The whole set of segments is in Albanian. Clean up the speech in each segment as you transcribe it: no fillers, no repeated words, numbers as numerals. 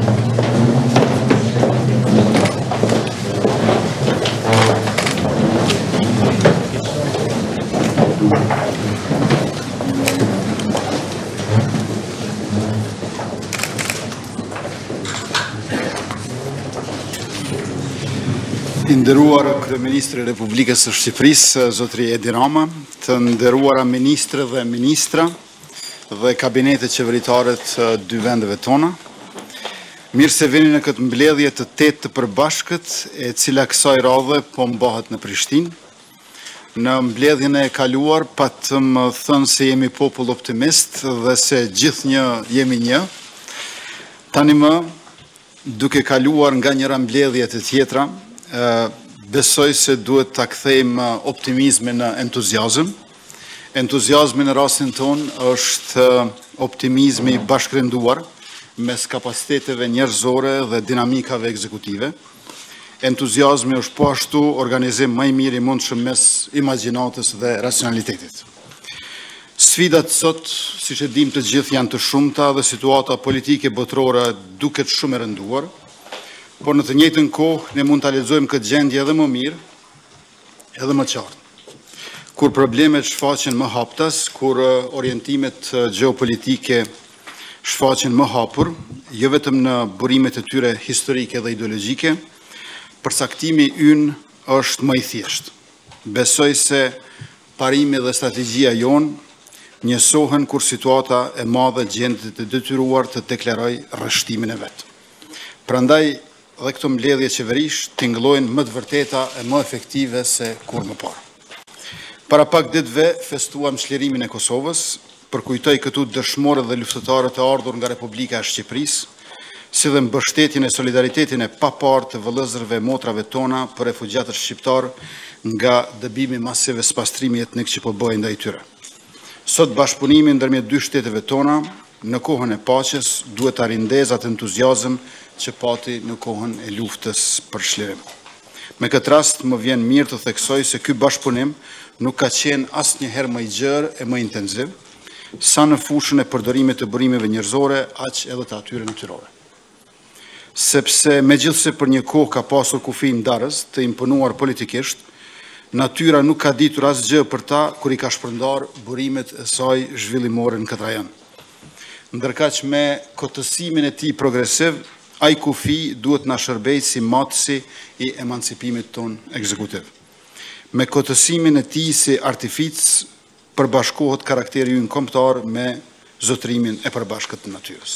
Nderuar Kryeministri i Republikës së Shqipërisë, zotri Edi Rama, të nderuara ministrë dhe ministra dhe kabinetet qeveritare të dy vendeve tona, mirë se vini në këtë mbledhje të 8 të përbashkët, e cila kësaj radhe po mbahet në Prishtinë. Në mbledhjen e kaluar, patëm thënë se jemi popull optimist dhe se gjithnjë jemi një. Tani më, duke kaluar nga njëra mbledhje të tjetra, besoj se duhet ta kthejmë optimizmin në entuziazëm. Entuziazmi në rastin ton është optimizmi bashkërenduar mes kapaciteteve njerëzore dhe dinamikave ekzekutive. Entuziazmi është po ashtu organizim më i mirë i mundshëm mes imagjinatës dhe racionalitetit. Sfidat sot, siç e dimë të gjithë, janë të shumta dhe situata politike botërore duket shumë e rënduar. Por në të njëjtën kohë ne mund ta lexojmë këtë gjendje edhe më mirë, edhe më qartë. Kur problemet shfaqen më haptas, kur orientimet gjeopolitike shfaqen më hapur, jo vetëm në burimet e tyre historike dhe ideologjike, përcaktimi ynë është më i thjeshtë. Besoj se parimi dhe strategjia jonë njësohen kur situata e madhe gjendet të detyruar të deklaroj rrështimin e vet. Prandaj dhe këto mbledhje qeverish tingëllojnë më të vërteta e më efektive se kur më parë. Para pak ditëve festuam çlirimin e Kosovës, përkujtoj këtu dëshmorët dhe luftëtarët e ardhur nga Republika e Shqipërisë, si dhe mbështetjen e solidaritetin e paparë të vëllezërve e motrave tona për refugjatët shqiptar nga dëbimi masiv e spastrimi etnik që po bëhet ndaj tyre. Sot bashkëpunimi ndërmjet dy shteteve tona në kohën e paqes duhet ta rindezë atë entuziazëm që pati në kohën e luftës për çlirim. Me këtë rast më vjen mirë të theksoj se ky bashkëpunim nuk ka qenë asnjëherë më i gjerë e më intensiv, sa në fushën e përdorimit të burimeve njerëzore, aq edhe të atyre natyrore. Sepse megjithse për një kohë ka pasur kufi ndarës të imponuar politikisht, natyra nuk ka ditur asgjë për ta kur i ka shpërndar burimet e saj zhvillimore në këtë rajon. Ndërkaq me kotësimin e tij progresiv, ai kufi duhet na shërbejë si matësi i emancipimit ton ekzekutiv. Me kotësimin e tij si artific përbashkohet karakteri ynë kombëtar me zotrimin e përbashkët të natyrës.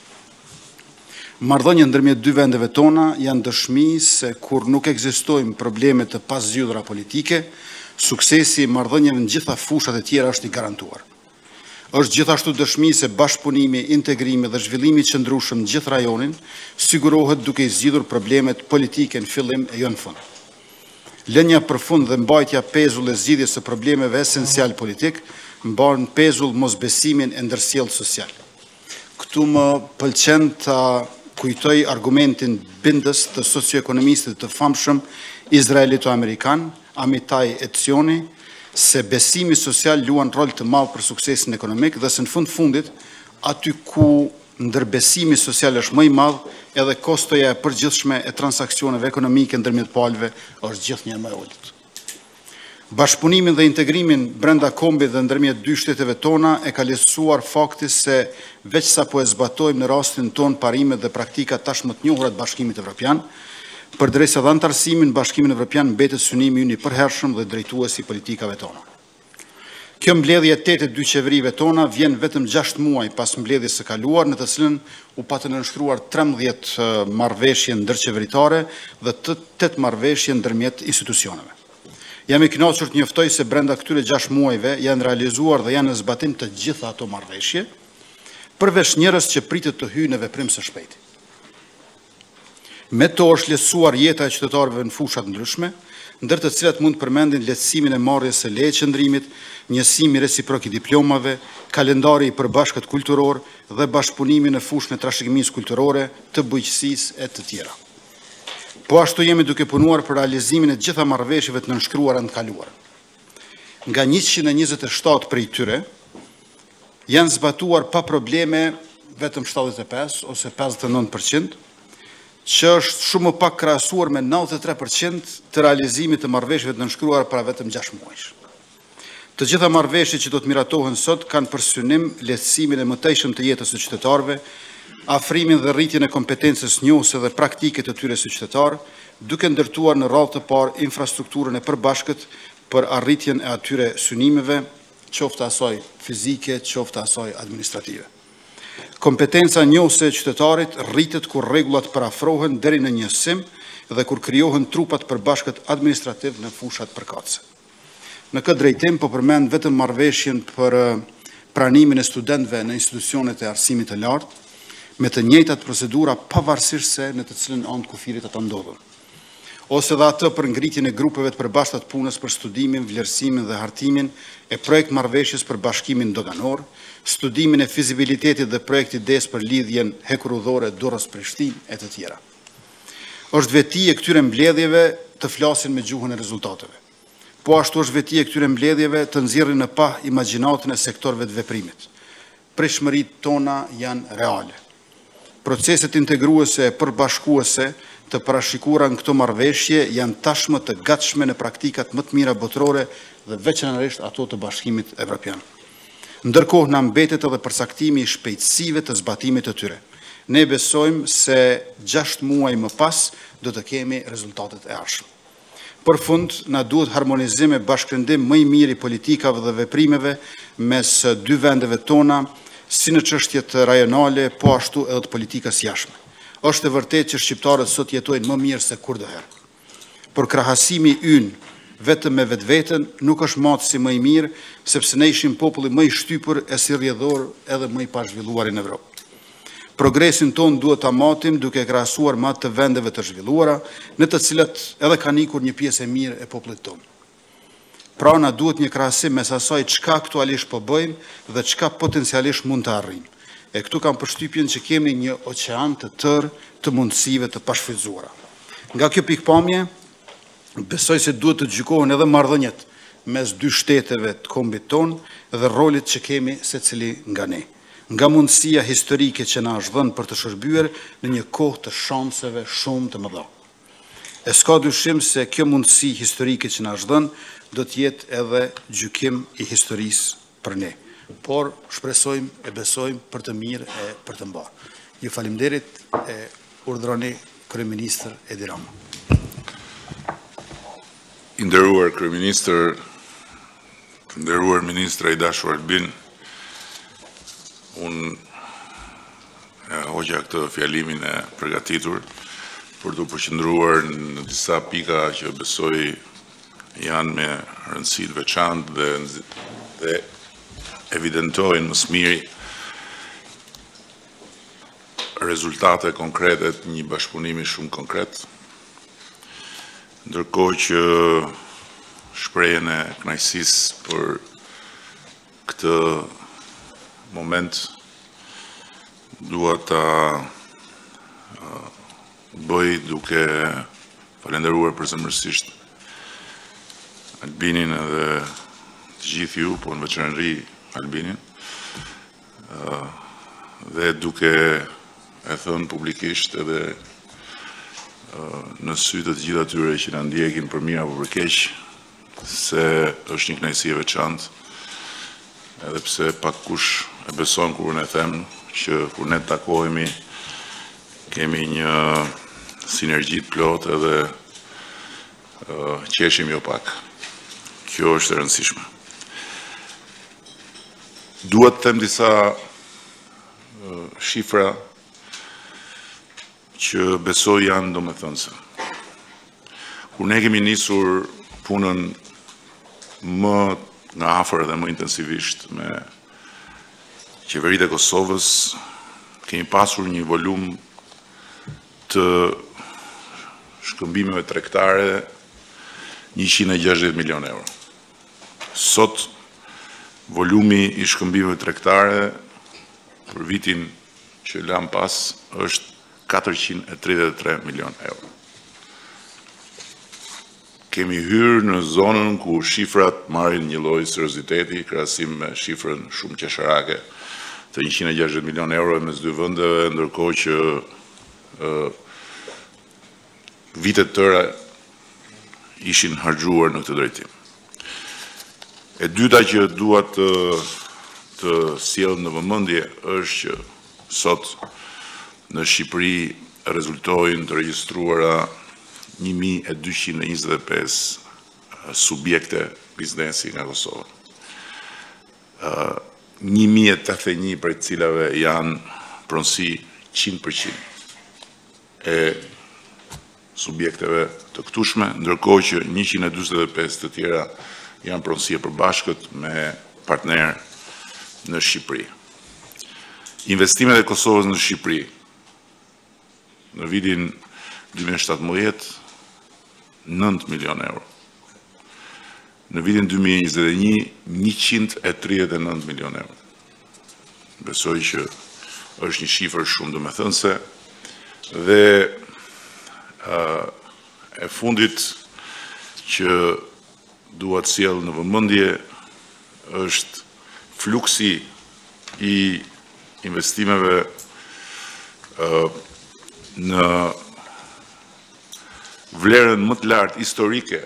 Marrëdhënia ndërmjet dy vendeve tona janë dëshmi se kur nuk ekzistojnë probleme të pazgjidhura politike, suksesi i marrëdhënieve në gjitha fushat e tjera është i garantuar. Është gjithashtu dëshmi se bashkëpunimi, integrimi dhe zhvillimi i qëndrueshëm në gjithë rajonin sigurohet duke i zgjidhur problemet politike në fillim e jo në fund. Lënia përfund dhe mbajtja pezull e zgjidhjes së problemeve esencial politik mban pezull mosbesimin e ndërsjellë social. Këtu më pëlqen ta kujtoj argumentin bindës të socioekonomistit të famshëm izraelito-amerikan Amitai Etzioni, se besimi social luan rol të madh për suksesin ekonomik dhe se në fundit, aty ku ndërbesimi social është më i madh, edhe kostoja e përgjithshme e transaksioneve ekonomike ndërmjet palëve është gjithnjëherë më e ulët. Bashkëpunimin dhe integrimin brenda kombit dhe ndërmjet dy shteteve tona e ka lehtësuar fakti se veç sa po e zbatojmë në rastin ton parimet dhe praktikat tashmë të njohura të Bashkimit Evropian, përderisa dhe antarësimin Bashkimin Evropian mbetet synimi ynë i përhershëm dhe drejtuesi i politikave tona. Kjo mbledhje e 8 e dy qeverive tona vjen vetëm 6 muaj pas mbledhjes së kaluar, në të cilën u patën nënshkruar 13 marrëveshje ndërqeveritare dhe 8 marrëveshje ndërmjet institucioneve. Jam i kënaqur të njoftoj se brenda këtyre 6 muajve janë realizuar dhe janë në zbatim të gjitha ato marrëveshje, përveç njërës që pritet të hyjë në veprim së shpejti. Me to është lehtësuar jeta e qytetarëve në fushat ndryshme, ndër të cilat mund përmendin lehtësimin e marrjes së leje qëndrimit, njësimi reciprok i diplomave, kalendari i përbashkët kulturor dhe bashkëpunimi në fushën e trashëgimisë kulturore, të bujqësisë e të tjera. Po ashtu jemi duke punuar për realizimin e gjitha marrëveshjeve të nënshkruara në të kaluar. Nga 127 prej tyre janë zbatuar pa probleme vetëm 75 ose 59%, që është shumë më pak krahasuar me 93% të realizimit të marrëveshjeve të nënshkruara para vetëm 6 muajsh. Të gjitha marrëveshjet që do të miratohen sot kanë për synim lehtësimin e mëtejshëm të jetës së qytetarëve, afrimin dhe rritjen e kompetencës njohëse dhe praktike të tyre si qytetarë, duke ndërtuar në radhë të parë infrastrukturën e përbashkët për arritjen e atyre synimeve, qoftë asaj fizike, qoftë asaj administrative. Kompetenca njohëse e qytetarit rritet kur rregullat parafrohen deri në njësim dhe kur krijohen trupat përbashkët administrativ në fushat përkatëse. Në këtë drejtim po përmend vetëm marrëveshjen për pranimin e studentëve në institucionet e arsimit të lartë, me të njëjtat procedura pavarësisht se në të cilën anë të kufirit ata ndodhen. Ose dhe atë për ngritjen e grupeve të përbashkëta të punës për studimin, vlerësimin dhe hartimin e projekt marrëveshjes për bashkimin doganor, studimin e fizibilitetit dhe projekti DES për lidhjen hekurudhore Durrës-Prishtinë e të tjera. Është veti e këtyre mbledhjeve të flasin me gjuhën e rezultateve. Po ashtu është veti e këtyre mbledhjeve të nxjerrin në pa imagjinatën e sektorëve të veprimit. Prishmëritë tona janë reale. Proceset integruese e përbashkuese të parashikuara në këto marrëveshje janë tashmë të gatshme në praktikat më të mira botërore dhe veçanërisht ato të Bashkimit Evropian. Ndërkohë na mbetet edhe përcaktimi i shpejtësive të zbatimit të tyre. Ne besojmë se 6 muaj më pas do të kemi rezultatet e ardhshme. Për fund, na duhet harmonizim e bashkërendim më i mirë i politikave dhe veprimeve mes dy vendeve tona, si në çështjet rajonale, po ashtu edhe të politikës jashtme. Është e vërtetë që shqiptarët sot jetojnë më mirë se kurdoherë. Por krahasimi ynë vetëm me vetveten nuk është matësi më i mirë, sepse ne ishim populli më i shtypur e si rrjedhor edhe më i pazhvilluar në Evropë. Progresin ton duhet ta matim duke krahasuar me atë të vendeve të zhvilluara, në të cilat edhe ka nikur një pjesë e mirë e popullit ton. Pra na duhet një krahasim mes asaj çka aktualisht po bëjmë dhe çka potencialisht mund të arrijmë. E këtu kam përshtypjen që kemi një oqean të tërë të mundësive të pashfrytzuara. Nga kjo pikpamje, besoj se duhet të gjykohen edhe marrëdhëniet mes dy shteteve të kombit ton dhe rolit që kemi secili nga ne. Nga mundësia historike që na është dhënë për të shërbyer në një kohë të shanseve shumë të mëdha. E s'ka dyshim se kjo mundësi historike që na është dhënë do të jetë edhe gjykim i historisë për ne. Por shpresojmë e besojmë për të mirë e për të mbarë. Ju faleminderit e urdhroni Kryeministër Edi Rama. I nderuar Kryeministër, të nderuar Ministra i dashur Albin, unë hoqja këtë fjalimin e përgatitur për të përqendruar në disa pika që besoj janë me rëndësi të veçantë dhe evidentojnë më së miri rezultate konkrete të një bashkëpunimi shumë konkret, ndërkohë që shprehjen e kënaqësisë për këtë moment dua ta bëj duke falenderuar përzemërsisht Albinin edhe të gjithë ju, po në veçanëri Albinin, dhe duke e thënë publikisht edhe në sy të gjithë atyre që na ndjekin për mirë apo për keq, se është një kënaqësi e veçantë, edhe pse pak kush e beson kur ne them që kur ne takohemi kemi një sinergji të plotë edhe qeshim jo pak. Kjo është e rëndësishme. Dua të them disa shifra që besoj janë domethënëse. Kur ne kemi nisur punën më nga afër dhe më intensivisht me qeveritë e Kosovës, kemi pasur një volum të shkëmbimeve tregtare 160 milion euro. Sot, volumi i shkëmbimeve tregtare për vitin që lam pas është 433 milion euro. Kemi hyrë në zonën ku shifrat marrin një lloj serioziteti krahasim me shifrën shumë qesharake të 160 milion euro mes dy vendeve, ndërkohë që vitet tëra ishin harxhuar në këtë drejtim. E dyta që dua të sjell në vëmendje është që sot në Shqipëri rezultojnë të regjistruara 1225 subjekte biznesi nga Kosova. 1081 prej cilave janë pronësi 100% e subjekteve të këtushme, ndërkohë që 145 të tjera janë pronësi e përbashkët me partner në Shqipëri. Investimet e Kosovës në Shqipëri në vitin 2017, 9 milion euro. Në vitin 2021, 139 milion euro. Besoj që është një shifër shumë domethënëse dhe e fundit që dua të sjell në vëmendje është fluksi i investimeve në vlerën më të lartë historike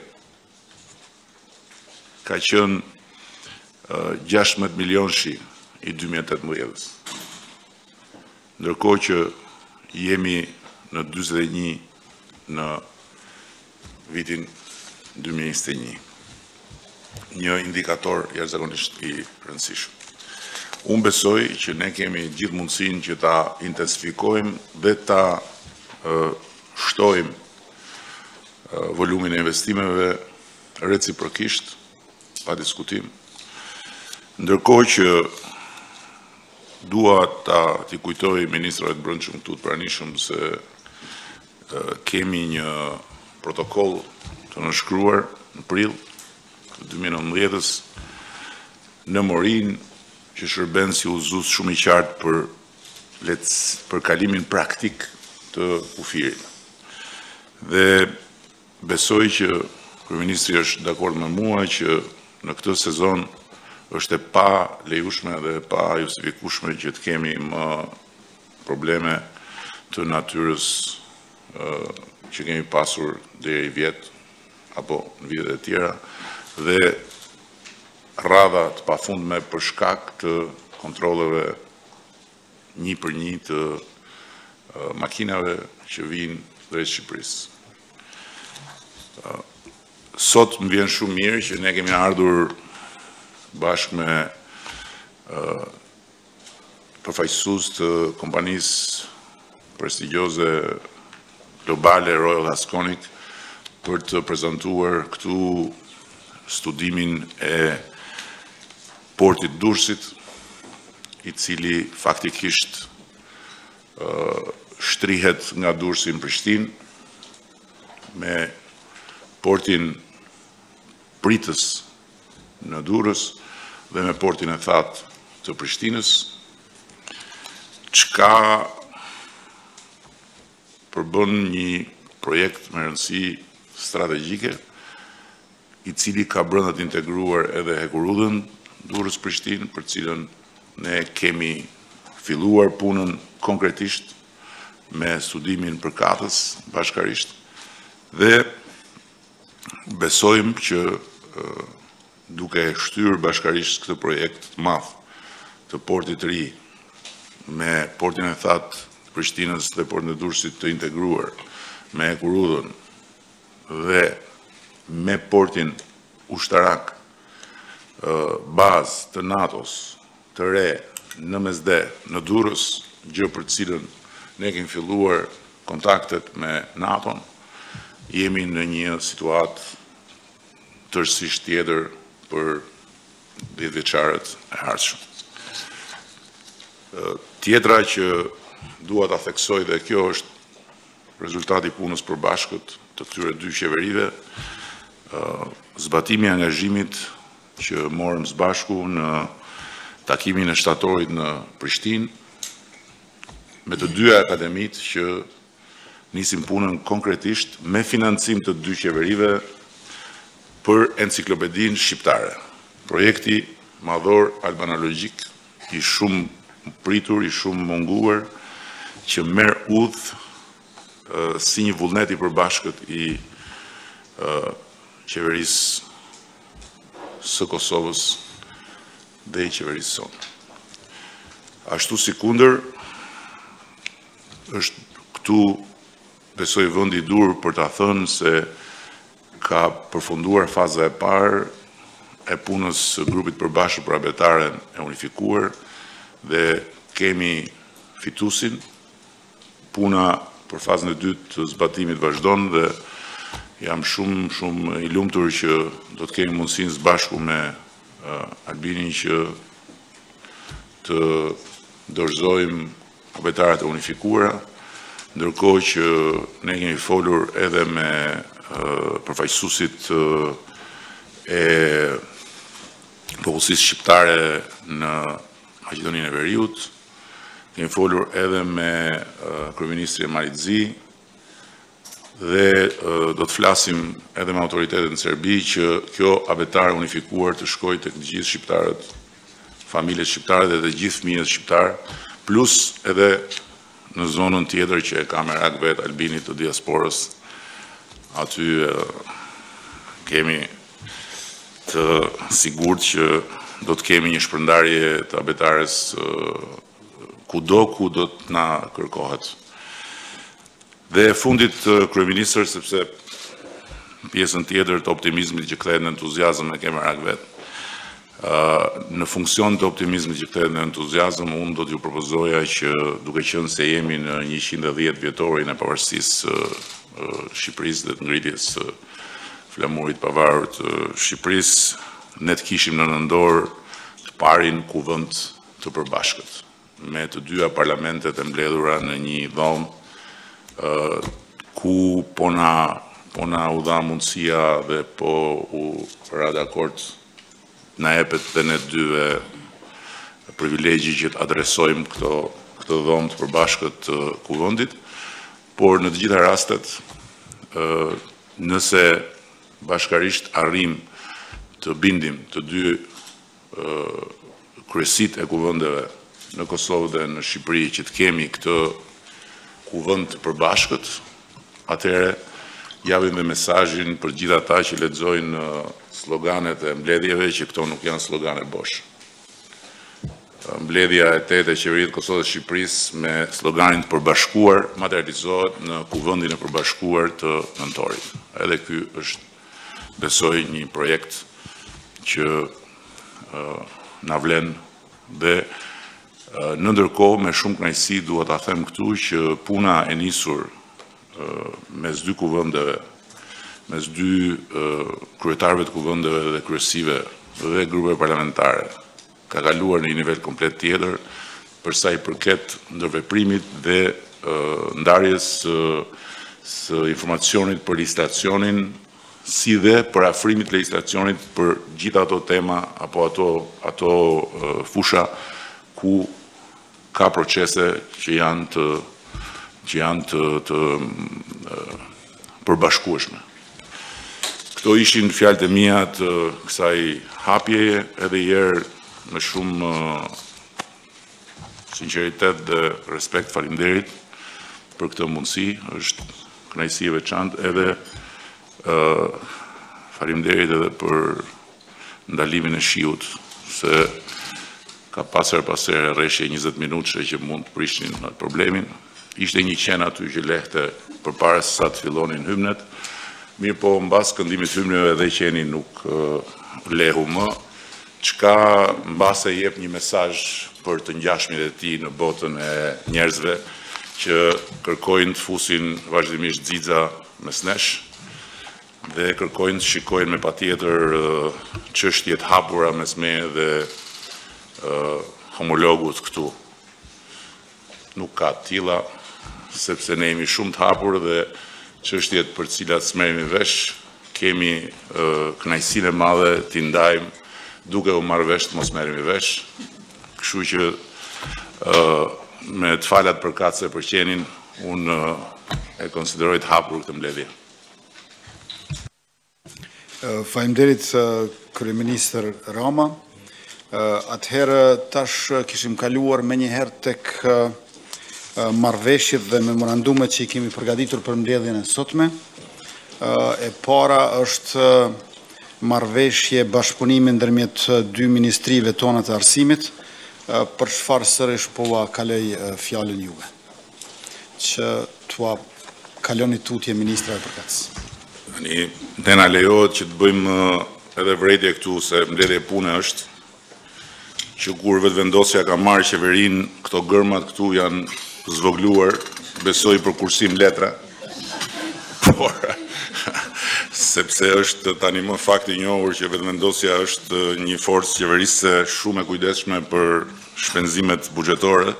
ka qenë 16 milionshi i 2018-ës. Ndërkohë që jemi në 41 në vitin 2021. Një indikator jashtëzakonisht i rëndësishëm. Unë besoj që ne kemi gjithë mundësinë që ta intensifikojmë dhe ta shtojmë volumin e investimeve reciprokisht, pa diskutim. Ndërkohë që dua t'i kujtoj ministrave të brendshëm këtu të pranishëm se kemi një protokoll të nënshkruar në prill të 2019-ës në Morin që shërben si udhëzues shumë i qartë për kalimin praktik të kufirit. Dhe besoj që kryeministri është dakord me mua që në këtë sezon është e pa lejushme dhe pa justifikueshme që të kemi më probleme të natyrës që kemi pasur deri vjet apo në vitet e tjera dhe rradha të pafundme për shkak të kontrolleve 1 për 1 të makinave që vijnë drejt Shqipërisë. Sot më vjen shumë mirë që ne kemi ardhur bashkë me përfaqësues të kompanisë prestigjioze globale Royal Haskonik për të prezantuar këtu studimin e portit Durrësit, i cili faktikisht shtrihet nga Durrësi në Prishtinë me portin Pritës në Durrës dhe me portin e thatë të Prishtinës, çka përbën një projekt me rëndësi strategjike, i cili ka brenda të integruar edhe hekurudhën Durrës-Prishtinë, për cilën ne kemi filluar punën konkretisht me studimin përkatës bashkarisht dhe besojmë që duke shtyrë bashkarisht këtë projekt të madh të portit të ri me portin e thatë të Prishtinës dhe portin e Durrësit të integruar me hekurudhën dhe me portin ushtarak bazë të NATO-s të re në MSD në Durrës, gjë për cilën ne kemi filluar kontaktet me NATO-n, jemi në një situatë tërësisht tjetër për 10 vjeçarët e ardhshëm. Tjetra që dua ta theksoj dhe kjo është rezultati punës përbashkët të këtyre dy qeverive, zbatimi i angazhimit që morëm së bashku në takimin e shtatorit në Prishtinë me të dyja akademitë që nisim punën konkretisht me financim të dy qeverive për enciklopedinë shqiptare. Projekti madhor albanologjik i shumë pritur, i shumë munguar, që merr udhë si një vullnet i përbashkët i qeverisë së Kosovës dhe i qeverisë sonë. Ashtu si kundër, është këtu besoj vendi i dur për ta thënë se ka përfunduar faza e parë e punës së grupit përbashkët për abetaren e unifikuar dhe kemi fitusin. Puna për fazën e dytë të zbatimit vazhdon dhe jam shumë i lumtur që do të kemi mundësinë së bashku me Albinin që të dorëzojmë abetarët e unifikuara, ndërkohë që ne kemi folur edhe me përfaqësuesit e popullsisë shqiptare në Maqedoninë e Veriut, kemi folur edhe me kryeministrin Maritzi dhe do të flasim edhe me autoritetet në Serbi që kjo abetare unifikuar të shkojë tek të gjithë shqiptarët, familjet shqiptare dhe të gjithë fëmijët shqiptar, plus edhe në zonën tjetër që e ka merak vet Albinit të diasporës. Aty kemi të sigurt që do të kemi një shpërndarje të abetares kudo ku do të na kërkohet. Dhe fundit kryeministër, sepse pjesën tjetër të optimizmit që kthehet në entuziazëm e ke merak vet. Në funksion të optimizmit që kthehet në entuziazëm, unë do t'ju propozoja që duke qenë se jemi në 110 vjetorin e pavarësisë Shqipërisë dhe të ngritjes së flamurit pavarur të Shqipërisë, ne të kishim në nëndor të parin kuvend të përbashkët, me të dyja parlamentet e mbledhura në një dhomë ku po na u dha mundësia dhe po u ra dakord na jepet dhe ne dyve privilegji që të adresojmë këtë dhomë të përbashkët të kuvendit, por në të gjitha rastet, nëse bashkarisht arrim të bindim të dy kryesit e kuvendeve në Kosovë dhe në Shqipëri që të kemi këtë kuvend të përbashkët, atëherë javim dhe mesazhin për gjithë ata që lexojnë sloganet e mbledhjeve që këto nuk janë slogane bosh. Mbledhja e 8 e qeveritë Kosovës dhe Shqipërisë me sloganin të përbashkuar materializohet në kuvendin e përbashkuar të nëntorit. Edhe ky është besoj një projekt që na vlen dhe në ndërkohë me shumë kënaqësi dua ta them këtu që puna e nisur mes dy kuvendeve, mes dy kryetarëve të kuvendeve dhe kryesive dhe grupeve parlamentare ka kaluar në një nivel komplet tjetër për sa i përket ndërveprimit dhe ndarjes së informacionit për legjislacionin, si dhe për afrimit legjislacionit për gjitha ato tema apo ato fusha ku ka procese që janë të përbashkueshme. Këto ishin fjalët e mia të kësaj hapjeje, edhe herë me shumë sinqeritet dhe respekt, faleminderit për këtë mundësi, është kënaqësi e veçantë, edhe faleminderit edhe për ndalimin e shiut, se ka pasër rreshje 20 minutëshe që mund të prishnin në problemin. Ishte një qenë aty që lehte përpara se sa të fillonin hymnet. Mirë po, mbas këndimit hymneve dhe qeni nuk lehu më, çka mbas e jep një mesazh për të ngjashmit e tij në botën e njerëzve që kërkojnë të fusin vazhdimisht xixa mes nesh dhe kërkojnë të shikojnë me patjetër çështjet hapura mes meje dhe homologut këtu. Nuk ka të tilla, sepse ne jemi shumë të hapur dhe çështjet për cilat smerremi vesh, kemi kënaqësinë e madhe t'i ndajmë duke u marrë vesh të mos merremi vesh. Kështu që me të falat përkatëse për qenin, unë e konsideroj të hapur këtë mbledhje. Faleminderit kryeministër Rama. Atëherë tash kishim kaluar me njëherë tek marrëveshjet dhe memorandumet që i kemi përgatitur për mbledhjen e sotme. E para është marrëveshje bashkëpunimi ndërmjet dy ministrive tona të arsimit, për çfarë sërish po ua kaloj fjalën juve, që t'ua kaloni tutje ministrave përkatës. Ne na lejohet që të bëjmë edhe vërejtje këtu, se mbledhje pune është, që kur vetëvendosja ka marrë qeverinë, këto gërmat këtu janë zvogluar, besoj për kursim letra, por sepse është tani më fakti i njohur që vetëvendosja është një forcë qeverisë shumë e kujdesshme për shpenzimet buxhetore,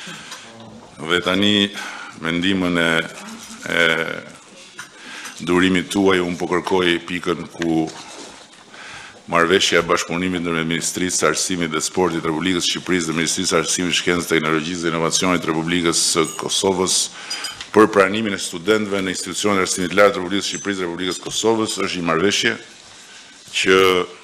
dhe tani me ndihmën e durimit tuaj unë po kërkoj pikën ku marrëveshja e bashkëpunimit ndërmjet Ministrisë së Arsimit dhe Sportit të Republikës së Shqipërisë dhe Ministrisë së Arsimit, Shkencës, Teknologjisë dhe Inovacionit të Republikës së Kosovës për pranimin e studentëve në institucionet e arsimit lartë të Republikës së Shqipërisë dhe Republikës së Kosovës është një marrëveshje që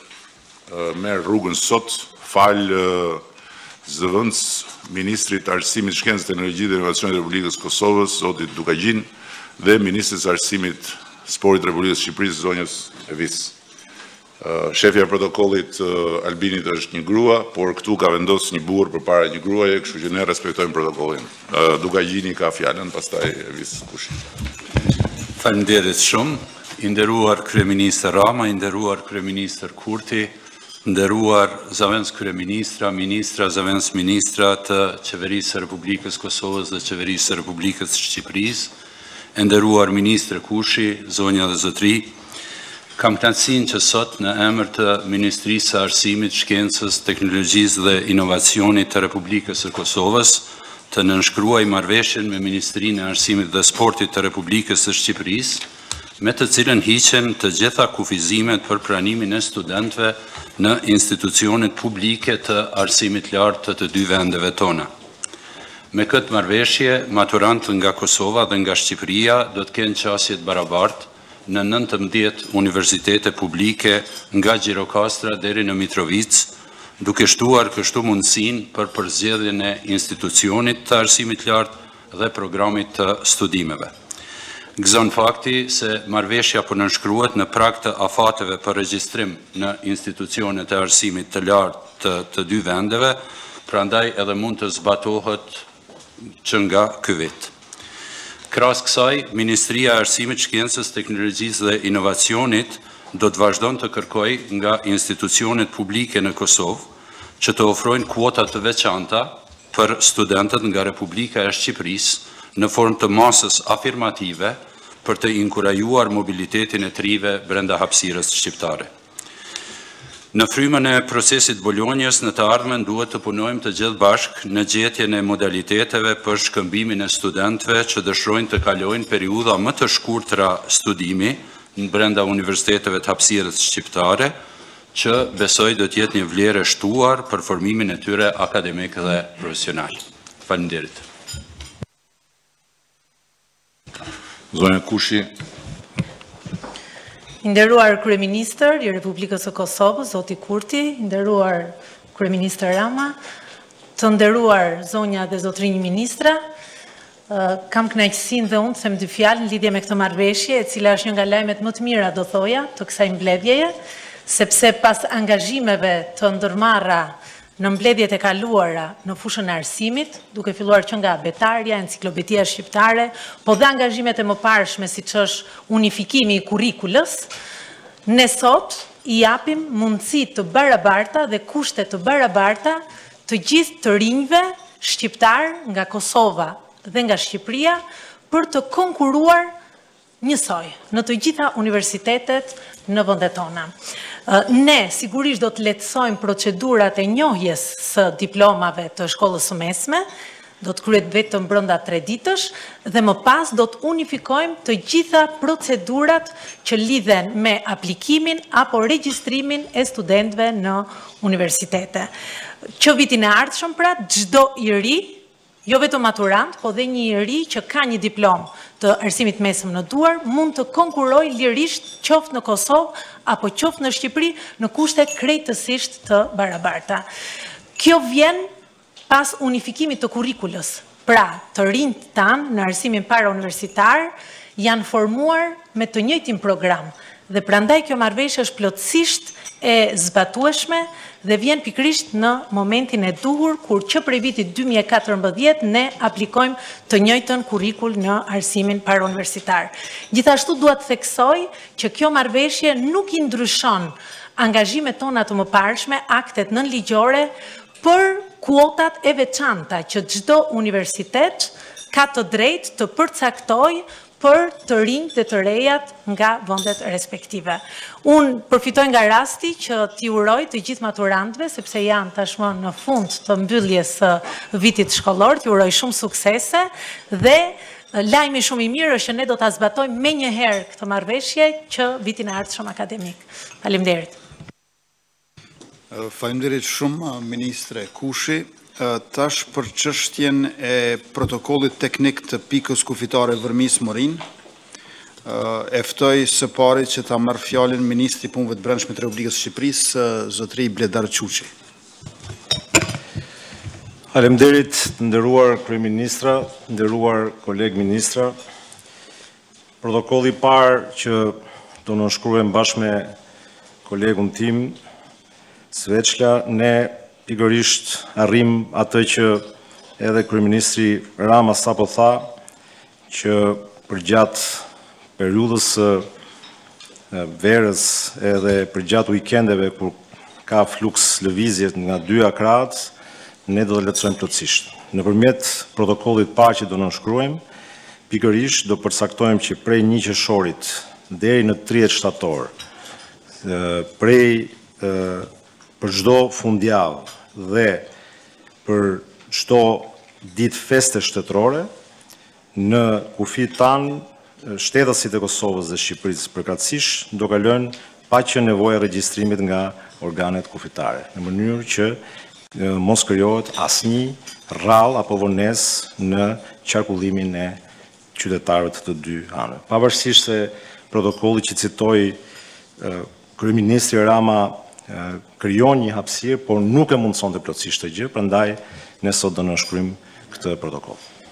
merr rrugën sot fal zëvendës Ministrit të Arsimit, Shkencës, Teknologjisë dhe Inovacionit të Republikës së Kosovës, zotit Dukagjin, dhe Ministrit të Arsimit, Sportit të Republikës së Shqipërisë, zonjës Evis. Shefja e protokollit Albinit është një grua, por këtu ka vendosur një burr përpara një gruaje, kështu që ne respektojmë protokollin. Dukagjini ka fjalën, pastaj Evis Kushi. Faleminderit shumë, i nderuar kryeministër Rama, i nderuar kryeministër Kurti, nderuar zëvendës kryeministra, ministra, zëvendës ministra të Qeverisë së Republikës Kosovës dhe Qeverisë së Republikës Shqipërisë, e nderuar ministre Kushi, zonja dhe zotri. Kam kënaqësinë që sot në emër të Ministrisë së Arsimit, Shkencës, Teknologjisë dhe Inovacionit të Republikës së Kosovës të nënshkruaj marrëveshjen me Ministrinë e Arsimit dhe Sportit të Republikës së Shqipërisë, me të cilën hiqen të gjitha kufizimet për pranimin e studentëve në institucionet publike të arsimit lartë të dy vendeve tona. Me këtë marrëveshje, maturantët nga Kosova dhe nga Shqipëria do të kenë qasje të barabartë në 19 universitete publike nga Gjirokastra deri në Mitrovic, duke shtuar kështu mundësinë për përzgjedhjen e institucionit të arsimit lartë dhe programit të studimeve. Gëzon fakti se marrëveshja po nënshkruhet në prag të afateve për regjistrim në institucionet e arsimit të lartë të dy vendeve, prandaj edhe mund të zbatohet që nga ky vit. Krahas kësaj, Ministria e Arsimit, Shkencës, Teknologjisë dhe Inovacionit do të vazhdon të kërkoj nga institucionet publike në Kosovë që të ofrojnë kuota të veçanta për studentët nga Republika e Shqipërisë në formë të masës afirmative për të inkurajuar mobilitetin e trive brenda hapësirës shqiptare. Në frymën e procesit Bolonjës në të ardhmen duhet të punojmë të gjithë bashkë në gjetjen e modaliteteve për shkëmbimin e studentëve që dëshirojnë të kalojnë periudha më të shkurtra studimi në brenda universiteteve të hapësirës shqiptare, që besoj do të jetë një vlerë e shtuar për formimin e tyre akademik dhe profesional. Faleminderit. Zonja Kushi. Nderuar kryeministër i Republikës së Kosovës, zoti Kurti, nderuar kryeministër Rama, të nderuar zonja dhe zotrinj ministra, kam kënaqësinë dhe unë të them dy fjalë në lidhje me këtë marrëveshje, e cila është një nga lajmet më të mira, do thoja, të kësaj mbledhjeje, sepse pas angazhimeve të ndërmarra në mbledhjet e kaluara në fushën e arsimit, duke filluar që nga betarja, enciklopedia shqiptare, po dhe angazhimet e mëparshme siç është unifikimi i kurrikulës, ne sot i japim mundësi të barabarta dhe kushte të barabarta të gjithë të rinjve shqiptar nga Kosova dhe nga Shqipëria për të konkuruar njësoj në të gjitha universitetet në vendet tona. Ne sigurisht do të lehtësojmë procedurat e njohjes së diplomave të shkollës së mesme, do të kryhet vetëm brenda 3 ditësh dhe më pas do të unifikojmë të gjitha procedurat që lidhen me aplikimin apo regjistrimin e studentëve në universitete. Që vitin e ardhshëm pra çdo i ri jo vetëm maturant, po dhe një njerëz që ka një diplomë të arsimit mesëm në duar, mund të konkurojë lirisht qoftë në Kosovë apo qoftë në Shqipëri në kushte krejtësisht të barabarta. Kjo vjen pas unifikimit të kurrikulës. Pra, të rinjt tanë në arsimin para universitar janë formuar me të njëjtin program dhe prandaj kjo marrëveshje është plotësisht e zbatueshme dhe vjen pikrisht në momentin e duhur kur që prej vitit 2014 ne aplikojmë të njëjtën kurrikul në arsimin parauniversitar. Gjithashtu dua të theksoj që kjo marrëveshje nuk i ndryshon angazhimet tona të mëparshme, aktet nënligjore për kuotat e veçanta që çdo universitet ka të drejtë të përcaktojë për të rinjt dhe të rejat nga vendet respektive. Unë përfitoj nga rasti që t'i uroj të gjithë maturantëve, sepse janë tashmë në fund të mbylljes së vitit shkollor, t'i uroj shumë suksese dhe lajmi shumë i mirë është që ne do ta zbatojmë menjëherë këtë marrëveshje që vitin e ardhshëm akademik. Faleminderit. Faleminderit shumë, Ministre Kushi. Tash për çështjen e protokollit teknik të pikës kufitare Vërmis Morin, e ftoj së pari që ta marrë fjalën Ministri i Punëve të Brendshme të Republikës së Shqipërisë, zotëri Bledar Quçi. Faleminderit, nderuar kryeministra, nderuar koleg ministra. Protokolli i parë që do nënshkruhem bashkë me kolegun tim, Sveçla, ne pikërisht arrim atë që edhe kryeministri Rama sapo tha, që përgjatë periudhës së verës edhe përgjatë weekendeve kur ka fluks lëvizje nga dy akrat, ne do të lehtësojmë plotësisht. Nëpërmjet protokollit parë që do nënshkruajmë, pikërisht do përcaktojmë që prej 1 qershorit deri në 30 shtator, për çdo fundjavë dhe për çdo ditë feste shtetërore, në kufit tanë, shtetësit e Kosovës dhe Shqipërisë përkatësisht do kalojnë pa që nevojë regjistrimit nga organet kufitare, në mënyrë që mos krijohet asnjë rrallë apo vonesë në qarkullimin e qytetarëve të dy anëve. Pavarësisht se protokolli që citoi kryeministri Rama krijon një hapësirë, por nuk e mundsonte plotësisht të gjë, prandaj ne sot do nënshkruajmë këtë protokoll.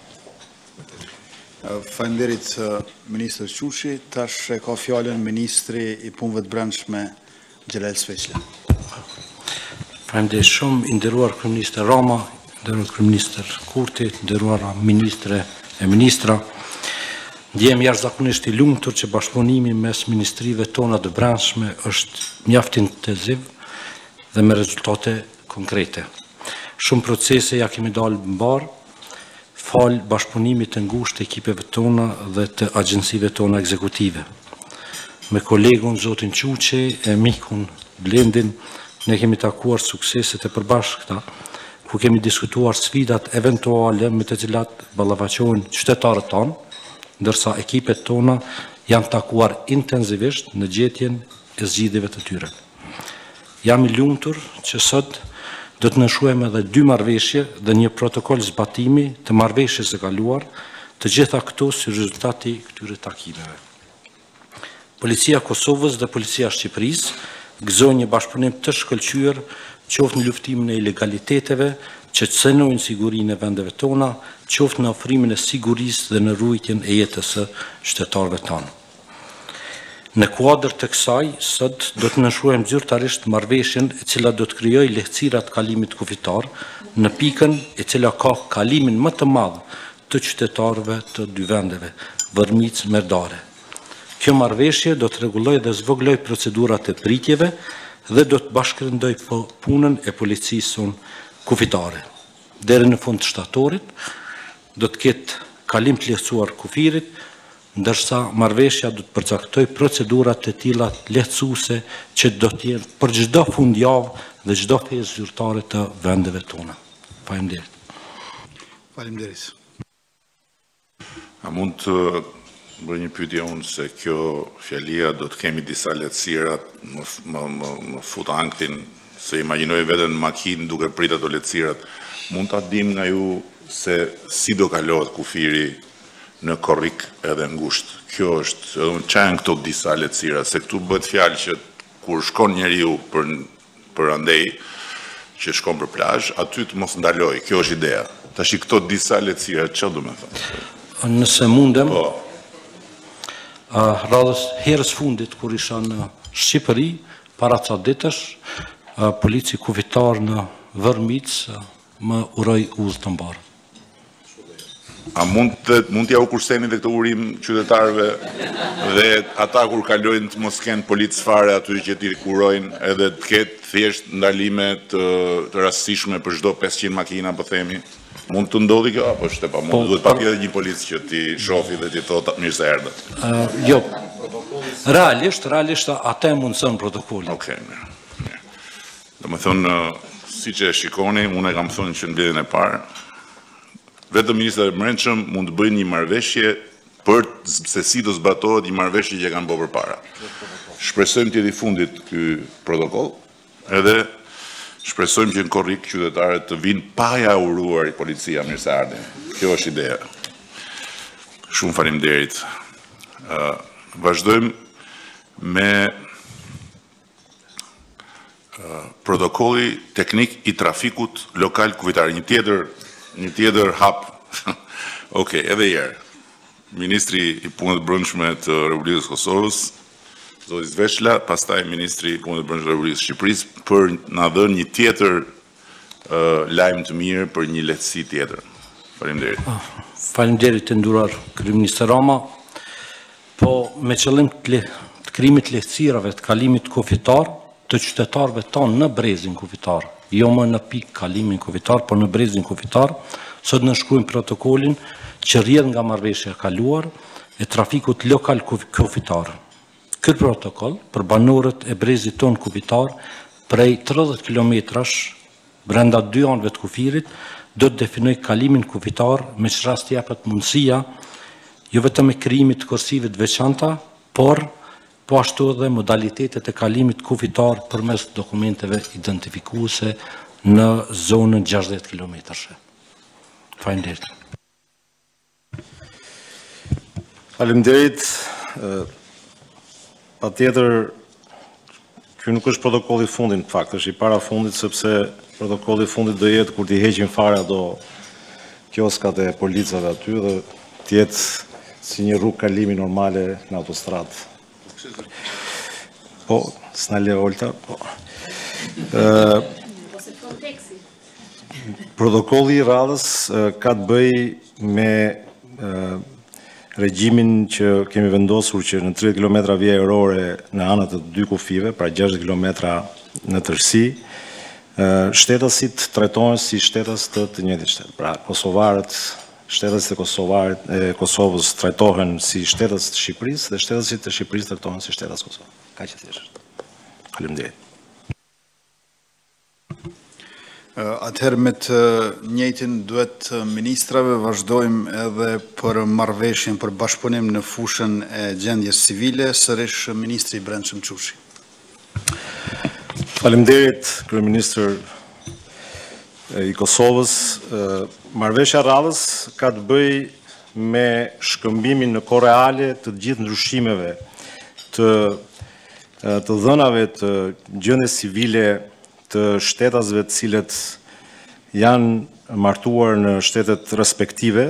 Faleminderit Ministër Quçi, tash e ka fjalën Ministri i Punëve të Brendshme Xhelal Sveçla. Faleminderit shumë, i nderuar kryeministër Rama, nderuar kryeministër Kurti, nderuar ministre e ministra. Ndjem jashtëzakonisht i lumtur që bashkëpunimi mes ministrive tona të brendshme është mjaft intensiv dhe me rezultate konkrete. Shumë procese ja kemi dalë mbar, fal bashkëpunimit të ngushtë të ekipeve tona dhe të agjensive tona ekzekutive. Me kolegun zotin Quçi e mikun Blendin, ne kemi takuar sukseset e përbashkëta, ku kemi diskutuar sfidat eventuale me të cilat ballafaqohen qytetarët tanë, ndërsa ekipet tona janë takuar intensivisht në gjetjen e zgjidhjeve të tyre. Jam i lumtur që sot do të nënshkruajmë edhe 2 marrëveshje dhe një protokoll zbatimi të marrëveshjes së kaluar, të gjitha këto si rezultati këtyre takimeve. Policia e Kosovës dhe Policia e Shqipërisë gëzojnë një bashkëpunim të shkëlqyer qoftë në luftimin e ilegaliteteve që cënojnë sigurinë e vendeve tona, qoftë në ofrimin e sigurisë dhe në ruajtjen e jetës së qytetarëve tonë. Në kuadër të kësaj, sot do të nënshkruajmë zyrtarisht marrëveshjen e cila do të krijojë lehtësira të kalimit kufitar në pikën e cila ka kalimin më të madh të qytetarëve të dy vendeve, Vërmic-Merdare. Kjo marrëveshje do të rregullojë dhe zvoglojë procedurat e pritjeve dhe do të bashkërendojë punën e policisë kufitare. Deri në fund të shtatorit do të ketë kalim të lehtësuar kufirit, ndërsa marrëveshja do të përcaktojë procedurat të tilla lehtësuese që do të jenë për çdo fundjavë dhe çdo festë zyrtare të vendeve tona. Faleminderit. Faleminderit. A mund të bëj një pyetje unë se kjo fjalia do të kemi disa lehtësira, më fut anktin se imagjinoj veten në makinë duke pritur ato lehtësirat, mund ta dim nga ju se si do kalohet kufiri në korrik edhe ngushtë. Kjo është, çajnë këto disa lehtësira, se këtu bëhet fjalë që kur shkon njeriu për andej që shkon për plazh, aty të mos ndaloj. Kjo është ideja. Tash këto disa lehtësira, çfarë do të thonë? Nëse mundem, radhës herës fundit kur isha në Shqipëri, para ca ditësh, polici kufitar në Vërmic më uroj udhë të mbarë. A mund t'ja u kurseni dhe këtë urim qytetarëve dhe ata kur kalojnë të mos kenë policë fare aty që t'i kurojnë edhe të ketë thjesht ndalime të rastësishme për çdo 500 makina, po themi. Mund të ndodhi kjo apo është e pamundur? Duhet patjetër një policë që t'i shofi dhe t'i thotë mirë se erdhët. Jo. Realisht ata e mundson protokollin. Okej, mirë. Domethënë, siç e shikoni, unë e kam thënë që në mbledhjen e parë, vetëm ministri i Brendshëm mund të bëjnë një marrëveshje për se si do zbatohet një marrëveshje që kanë bërë përpara. Shpresojmë të jetë i fundit ky protokoll, edhe shpresojmë që në korrik qytetarët të vinë pa ja uruar i policia mirë se ardhin. Kjo është ideja. Shumë faleminderit. Vazhdojmë me protokolli teknik i trafikut lokal kufitar. Një tjetër hap. Okej, edhe herë. Ministri i Punëve të Brendshme të Republikës Kosovës, zoti Zveshla, pastaj ministri i Punëve të Brendshme të Republikës Shqipërisë për na dhënë një tjetër lajm të mirë për një lehtësi tjetër. Faleminderit. Faleminderit të nderuar kryeminist Rama. Po me qëllim të krijimit lehtësirave të kalimit kufitar të qytetarëve tonë në brezin kufitar, jo më në pikë kalimin kufitar, por në brezin kufitar, sot nënshkruajmë protokollin që rrjedh nga marrëveshja e kaluar e trafikut lokal kufitar. Ky protokoll për banorët e brezit ton kufitar prej 30 kilometrash brenda 2 anëve të kufirit do të definoj kalimin kufitar me që rast japet mundësia jo vetëm e krijimit të kursive të veçanta, por po ashtu edhe modalitetet e kalimit kufitar përmes dokumenteve identifikuese në zonën 60 kilometrashe. Faleminderit. Faleminderit. Patjetër, ky nuk është protokolli i fundit, në fakt, është i para fundit, sepse protokolli i fundit do jetë kur t'i heqin fare ato kioskat e policave aty dhe t'jetë si një rrugë kalimi normale në autostradë. Po, s'na le Olta, po. Protokolli i radhës ka të bëj me regjimin që kemi vendosur që në 30 km vija ajrore në anët të 2 kufive, pra 60 km në tërësi, shtetasit trajtohen si shtetës të njëjtit shtet. Pra, kosovarët, shtetasit e Kosovës trajtohen si shtetës të Shqipërisë dhe shtetasit të Shqipërisë trajtohen si shtetës Kosovë. Ka që thjesht. Faleminderit. Atëherë me të njëjtin duhet ministrave vazhdojmë edhe për marrëveshjen për bashkëpunim në fushën e gjendjes civile, sërish ministri i Brendshëm Çushi. Faleminderit, kryeministër i Kosovës. Marrëveshja radhës ka të bëj me shkëmbimin në kohë reale të gjithë ndryshimeve të dhënave të gjendjes civile të shtetasve të cilët janë martuar në shtetet respektive,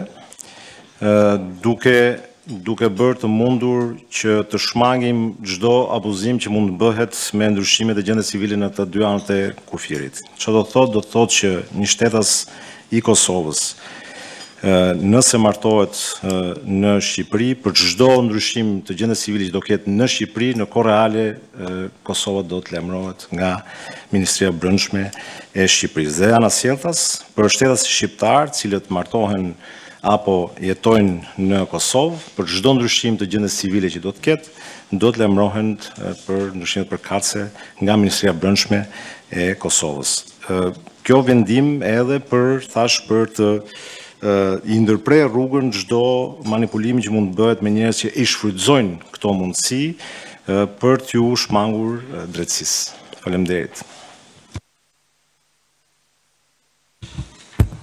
duke bërë të mundur që të shmangim çdo abuzim që mund të bëhet me ndryshimet e gjendjes civile në të dy anët e kufirit. Çfarë do të thotë? Do të thotë që një shtetas i Kosovës, nëse martohet në Shqipëri, për çdo ndryshim të gjendjes civile që do ketë në Shqipëri, në kohë reale Kosova do të lajmërohet nga Ministria e Brendshme e Shqipërisë. Dhe anasjelltas për shtetasit shqiptar, të cilët martohen apo jetojnë në Kosovë, për çdo ndryshim të gjendjes civile që do të ketë, do të lajmërohen për ndryshimet përkatëse nga Ministria e Brendshme e Kosovës. Kjo vendim edhe për të i ndërprer rrugën çdo manipulimi që mund të bëhet me njerëz që i shfrytëzojnë këto mundësi për t'ju shmangur drejtësisë. Faleminderit.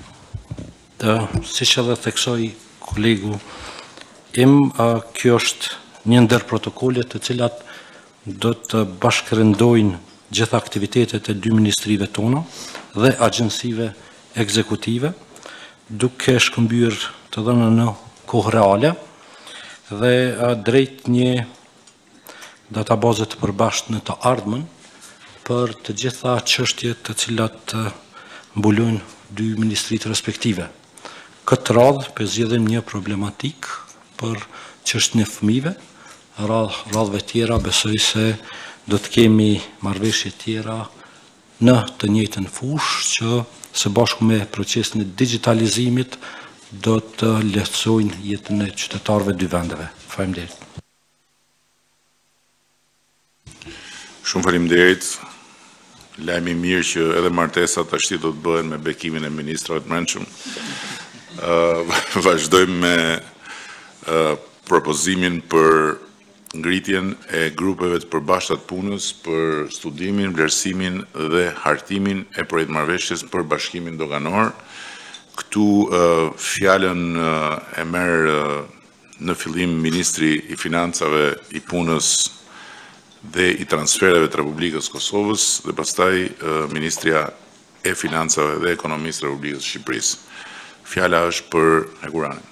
si që dhe theksoj kolegu im, kjo është një ndër protokollet të cilat do të bashkërendojnë gjitha aktivitetet e 2 ministrive tona dhe agjensive ekzekutive, duke shkëmbyer të dhëna në kohë reale dhe drejt një database të përbashkët në të ardhmen për të gjitha çështjet të cilat mbulojnë 2 ministritë respektive. Këtë radhë përzgjedhim një problematik për çështjen e fëmijëve, radhëve tjera besoj se do të kemi marrëveshje tjera në të njëjtën fushë që së bashku me procesin e digitalizimit do të lehtësojnë jetën e qytetarëve 2 vendeve. Faleminderit. Shumë faleminderit. Lajmi mirë që edhe martesat tashti do të bëhen me bekimin e ministrave të brendshëm. Vazhdojmë me propozimin për ngritjen e grupeve të përbashkëta të punës për studimin, vlerësimin dhe hartimin e projektmarrëveshjes për bashkimin doganor. Këtu fjalën e merr në fillim Ministri i Financave, i Punës dhe i transfereve të Republikës Kosovës dhe pastaj Ministria e Financave dhe Ekonomisë të Republikës Shqipërisë. Fjala është për Heguranin.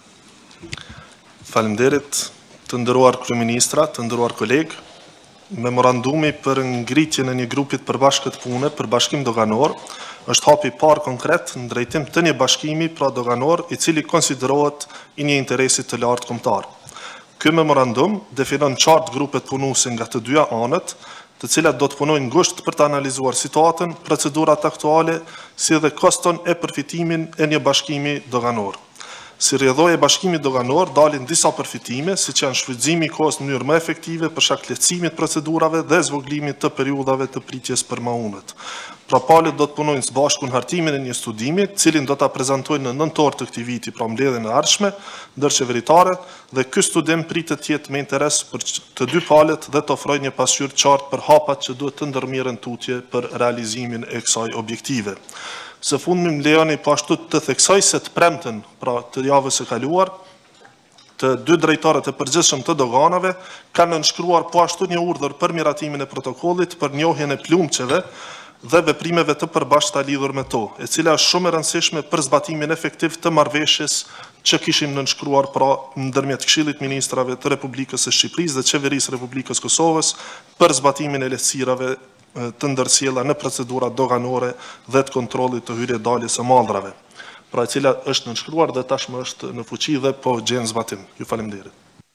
Faleminderit, të nderuar kryeministra, të nderuar kolegë. Memorandumi për ngritjen e një grupi të përbashkët pune për bashkim doganor është hapi i parë konkret në drejtim të një bashkimi pra doganor i cili konsiderohet i një interesi të lartë kombëtar. Ky memorandum definon qartë grupet punuese nga të dyja anët, të cilat do të punojnë ngushtë për të analizuar situatën, procedurat aktuale, si dhe koston e përfitimin e një bashkimi doganor. Si rrjedhojë e bashkimit doganor dalin disa përfitime, siç janë shfrytëzimi i kohës në mënyrë më efektive për shkak lehtësimit procedurave dhe zvogëlimit të periudhave të pritjes për mahunët. Pra palët do të punojnë së bashku në hartimin e një studimi, cilin do ta prezantojnë në nëntor të këtij viti, pra mbledhjen e ardhshme ndërqeveritare, dhe ky studim pritet të jetë me interes për të dy palët dhe të ofrojë një pasqyrë qartë për hapat që duhet të ndërmirën tutje për realizimin e kësaj objektive. Së fundmi më lejoni po ashtu të theksoj se të premten, pra të javës së kaluar, të 2 drejtarët e përgjithshëm të doganave kanë nënshkruar po ashtu një urdhër për miratimin e protokollit për njohjen e plumçeve dhe veprimeve të përbashkëta lidhur me to, e cila është shumë e rëndësishme për zbatimin efektiv të marrëveshjes që kishim nënshkruar pra ndërmjet Këshillit Ministrave të Republikës së Shqipërisë dhe Qeverisë Republikës Kosovës për zbatimin e lehtësirave të ndërsjella në procedurat doganore dhe të kontrollit të hyrje daljes së mallrave, pra e cila është nënshkruar dhe tashmë është në fuqi dhe po gjen zbatim. Ju faleminderit.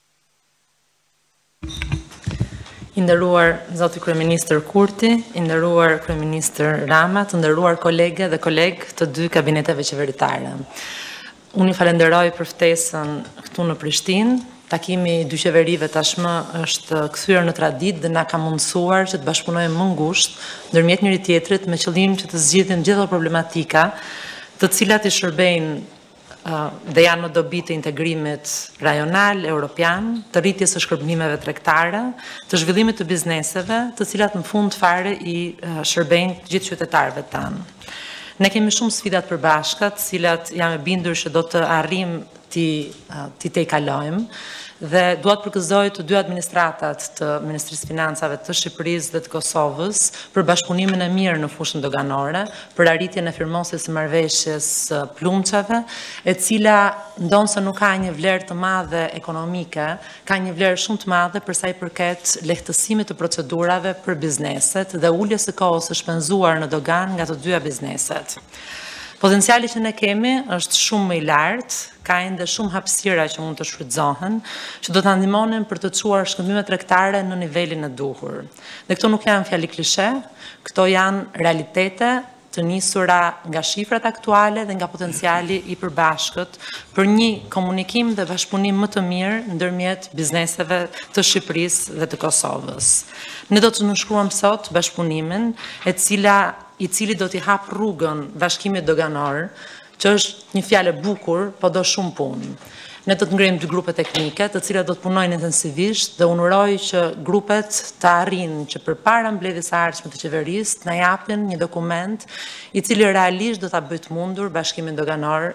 I nderuar zoti kryeministër Kurti, i nderuar kryeministër Rama, të nderuar kolege dhe kolegë të 2 kabineteve qeveritare. Unë i falenderoj për ftesën këtu në Prishtinë. Takimi i 2 qeverive tashmë është kthyer në traditë dhe na ka mundësuar që të bashkëpunojmë më ngushtë ndërmjet njëri tjetrit me qëllim që të zgjidhim gjitha problematika, të cilat i shërbejnë dhe janë në dobi të integrimit rajonal, europian, të rritjes së shkërbimeve tregtare, të zhvillimit të bizneseve, të cilat në fund fare i shërbejnë të gjithë qytetarëve tanë. Ne kemi shumë sfidat përbashkët, cilat jam e bindur që do të arrim ti te i kalojmë, dhe duat përgëzoj të 2 administratat të Ministrisë Financave të Shqipërisë dhe të Kosovës për bashkëpunimin e mirë në fushën doganore, për arritjen e firmosjes së marrëveshjes plumçave, e cila ndonse nuk ka një vlerë të madhe ekonomike, ka një vlerë shumë të madhe për sa i përket lehtësimit të procedurave për bizneset dhe uljes së kohës së shpenzuar në dogan nga të dyja bizneset. Potenciali që ne kemi është shumë më i lartë, ka ende shumë hapësira që mund të shfrytëzohen, që do të ndihmonin për të çuar shkëmbimet tregtare në nivelin e duhur. Dhe këto nuk janë fjali klishe, këto janë realitete të nisura nga shifrat aktuale dhe nga potenciali i përbashkët për një komunikim dhe bashkëpunim më të mirë ndërmjet bizneseve të Shqipërisë dhe të Kosovës. Ne do të nënshkruam sot bashkëpunimin i cili do t'i hap rrugën bashkimit doganor, që është një fjalë e bukur, po do shumë punë. Ne do të ngrijmë 2 grupe teknike, të cilat do të punojnë intensivisht dhe unë uroj që grupet të arrijnë që përpara mbledhjes së ardhshme të qeverisë të na japin një dokument i cili realisht do ta bëjë të mundur bashkimin doganor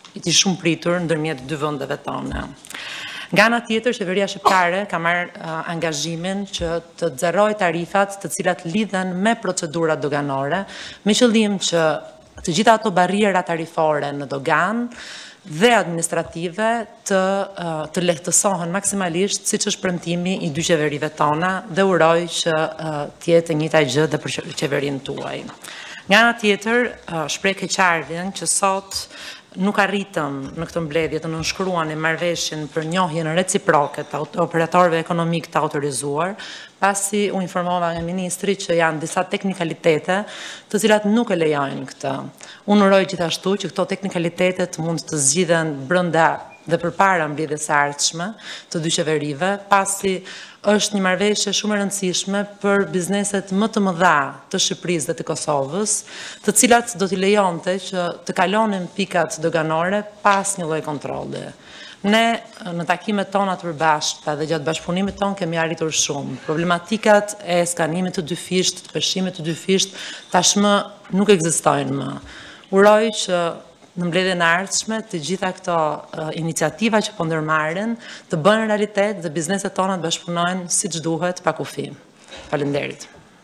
ishte shumë pritur ndërmjet dy vendeve tona. Nga ana tjetër, qeveria shqiptare ka marrë angazhimin që të zerojë tarifat të cilat lidhen me procedurat doganore, me qëllim që të gjitha ato barriera tarifore në dogan dhe administrative të lehtësohen maksimalisht, siç është premtimi i dy qeverive tona dhe uroj që të jetë e njëjta gjë dhe për qeverinë tuaj. Nga ana tjetër, shpreh keqardhjen që sot nuk arritëm në këtë mbledhje të nënshkruani marrëveshjen për njohjen reciproke të operatorëve ekonomik të autorizuar, pasi u informova nga ministri që janë disa teknikalitete të cilat nuk e lejojnë këtë. Unë uroj gjithashtu që këto teknikalitetet mund të zgjidhen brenda dhe përpara mbledhjes së ardhshme të dy qeverive, pasi është një marrëveshje shumë e rëndësishme për bizneset më të mëdha të Shqipërisë dhe të Kosovës, të cilat do t'i lejonte që të kalonin pikat doganore pas një lloj kontrolli. Ne në takimet tona të përbashkëta dhe gjatë bashkëpunimit ton kemi arritur shumë. Problematikat e skanimit të dyfisht, të peshimit të dyfisht, tashmë nuk ekzistojnë më. Uroj që në mbledhjen e ardhshme të gjitha këto iniciativa që po ndërmarrin të bëhen realitet dhe bizneset tona të bashkëpunojnë siç duhet pa kufi. Faleminderit.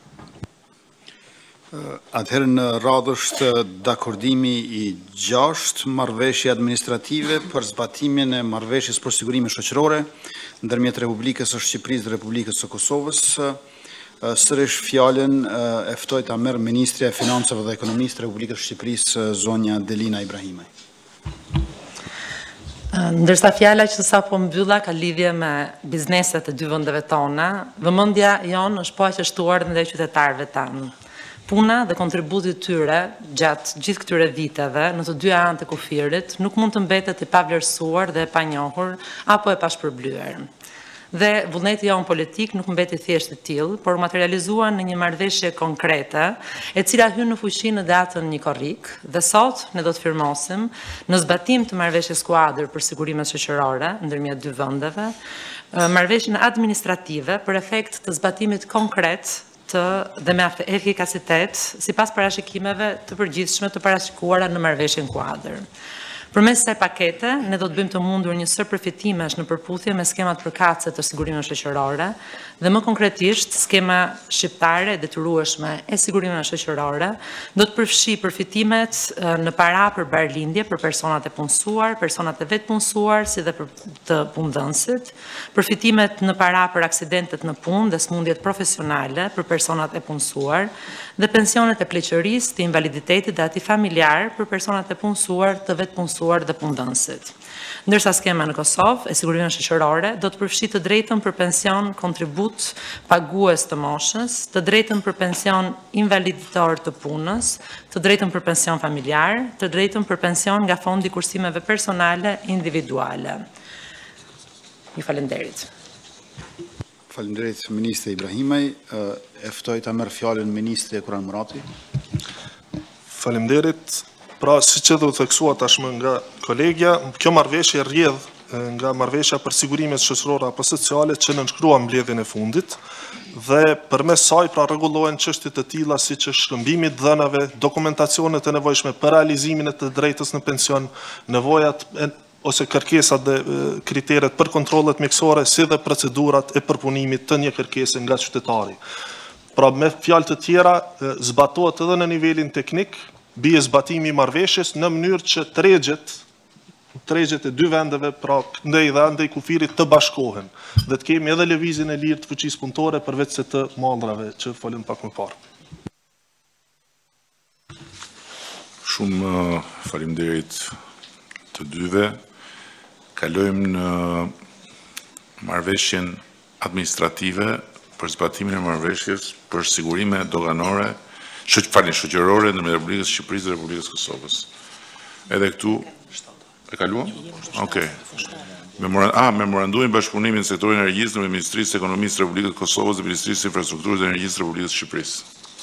Atëherë në radhë është dakordimi i 6 marrëveshje administrative për zbatimin e marrëveshjes për sigurime shoqërore ndërmjet Republikës së Shqipërisë dhe Republikës së Kosovës. Sërish fjalën e ftoj ta merr Ministrja e Financave dhe Ekonomisë të Republikës së Shqipërisë, zonja Delina Ibrahimaj. Ndërsa fjala që sapo mbylla ka lidhje me bizneset e dy vendeve tona, vëmendja jonë është po aq e shtuar ndaj qytetarëve tanë. Puna dhe kontributi tyre gjatë gjithë këtyre viteve në të dy anët e kufirit nuk mund të mbetet i pavlerësuar dhe e panjohur apo e pashpërblyer. Dhe vullneti jonë politik nuk mbeti thjesht i tillë, por materializuan në një marrëveshje konkrete, e cila hyn në fuqi në datën 1 korrik, dhe sot ne do të firmosim në zbatim të marrëveshjes kuadër për sigurimet shoqërore ndërmjet dy vendeve, marrëveshjen administrative për efekt të zbatimit konkret dhe me efikasitet sipas parashikimeve të përgjithshme të parashikuara në marrëveshjen kuadër. Përmes kësaj pakete, ne do të bëjmë të mundur një sër përfitimesh në përputhje me skemat përkatëse të sigurimeve shoqërore dhe më konkretisht skema shqiptare e detyrueshme e sigurimeve shoqërore do të përfshi përfitimet në para për barlindje për personat e punësuar, personat e vetë punësuar, si dhe për të punëdhënësit, përfitimet në para për aksidentet në punë dhe smundjet profesionale për personat e punësuar dhe pensionet e pleqërisë, të invaliditetit dhe ati familjar për personat e punësuar, të vetë punësuar dhe punëdhënësit. Ndërsa skema në Kosovë e sigurimeve shoqërore do të përfshi të drejtën për pension kontribut pagues të moshës, të drejtën për pension invaliditor të punës, të drejtën për pension familjar, të drejtën për pension nga fondi kursimeve personale individuale. Ju falenderit. Falenderit Ministre Ibrahimaj. E ftoj ta merr fjalën Ministri Kurran Murati. Falenderit. Pra, si që do të theksua tashmë nga kolegja, kjo marrëveshje rrjedh nga marrëveshja për sigurimet shoqërore apo sociale që nënshkrua mbledhjen e fundit dhe përmes saj pra rregullohen çështje të tilla siç është shkëmbimi i dhënave, dokumentacionet e nevojshme për realizimin e të drejtës në pension, nevojat ose kërkesat dhe kriteret për kontrollet mjekësore, si dhe procedurat e përpunimit të një kërkese nga qytetari. Pra, me fjalë të tjera, zbatohet edhe në nivelin teknik, bie zbatimi i marrëveshjes në mënyrë që tregjet e dy vendeve, pra ndaj dhe ndaj kufirit të bashkohen dhe të kemi edhe lëvizjen e lirë të fuqisë punëtore përveç se të mallrave që folën pak më parë. Shumë faleminderit të dyve. Kalojmë në marrëveshjen administrative për zbatimin e marrëveshjes për sigurime doganore shoqërore në Republikës Shqipërisë dhe Republikës Kosovës. Edhe këtu e kaluam? Okej. Memorandumi bashkëpunimi në sektorin e energjisë me Ministrisë së Ekonomisë të Republikës Kosovës dhe Ministrisë së Infrastrukturës dhe Energjisë të Republikës Shqipërisë.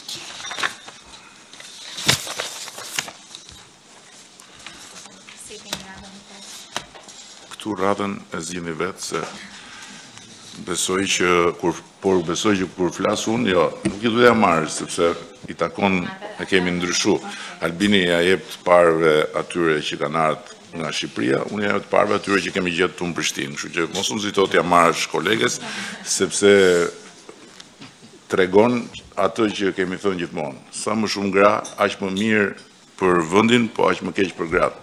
Këtu radhën e zgjidhni vetë se besoj që kur flas unë, jo, nuk i duhet ja marrë, sepse i takon e kemi ndryshu. Albini ja jep të parëve atyre që kanë ardhur nga Shqipëria, unë jam të parëve atyre që kemi gjetur këtu në Prishtinë, kështu që mos unë zito t'ja marrësh kolegës, sepse tregon atë që kemi thënë gjithmonë. Sa më shumë gra, aq më mirë për vendin, po aq më keq për gratë.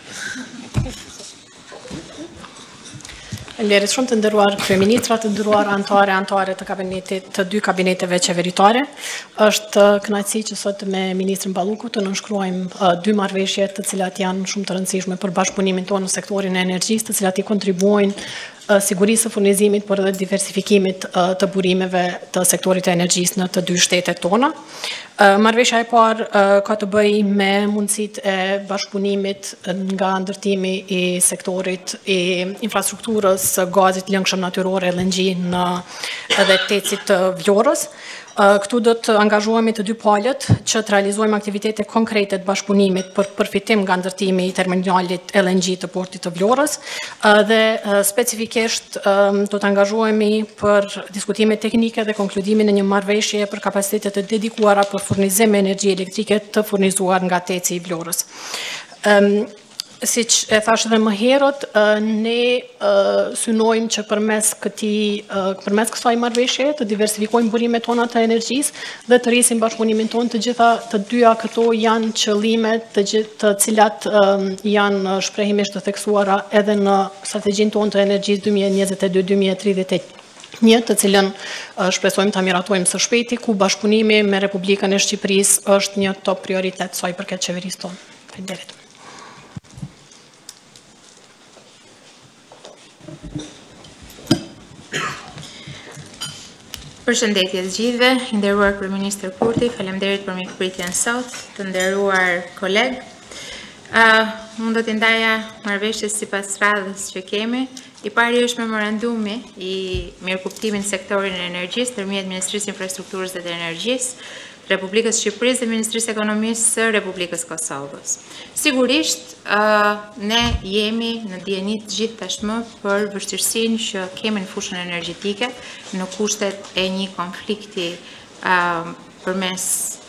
Faleminderit shumë të nderuar kryeministra, të nderuar antare të kabinetit, të dy kabineteve qeveritare. Është kënaqësi që sot me ministrin Balluku të nënshkruajmë dy marrëveshje të cilat janë shumë të rëndësishme për bashkëpunimin tonë në sektorin e energjisë, të cilat i kontribuojnë sigurisë së furnizimit, por edhe diversifikimin të burimeve të sektorit të energjisë në të dy shtetet tona. Marrëveshja e parë ka të bëjë me mundësitë e bashkëpunimit nga ndërtimi i sektorit i infrastrukturës gazit lëngshëm natyror LNG në edhe tecit të Vlorës. Këtu do të angazhohemi të dy palët që të realizojmë aktivitete konkrete të bashkëpunimit për përfitim nga ndërtimi i terminalit LNG të portit të Vlorës dhe specifikisht do të angazhohemi për diskutime teknike dhe konkludimin e një marrëveshje për kapacitetet e dedikuara për furnizim me energji elektrike të furnizuar nga teci i Vlorës. Siç e thash edhe më herët, ne synojmë që përmes kësaj marrëveshje të diversifikojmë burimet tona të energjisë dhe të rrisim bashkëpunimin tonë. Të dyja këto janë qëllime të cilat janë shprehimisht të theksuara edhe në strategjinë tonë të energjisë 2022-2031, të cilën shpresojmë ta miratojmë së shpejti, ku bashkëpunimi me Republikën e Shqipërisë është një top prioritet sa i përket qeverisë tonë. Faleminderit. Përshëndetje të gjithëve, i nderuar kryeministër Kurti, faleminderit për mikpritjen sot, të nderuar kolegë. Unë do t'i ndaja marrëveshjes sipas radhës që kemi. I pari është memorandumi i mirëkuptimit sektorin e energjisë ndërmjet Ministrisë Infrastrukturës dhe të Energjisë, Republikës Shqipërisë dhe Ministrisë Ekonomisë së Republikës Kosovës. Sigurisht, ne jemi në dieni të gjithë tashmë për vështirësinë që kemi në fushën energjetike në kushtet e një konflikti përmes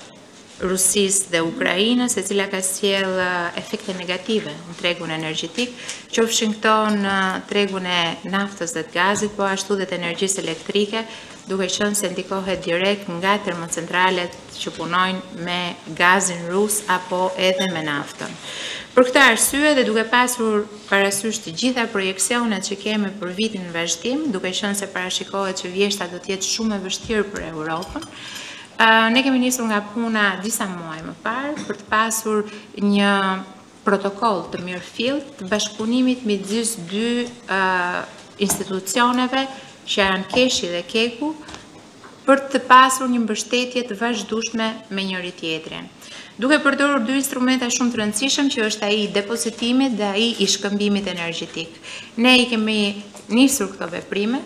Rusisë dhe Ukrainës, e cila ka sjell efekte negative në tregun energjetik, qofshin këto në tregun e naftës dhe të gazit, po ashtu dhe të energjisë elektrike, duke qenë se ndikohet direkt nga termocentralet që punojnë me gazin rus apo edhe me naftën. Për këtë arsye dhe duke pasur parasysh të gjitha projeksionet që kemi për vitin në vazhdim, duke qenë se parashikohet që vjeshta do të jetë shumë e vështirë për Europën, ne kemi nisur nga puna disa muaj më parë për të pasur një protokoll të mirëfillt të bashkëpunimit midis dy institucioneve që janë Keshi dhe Keku, për të pasur një mbështetje të vazhdueshme me njëri tjetrin. Duke përdorur dy instrumenta shumë të rëndësishëm që është ai i depozitimit dhe ai i shkëmbimit energjetik. Ne i kemi nisur këto veprime,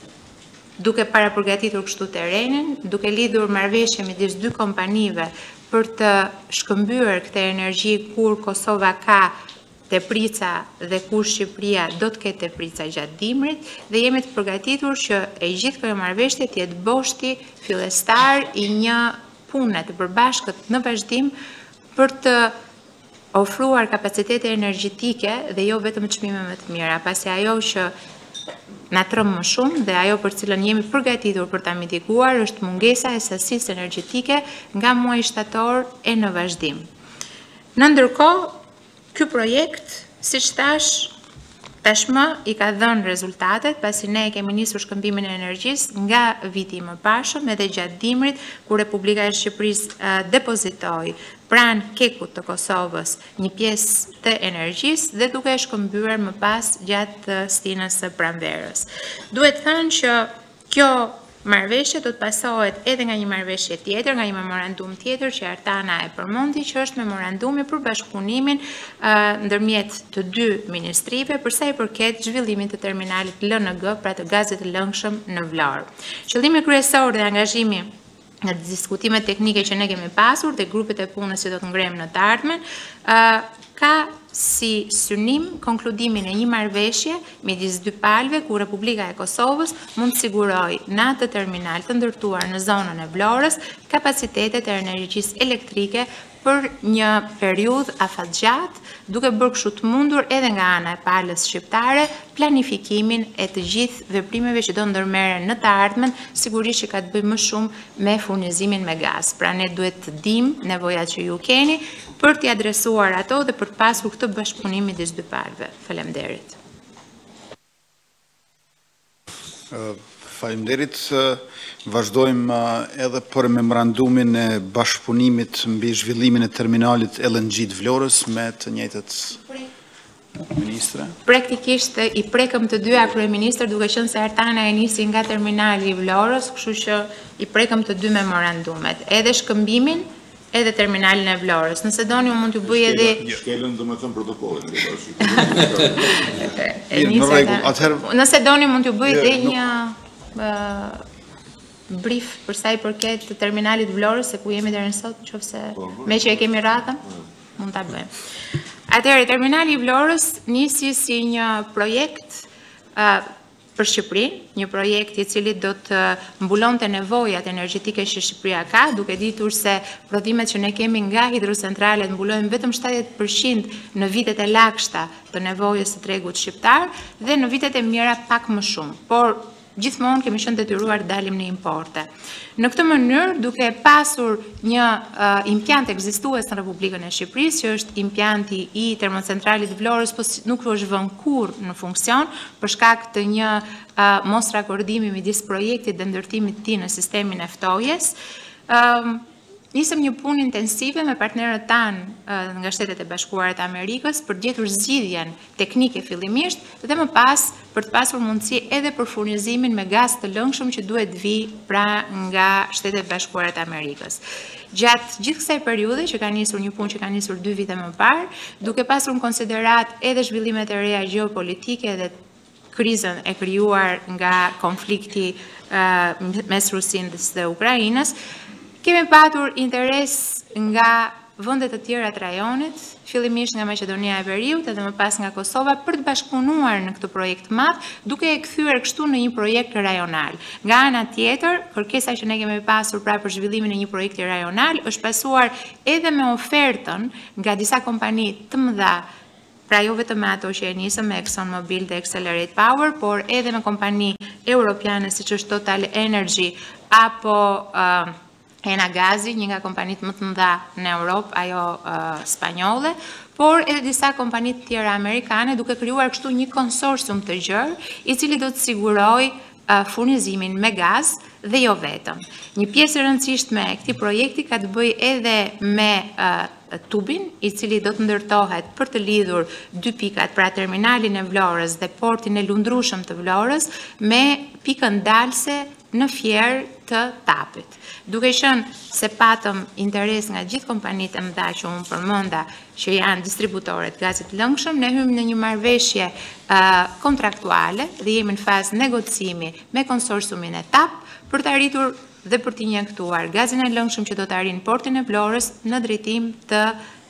duke para përgatitur kështu terrenin, duke lidhur marrëveshje midis dy kompanive për të shkëmbyer këtë energji kur Kosova ka teprica dhe kur Shqipëria do të ketë teprica gjatë dimrit, dhe jemi të përgatitur që e gjithë kjo marrëveshje të jetë boshti fillestar i një pune të përbashkët në vazhdim për të ofruar kapacitete energjetike dhe jo vetëm çmime më të mira, pasi ajo që na trëm më shumë dhe ajo për cilën jemi përgatitur për ta mitiguar është mungesa e sasisë energjetike nga muaji shtator e në vazhdim. Në ndërkohë, ky projekt, siç thash, tashmë i ka dhënë rezultatet, pasi ne kemi nisur shkëmbimin e energjisë nga viti i mëparshëm edhe gjatë dimrit, kur Republika e Shqipërisë depozitoi pranë Kekut të Kosovës një pjesë të energjisë dhe duke e shkëmbyer më pas gjatë stinës së pranverës. Duhet thënë që kjo marrëveshje do të pasohet edhe nga një marrëveshje tjetër, nga një memorandum tjetër që Artana e përmendi, që është memorandumi për bashkëpunimin ndërmjet të dy ministrive për sa i përket zhvillimit të terminalit LNG, pra të gazit të lëngshëm në Vlorë. Qëllimi kryesor dhe angazhimi në diskutimet teknike që ne kemi pasur dhe grupet e punës që do të ngrem në të ardhmen, ka si synim konkludimin e një marrëveshje midis dy palëve ku Republika e Kosovës mund të sigurojë në atë terminal të ndërtuar në zonën e Vlorës kapacitetet e energjisë elektrike për një periudhë afatgjatë, duke bërë kështu të mundur edhe nga ana e palës shqiptare planifikimin e të gjithë veprimeve që do ndërmerren në të ardhmen, sigurisht që ka të bëjë më shumë me furnizimin me gaz. Pra ne duhet të dimë nevojat që ju keni për t'i adresuar ato dhe për të pasur këtë bashkëpunim midis dy palëve. Faleminderit. Faleminderit. Vazhdojmë edhe për memorandumin e bashkëpunimit mbi zhvillimin e terminalit LNG të Vlorës me të njëjtët ministre. Praktikisht i prekëm të dyja kryeministër, duke qenë se Artana e nisi nga terminali i Vlorës, kështu që i prekëm të dy memorandumet, edhe shkëmbimin edhe terminalin e Vlorës. Nëse doni u mund t'ju bëj edhe shkelën do të thënë protokollin. Nëse doni mund t'ju bëj edhe një brief për sa i përket të terminalit Vlorës, se ku jemi deri në sot, nëse me që e kemi ratën, mund ta bëjmë. Atëherë, terminali i Vlorës nisi si një projekt për Shqipërinë, një projekt i cili do të mbulonte nevojat energjetike që Shqipëria ka, duke ditur se prodhimet që ne kemi nga hidrocentralet mbulojnë vetëm 70% në vitet e lakshta të nevojës së tregut shqiptar dhe në vitet e mira pak më shumë. Por gjithmonë kemi qenë detyruar të dalim në importe. Në këtë mënyrë, duke pasur një impjant ekzistues në Republikën e Shqipërisë, që është impjanti i termocentralit Vlorës, po nuk është vënë kurrë në funksion për shkak të një mos rakordimi midis projektit dhe ndërtimit të tij në sistemin e ftojes, nisëm një punë intensive me partnerët tanë nga Shtetet e Bashkuara të Amerikës për të gjetur zgjidhjen teknike fillimisht dhe më pas për të pasur mundësi edhe për furnizimin me gaz të lëngshëm që duhet vi pra nga Shtetet e Bashkuara të Amerikës. Gjatë gjithë kësaj periudhe që ka nisur një punë që ka nisur 2 vite më parë, duke pasur në konsiderat edhe zhvillimet e reja gjeopolitike dhe krizën e krijuar nga konflikti mes Rusisë dhe Ukrainës, kemi patur interes nga vëndet të tjera të rajonit, fillimisht nga Maqedonia e Veriut edhe më pas nga Kosova, për të bashkëpunuar në këtë projekt madh, duke e kthyer kështu në një projekt rajonal. Nga ana tjetër, kërkesa që ne kemi pasur pra për zhvillimin e një projekti rajonal është pasuar edhe me ofertën nga disa kompani të mëdha, pra jo vetëm ato që e nisëm me ExxonMobil dhe Accelerate Power, por edhe me kompani europiane siç është Total Energy apo Enagazi, një nga kompanit më të mëdha në Europë, ajo spanjolle, por edhe disa kompanit tjera amerikane, duke krijuar kështu një konsorcium të gjerë, i cili do të siguroj furnizimin me gaz dhe jo vetëm. Një pjesë e rëndësishme e këtij projekti ka të bëjë edhe me tubin, i cili do të ndërtohet për të lidhur dy pikat, pra terminalin e Vlorës dhe portin e lundrueshëm të Vlorës, me pikën dalse në Fier të Tapit. Duke qenë se patëm interes nga gjithë kompanitë e mëdha që unë përmenda, që janë distributorët gazit lëngshëm, ne hymë në një marrëveshje kontraktuale dhe jemi në fazë negocimi me konsorciumin e TAP për të arritur dhe për të injektuar gazin e lëngshëm që do të arrijë në portin e Vlorës në drejtim të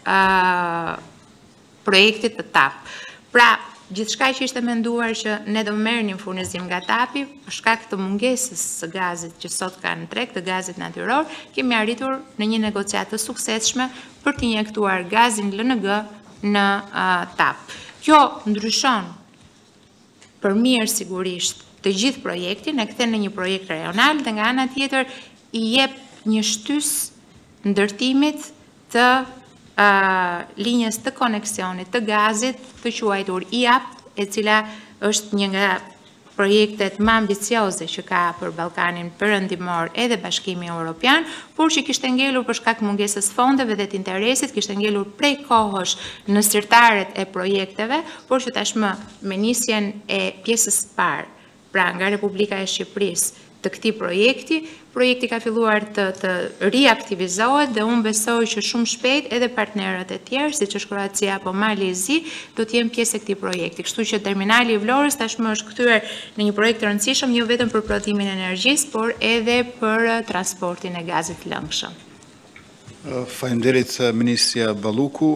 projektit të TAP. Pra, gjithçka që ishte menduar që ne do merrnim furnizim nga TAP-i, për shkak të mungesës së gazit që sot ka në treg, të gazit natyror, kemi arritur në një negociatë të suksesshme për të injektuar gazin LNG në TAP. Kjo ndryshon për mirë sigurisht të gjithë projektin, e kthen në një projekt rajonal dhe nga ana tjetër i jep një shtys ndërtimit të linjës të koneksionit të gazit të quajtur IAP, e cila është një nga projektet më ambicioze që ka për Ballkanin Perëndimor edhe Bashkimi Evropian, por që kishte ngelur për shkak mungesës fondeve dhe të interesit, kishte ngelur prej kohësh në sirtaret e projekteve, por që tashmë me nisjen e pjesës së parë, pra nga Republika e Shqipërisë të këtij projekti ka filluar të riaktivizohet dhe unë besoj që shumë shpejt edhe partnerët e tjerë, siç është Kroacia apo Malezi, do të jenë pjesë e këtij projekti. Kështu që terminali i Vlorës tashmë është kthyer në një projekt të rëndësishëm jo vetëm për prodhimin e energjisë, por edhe për transportin e gazit lëngshëm. Faleminderit Ministria Balluku.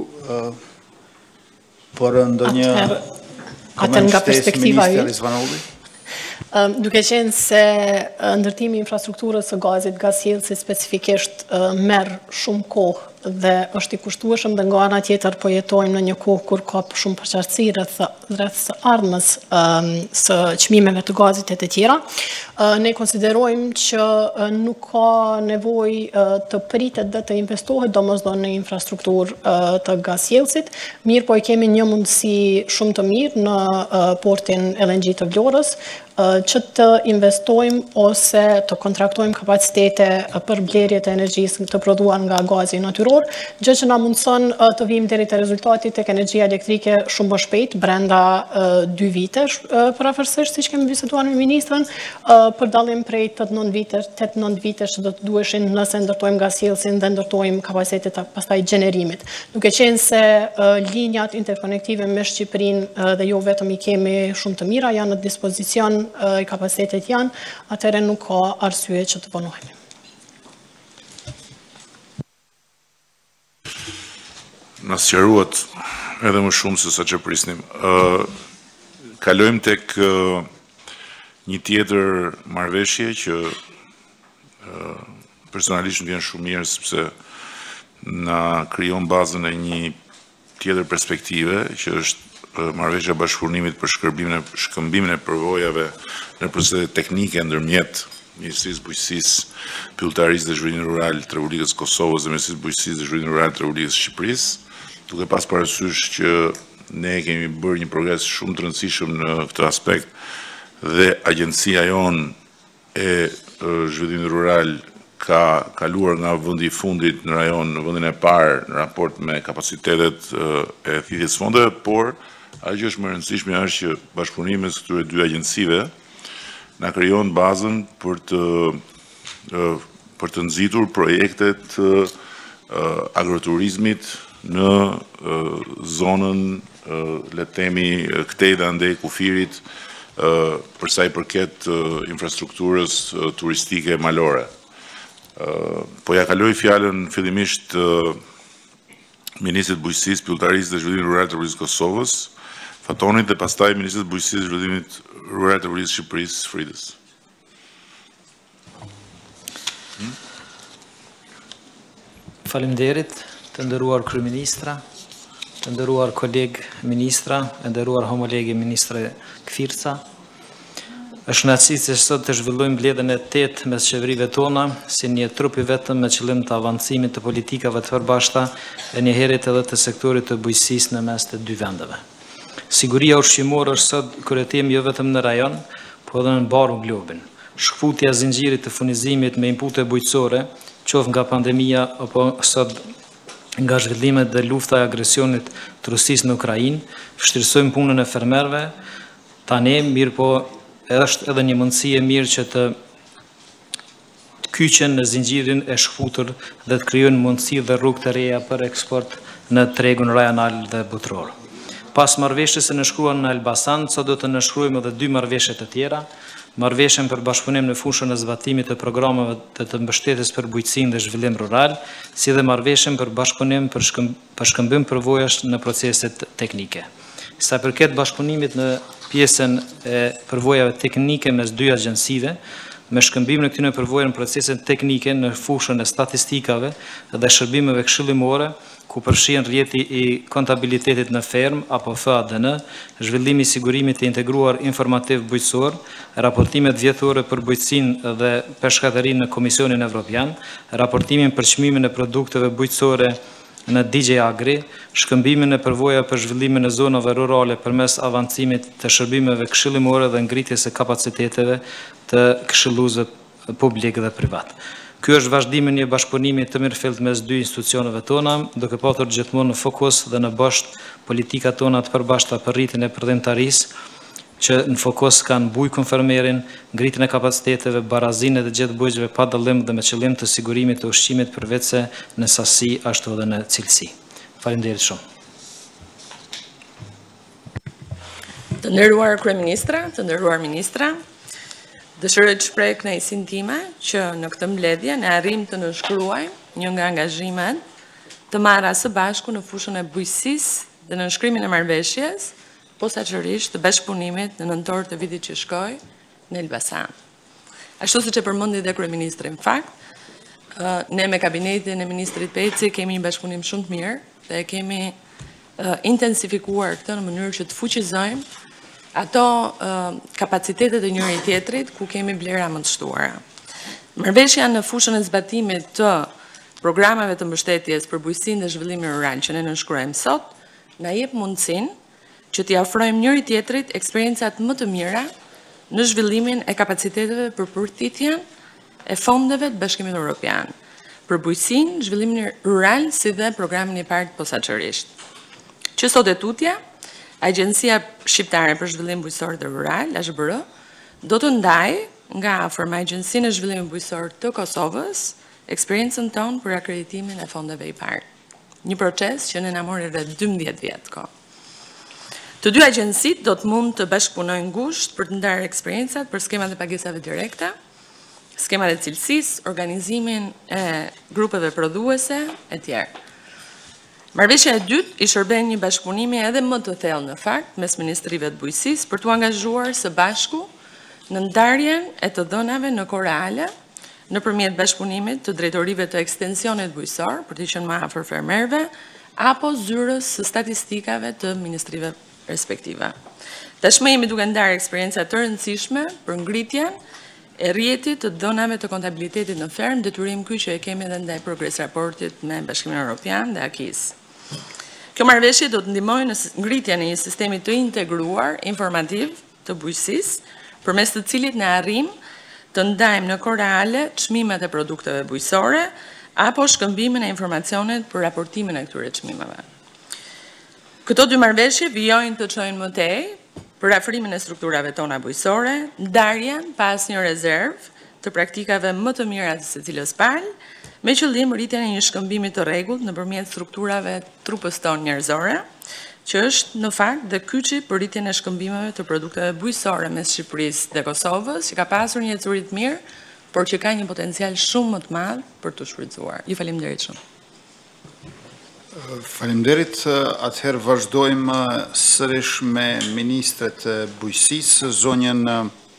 Por ndonjë koment nga perspektiva Ministri Rizvanolli? Duke qenë se ndërtimi infrastrukturës së gazit, gazjellësi specifikisht merr shumë kohë dhe është i kushtueshëm dhe nga ana tjetër po jetojmë në një kohë kur ka shumë përqartësi rreth së ardhmës së çmimeve të gazit e të tjera. Ne konsiderojmë që nuk ka nevojë të pritet dhe të investohet domosdoshmë në infrastrukturë të gazsjellësit, mirë po e kemi një mundësi shumë të mirë në portin LNG të Vlorës, që të investojmë ose të kontraktojmë kapacitete për blerje të energjisë të prodhuar nga gazi natyror, gjë që na mundson të vijmë deri te rezultati tek energjia elektrike shumë më shpejt, brenda 2 vitesh parafërsisht, siç kemi biseduar me ministrën, për dallim prej 8-9 vitesh që do të duheshin nëse ndërtojmë gazsjellësin dhe ndërtojmë kapacitetet pastaj gjenerimit. Duke qenë se linjat interkonektive me Shqipërinë dhe jo vetëm i kemi shumë të mira, janë në dispozicion i kapacitetet janë, atëherë nuk ka arsye që të vonohemi. Na sqaruat edhe më shumë se sa që prisnim. Kalojmë tek një tjetër marrëveshje që personalisht më vjen shumë mirë sepse na krijon bazën e një tjetër perspektive që është marrëveshja e bashkëpunimit për shkëmbimin e përvojave në proceset teknike ndërmjet Ministrisë Bujqësisë, Pyllëtarisë dhe Zhvillimit Rural të Republikës Kosovës dhe Ministrisë Bujqësisë dhe Zhvillimit Rural të Republikës Shqipërisë, duke pas parasysh që ne kemi bërë një progres shumë të rëndësishëm në këtë aspekt dhe agjencia jonë e Zhvillimit Rural ka kaluar nga vendi i fundit në rajon në vendin e parë në raport me kapacitetet e thithjes fondeve, por ajo që është më rëndësishme është që bashkëpunimi mes këtyre dy agjencive na krijon bazën për të nxitur projektet agroturizmit në zonën le të themi Ktej dhe Andej Kufirit për sa i përket infrastrukturës turistike malore. Po ja kaloj fjalën fillimisht Ministrit Bujqësisë, Pyllëtarisë dhe Zhvillimit Rural të Republikës Kosovës, Fatonit dhe pastaj Ministrit Bujqësisë dhe Zhvillimit Rural të Republikës Shqipërisë, Fridës. Faleminderit, të nderuar kryeministra, të nderuar koleg ministra, të nderuar homolegi ministre Kfirca. Është kënaqësi se sot të zhvillojmë mbledhjen e 8 mes qeverive tona si një trup i vetëm me qëllim të avancimit të politikave të përbashkëta e njëherët edhe të sektorit të bujqësisë në mes të dy vendeve. Siguria ushqimore është sot kryetemi jo vetëm në rajon, por edhe në mbarë globin. Shkputja e zinxhirit të furnizimit me inpute bujqësore, qoftë nga pandemia apo sot nga zhvillimet dhe lufta e agresionit të Rusisë në Ukrainë, vështirësojmë punën e fermerëve, tani mirë po është edhe një mundësi e mirë që të kyqen në zinxhirin e shkputur dhe të krijojnë mundësi dhe rrugë të reja për eksport në tregun rajonal dhe botëror. Pas marrëveshjes së nënshkruar në Elbasan, sot do të nënshkruajmë edhe 2 marrëveshje të tjera, marrëveshjen për bashkëpunim në fushën e zbatimit të programeve të mbështetjes për bujqësinë dhe zhvillim rural, si dhe marrëveshjen për bashkëpunim për shkëmbim përvojash në proceset teknike. Sa përket bashkëpunimit në pjesën e përvojave teknike mes dy agjencive, me shkëmbim në këtyre përvojave në proceset teknike në fushën e statistikave dhe shërbimeve këshillimore, ku përfshihen rrjeti i kontabilitetit në ferm apo FADN, zhvillimi i sigurimit të integruar informativ bujqësor, raportimet vjetore për bujqësinë dhe peshkatërinë në Komisionin Evropian, raportimin për çmimin e produkteve bujqësore në DJ Agri, shkëmbimin e përvoja për zhvillimin e zonave rurale përmes avancimit të shërbimeve këshillimore dhe ngritjes së kapaciteteve të këshilluesve publik dhe privat. Ky është vazhdimi i një bashkëpunimi të mirëfillt mes dy institucioneve tona, duke patur gjithmonë në fokus dhe në basht politikat tona të përbashkëta për rritjen e përdimtarisë, që në fokus kanë bujkun fermerin, ngritjen e kapaciteteve, barazinë e të gjithë bujqëve pa dallim dhe me qëllim të sigurimit të ushqimit përveçse në sasi ashtu edhe në cilësi. Faleminderit shumë. Të nderuar kryeministra, të nderuar ministra, dëshiroj të shpreh kënaqësinë time që në këtë mbledhje ne arrim të nënshkruajmë një nga angazhimet të marra së bashku në fushën e bujqësisë dhe në nënshkrimin e marrëveshjes posaçërisht të bashkëpunimit në nëntor të vitit që shkoi në Elbasan. Ashtu siç e përmendi dhe kryeministri, në fakt, ne me kabinetin e Ministrit Peci kemi një bashkëpunim shumë të mirë dhe kemi intensifikuar këtë në mënyrë që të fuqizojmë ato kapacitetet e njëri tjetrit ku kemi vlera më të shtuara. Marrëveshja në fushën e zbatimit të programeve të mbështetjes për bujqësinë dhe zhvillimin rural që ne nënshkruajmë sot, na jep mundësinë që t'i ofrojmë njëri tjetrit eksperiencat më të mira në zhvillimin e kapaciteteve për përthitjen e fondeve të Bashkimit Evropian, për bujqësinë, zhvillimin rural si dhe programin i parë posaçërisht. Që sot e tutje, Agjencia Shqiptare për Zhvillim Bujqësor dhe Rural, ASHBR, do të ndajë nga afër me Agjencinë e Zhvillimit Bujqësor të Kosovës eksperiencën tonë për akreditimin e fondeve i parë. Një proces që ne na mori rreth 12 vjet kohë. Të dy agjencitë do të mund të bashkëpunojnë ngushtë për të ndarë eksperiencat për skemat e pagesave direkte, skemat e cilësisë, organizimin e grupeve prodhuese e tjerë. Marrëveshja e dytë i shërben një bashkëpunimi edhe më të thellë në fakt mes ministrive të bujqësisë për t'u angazhuar së bashku në ndarjen e të dhënave në kohë reale nëpërmjet bashkëpunimit të drejtorive të ekstensionit bujqësor për të qenë më afër fermerëve apo zyrës së statistikave të ministrive respektive. Tashmë jemi duke ndarë eksperienca të rëndësishme për ngritjen e rrjetit të dhënave të kontabilitetit në ferm, detyrim ky që e kemi edhe ndaj progres raportit me Bashkimin Evropian dhe AKIS. Kjo marrëveshje do të ndihmojë në ngritjen e një sistemi të integruar informativ të bujqësisë, përmes të cilit ne arrim të ndajmë në kohë reale çmimet e produkteve bujqësore apo shkëmbimin e informacionit për raportimin e këtyre çmimeve. Këto dy marrëveshje vijojnë të çojnë më tej për afrimin e strukturave tona bujqësore, ndarjen pas një rezervë të praktikave më të mira të secilës palë, me qëllim rritjen e një shkëmbimi të rregullt nëpërmjet strukturave trupës tonë njerëzore, që është në fakt dhe kyçi për rritjen e shkëmbimeve të produkteve bujqësore mes Shqipërisë dhe Kosovës, që ka pasur një ecuri të mirë, por që ka një potencial shumë më të madh për të shfrytzuar. Ju faleminderit shumë. Faleminderit, atëherë vazhdojmë sërish me ministret e bujqësisë, zonjën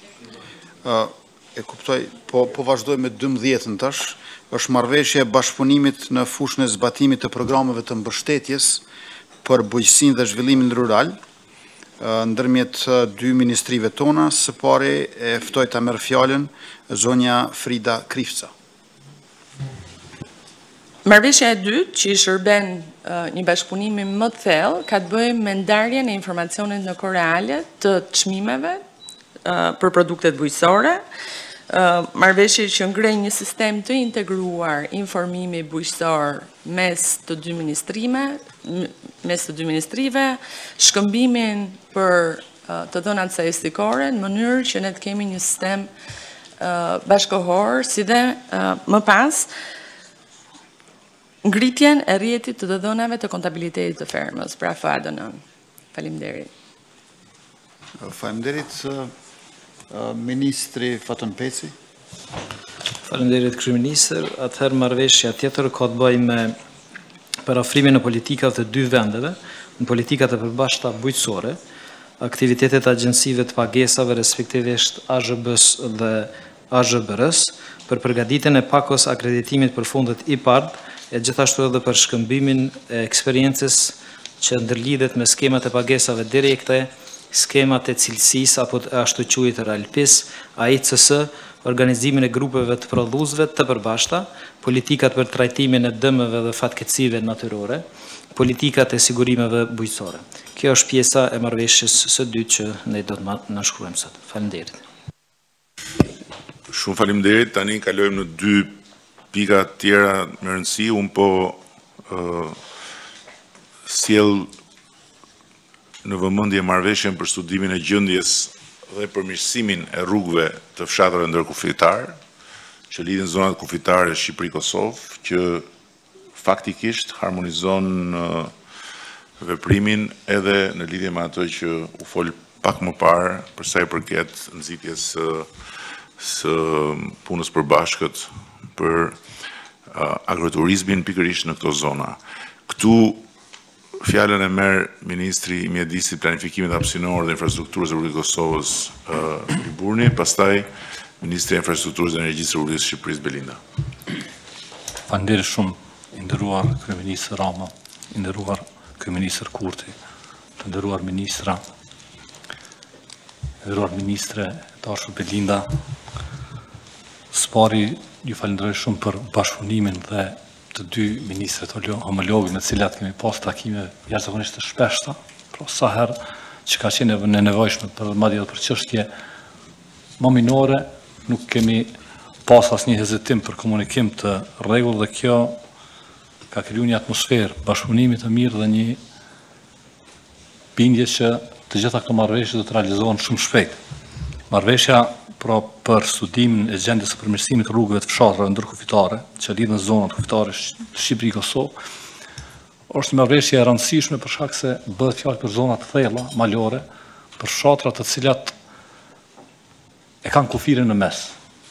e kuptoj, po vazhdojmë me 12-ën tash, është marrëveshje e bashkëpunimit në fushën e zbatimit të programeve të mbështetjes për bujqësinë dhe zhvillimin rural, ndërmjet dy ministrive tona, së pari e ftoj ta merr fjalën zonja Frida Krifca. Marrëveshja e dytë, që i shërben një bashkëpunimi më të thellë, ka të bëjë me ndarjen e informacionit në kohë reale të çmimeve për produktet bujqësore, marrëveshje që ngrej një sistem të integruar informimi bujqësor mes të dy ministrive, shkëmbimin për të dhënat statistikore në mënyrë që ne të kemi një sistem bashkohor, si dhe më pas ngritjen e rrjetit të dhënave të kontabilitetit të fermës, pra FADN. Faleminderit. Faleminderit. Ministri Fatën Peci. Faleminderit Kryeministër. Atëherë marrëveshja tjetër ka të bëjë me parafrimin në politikat të dy vendeve, në politikat e përbashkëta bujqësore, aktivitetet e agjencive të pagesave respektivisht ASHB-s dhe ASHBR-s për përgatitjen e pakos akreditimit për fondet IPARD e gjithashtu edhe për shkëmbimin e eksperiencës që ndërlidhet me skemat e pagesave direkte, skemat e cilësisë apo ashtu quajtur RALPIS, AICS, organizimin e grupeve të prodhuesve të përbashkëta, politikat për trajtimin e dëmeve dhe fatkeqësive natyrore, politikat e sigurimeve bujqësore. Kjo është pjesa e marrëveshjes së dytë që ne do të nënshkruajmë sot. Faleminderit. Shumë faleminderit. Tani kalojmë në dy pika tjera me rëndësi. Unë po sjell në vëmendje marrëveshjen për studimin e gjendjes dhe përmirësimin e rrugëve të fshatrave ndërkufitar, që lidhin zonat kufitare Shqipëri-Kosovë, që faktikisht harmonizon veprimin edhe në lidhje me ato që u fol pak më parë për sa i përket nxitjes së punës përbashkët për agroturizmin pikërisht në këto zona. Këtu fjalën e merr Ministri i Mjedisit, Planifikimit Hapësinor dhe Infrastrukturës së Republikës Kosovës i Burni, pastaj Ministri i Infrastrukturës dhe Energjisë së Republikës Shqipërisë Belinda. Faleminderit shumë, i nderuar Kryeministër Rama, i nderuar Kryeministër Kurti, të nderuar ministra, nderuar ministre, dashur Belinda. Së pari ju falenderoj shumë për bashkëpunimin dhe të dy ministret homologë me cilat kemi pas takime jashtëzakonisht të shpeshta, pra sa herë që ka qenë në nevojshme për madje për çështje më minore, nuk kemi pas asnjë hezitim për komunikim të rregull dhe kjo ka krijuar një atmosferë bashkëpunimi të mirë dhe një bindje që të gjitha këto marrëveshje do të realizohen shumë shpejt. Marrëveshja pra për studimin e gjendjes së përmirësimit të rrugëve të fshatrave ndërkufitare që lidhen zonat kufitare Shqipëri-Kosovë, është një marrëveshje e rëndësishme për shkak se bëhet fjalë për zona të thella, malore, për fshatra të cilat e kanë kufirin në mes.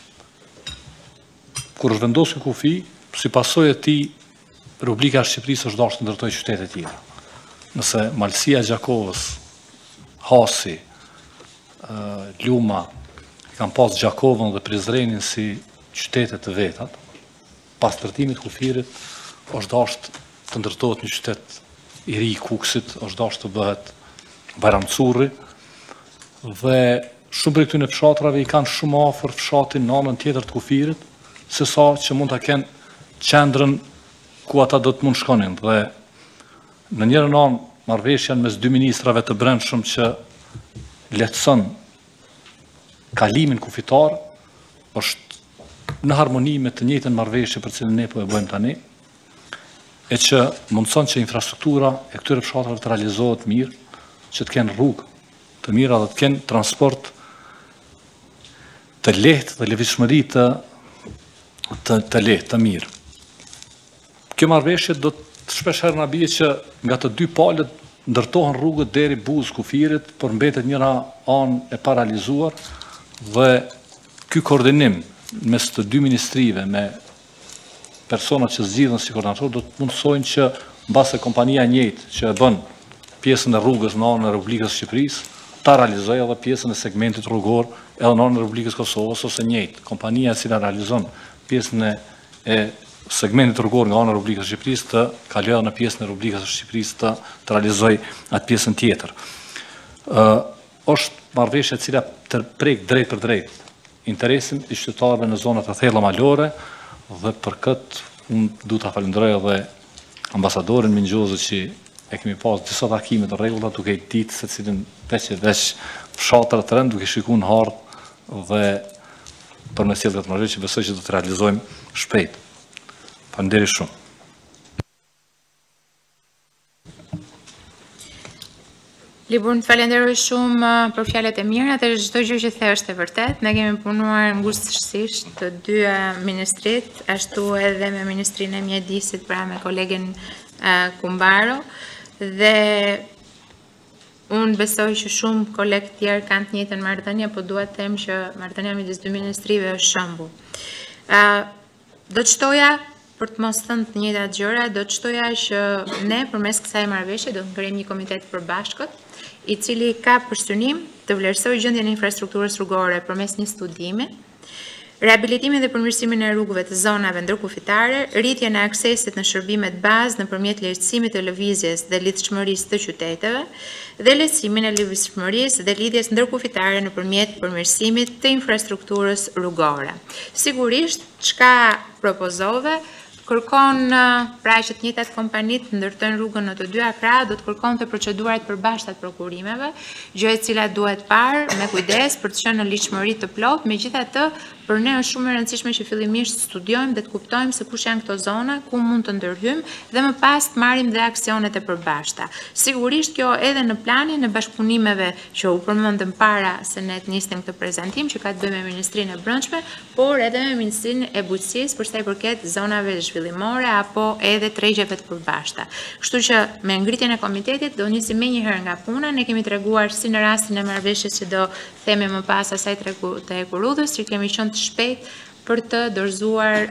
Kur është vendosur kufi, si pasojë e tij, Republika e Shqipërisë është dashur të ndërtojë qytete të tjera. Nëse Malësia e Gjakovës, Hasi, Luma, kanë pas Gjakovën dhe Prizrenin si qytete të vetat, pas ndërtimit kufirit, është dashur të ndërtohet një qytet i ri i Kukësit, është dashur të bëhet Bajramculli, dhe shumë prej këtyre fshatrave i kanë shumë afër fshatin në anën tjetër të kufirit, sesa që mund ta kenë qendrën ku ata do të mund shkonin. Dhe në njërin anë marrëveshjen mes dy ministrave të brendshëm që lehtëson kalimin kufitar është në harmoni me të njëjtën marrëveshje për cilën ne po e bëjmë tani, e që mundson që infrastruktura e këtyre fshatrave të realizohet mirë, që të kenë rrugë të mira dhe të kenë transport të lehtë dhe lëvizshmëri të lehtë, të mirë. Kjo marrëveshje do të shpeshherë na bie që nga të dy palët ndërtohen rrugët deri Buzë kufirit, por mbetet njëra anë e paralizuar dhe ky koordinim mes të dy ministrive me personat që zgjidhen si koordinator do të mundsojnë që mbase kompania e njëjtë që e bën pjesën e rrugës në anën e Republikës së Shqipërisë ta realizojë edhe pjesën e segmentit rrugor edhe në anën e Republikës së Kosovës ose njëjtë. Kompania e cila realizon pjesën e segmentit rrugor nga ana e Republikës së Shqipërisë të kalojë në pjesën e Republikës së Shqipërisë të realizojë atë pjesën tjetër. Është marrëveshje e cila të prek drejt për drejt interesin e qytetarëve në zonat e thella malore dhe për këtë unë du ta falenderoj edhe ambasadorin Mingjozë që e kemi pas disa takime të rregullta duke i ditë se cilin veç fshatra të rënd duke shikuar në hartë dhe për në sjellje të marrëveshje që besoj që do të realizojmë shpejt. Faleminderit shumë. Libur, të falenderoj shumë për fjalët e mira dhe çdo gjë që the është e vërtet. Ne kemi punuar ngushtësisht të dy ministrit, ashtu edhe me Ministrinë e Mjedisit, pra me kolegen Kumbaro, dhe unë besoj që shumë kolegë tjerë kanë të njëjtën marrëdhënie, po dua të them që marrëdhënia midis dy ministrive është shembull. Do të shtoja për të mos thënë të njëjtat gjëra, do të shtoja që ne përmes kësaj marrëveshje do të ngrijmë një komitet të përbashkët, i cili ka për synim të vlerësojë gjendjen e infrastrukturës rrugore përmes një studimi, rehabilitimin dhe përmirësimin e rrugëve të zonave ndërkufitare, rritjen e aksesit në shërbimet bazë nëpërmjet lehtësimit të lëvizjes dhe lidhshmërisë të qyteteve dhe lehtësimin e lëvizshmërisë dhe lidhjes ndërkufitare nëpërmjet përmirësimit të infrastrukturës rrugore. Sigurisht, çka propozove kërkon pra që të njëjtat kompanit të ndërtojnë rrugën në të dyja krah, do të kërkonte procedurat përbashkëta të prokurimeve, gjë e cila duhet parë me kujdes për të qenë në ligjshmëri të plotë. Megjithatë, për ne është shumë e rëndësishme që fillimisht studiojmë dhe të kuptojmë se kush janë këto zona, ku mund të ndërhyjmë dhe më pas të marrim dhe aksionet e përbashkëta. Sigurisht kjo edhe në planin e bashkëpunimeve që u përmendën para se ne të nisnim këtë prezantim që ka të bëjë me Ministrinë e Brendshme, por edhe me Ministrinë e Bujqësisë për sa i përket zonave zhvillimore apo edhe tregjeve të përbashkëta. Kështu që me ngritjen e komitetit do nisim menjëherë nga puna. Ne kemi treguar si në rastin e marrëveshjes që do themi më pas asaj të Ekurudhës, që kemi qenë të shpejt për të dorëzuar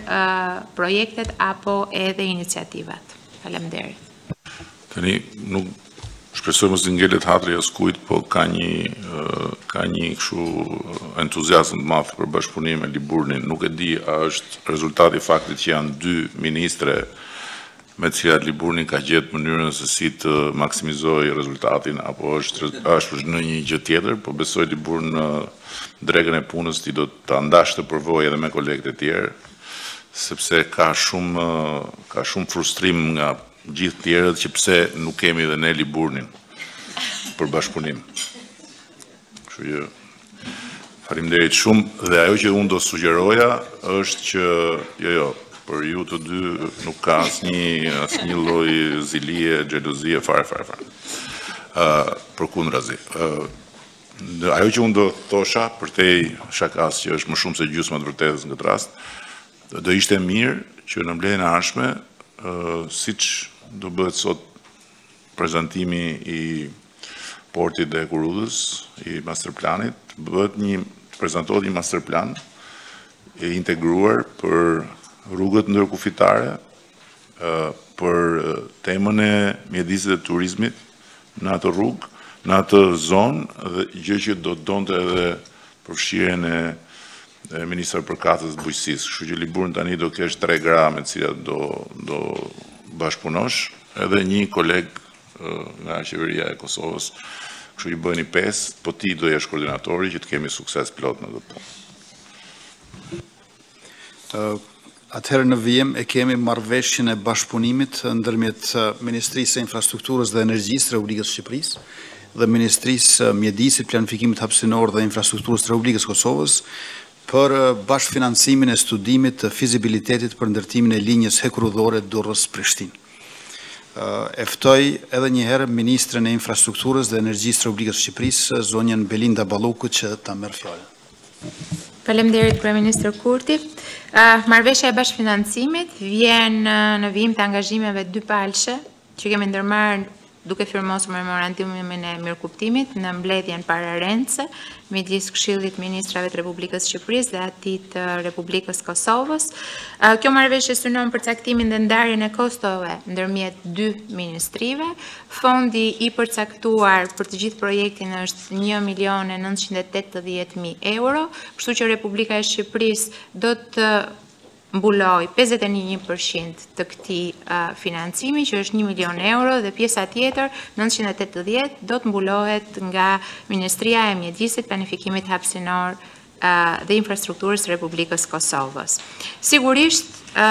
projektet apo edhe iniciativat. Faleminderit. Tani nuk Shpresoj mos i ngelet hatri askujt, po ka një kështu entuziazëm të madh për bashkëpunim me Liburnin. Nuk e di a është rezultati i faktit që janë dy ministre me të cilat Liburni ka gjetë mënyrën se si të maksimizojë rezultatin, apo është në një gjë tjetër, po besoj Liburni në dregën e punës ti do të ndash të përvojë edhe me kolegët e tjerë, sepse ka shumë frustrim nga gjithë tjerët që pse nuk kemi dhe ne Liburnin për bashkëpunim. Kështu që faleminderit shumë dhe ajo që unë do sugjeroja është që për ju të dy nuk ka asnjë lloj zilie, xhelozie, fare. Përkundrazi. Ajo që unë do thosha për te shakas që është më shumë se gjysma të vërtetës në këtë rast, do ishte mirë që në mbledhjen e ardhshme, siç do bëhet sot prezantimi i portit dhe Kurudhës, i masterplanit, prezantohet një masterplan i integruar për rrugët ndërkufitare, për temën e mjedisit dhe turizmit në atë rrugë, në atë zonë, dhe gjë që do të donte edhe përfshirjen e ministra përkatës të bujqësisë. Kështu që Liburni tani do kesh 3 gra me të cilat do bashkëpunosh, edhe një koleg nga qeveria e Kosovës. Kështu që bëheni 5, po ti do jesh koordinatori që të kemi sukses plot në këtë punë. Atëherë në vijim e kemi marrëveshjen e bashkëpunimit ndërmjet Ministrisë së Infrastrukturës dhe Energjisë Republikës së Shqipërisë dhe Ministrisë Mjedisit, Planifikimit Hapësinor dhe Infrastrukturës të Republikës Kosovës për bashkëfinancimin e studimit të fizibilitetit për ndërtimin e linjës hekurudhore Durrës-Prishtinë. E ftoj edhe një herë Ministrën e Infrastrukturës dhe Energjisë të Republikës së Shqipërisë, zonjën Belinda Balloku, që ta merr fjalën. Faleminderit Kryeministër Kurti. Marrëveshja e bashkëfinancimit vjen në vijim të angazhimeve dypalëshe që kemi ndërmarrë duke firmosur memorandumin e mirëkuptimit në mbledhjen pararendëse midis Këshillit Ministrave të Republikës Shqipërisë dhe atij të Republikës Kosovës. Kjo marrëveshje synon përcaktimin dhe ndarjen e kostove ndërmjet 2 ministrive. Fondi i përcaktuar për të gjithë projektin është 1.980.000 euro, kështu që Republika e Shqipërisë do të mbuloj 51% të këtij financimi, që është 1 milion euro, dhe pjesa tjetër, 980, do të mbulohet nga Ministria e Mjedisit, Planifikimit Hapësinor dhe Infrastrukturës së Republikës Kosovës. Sigurisht,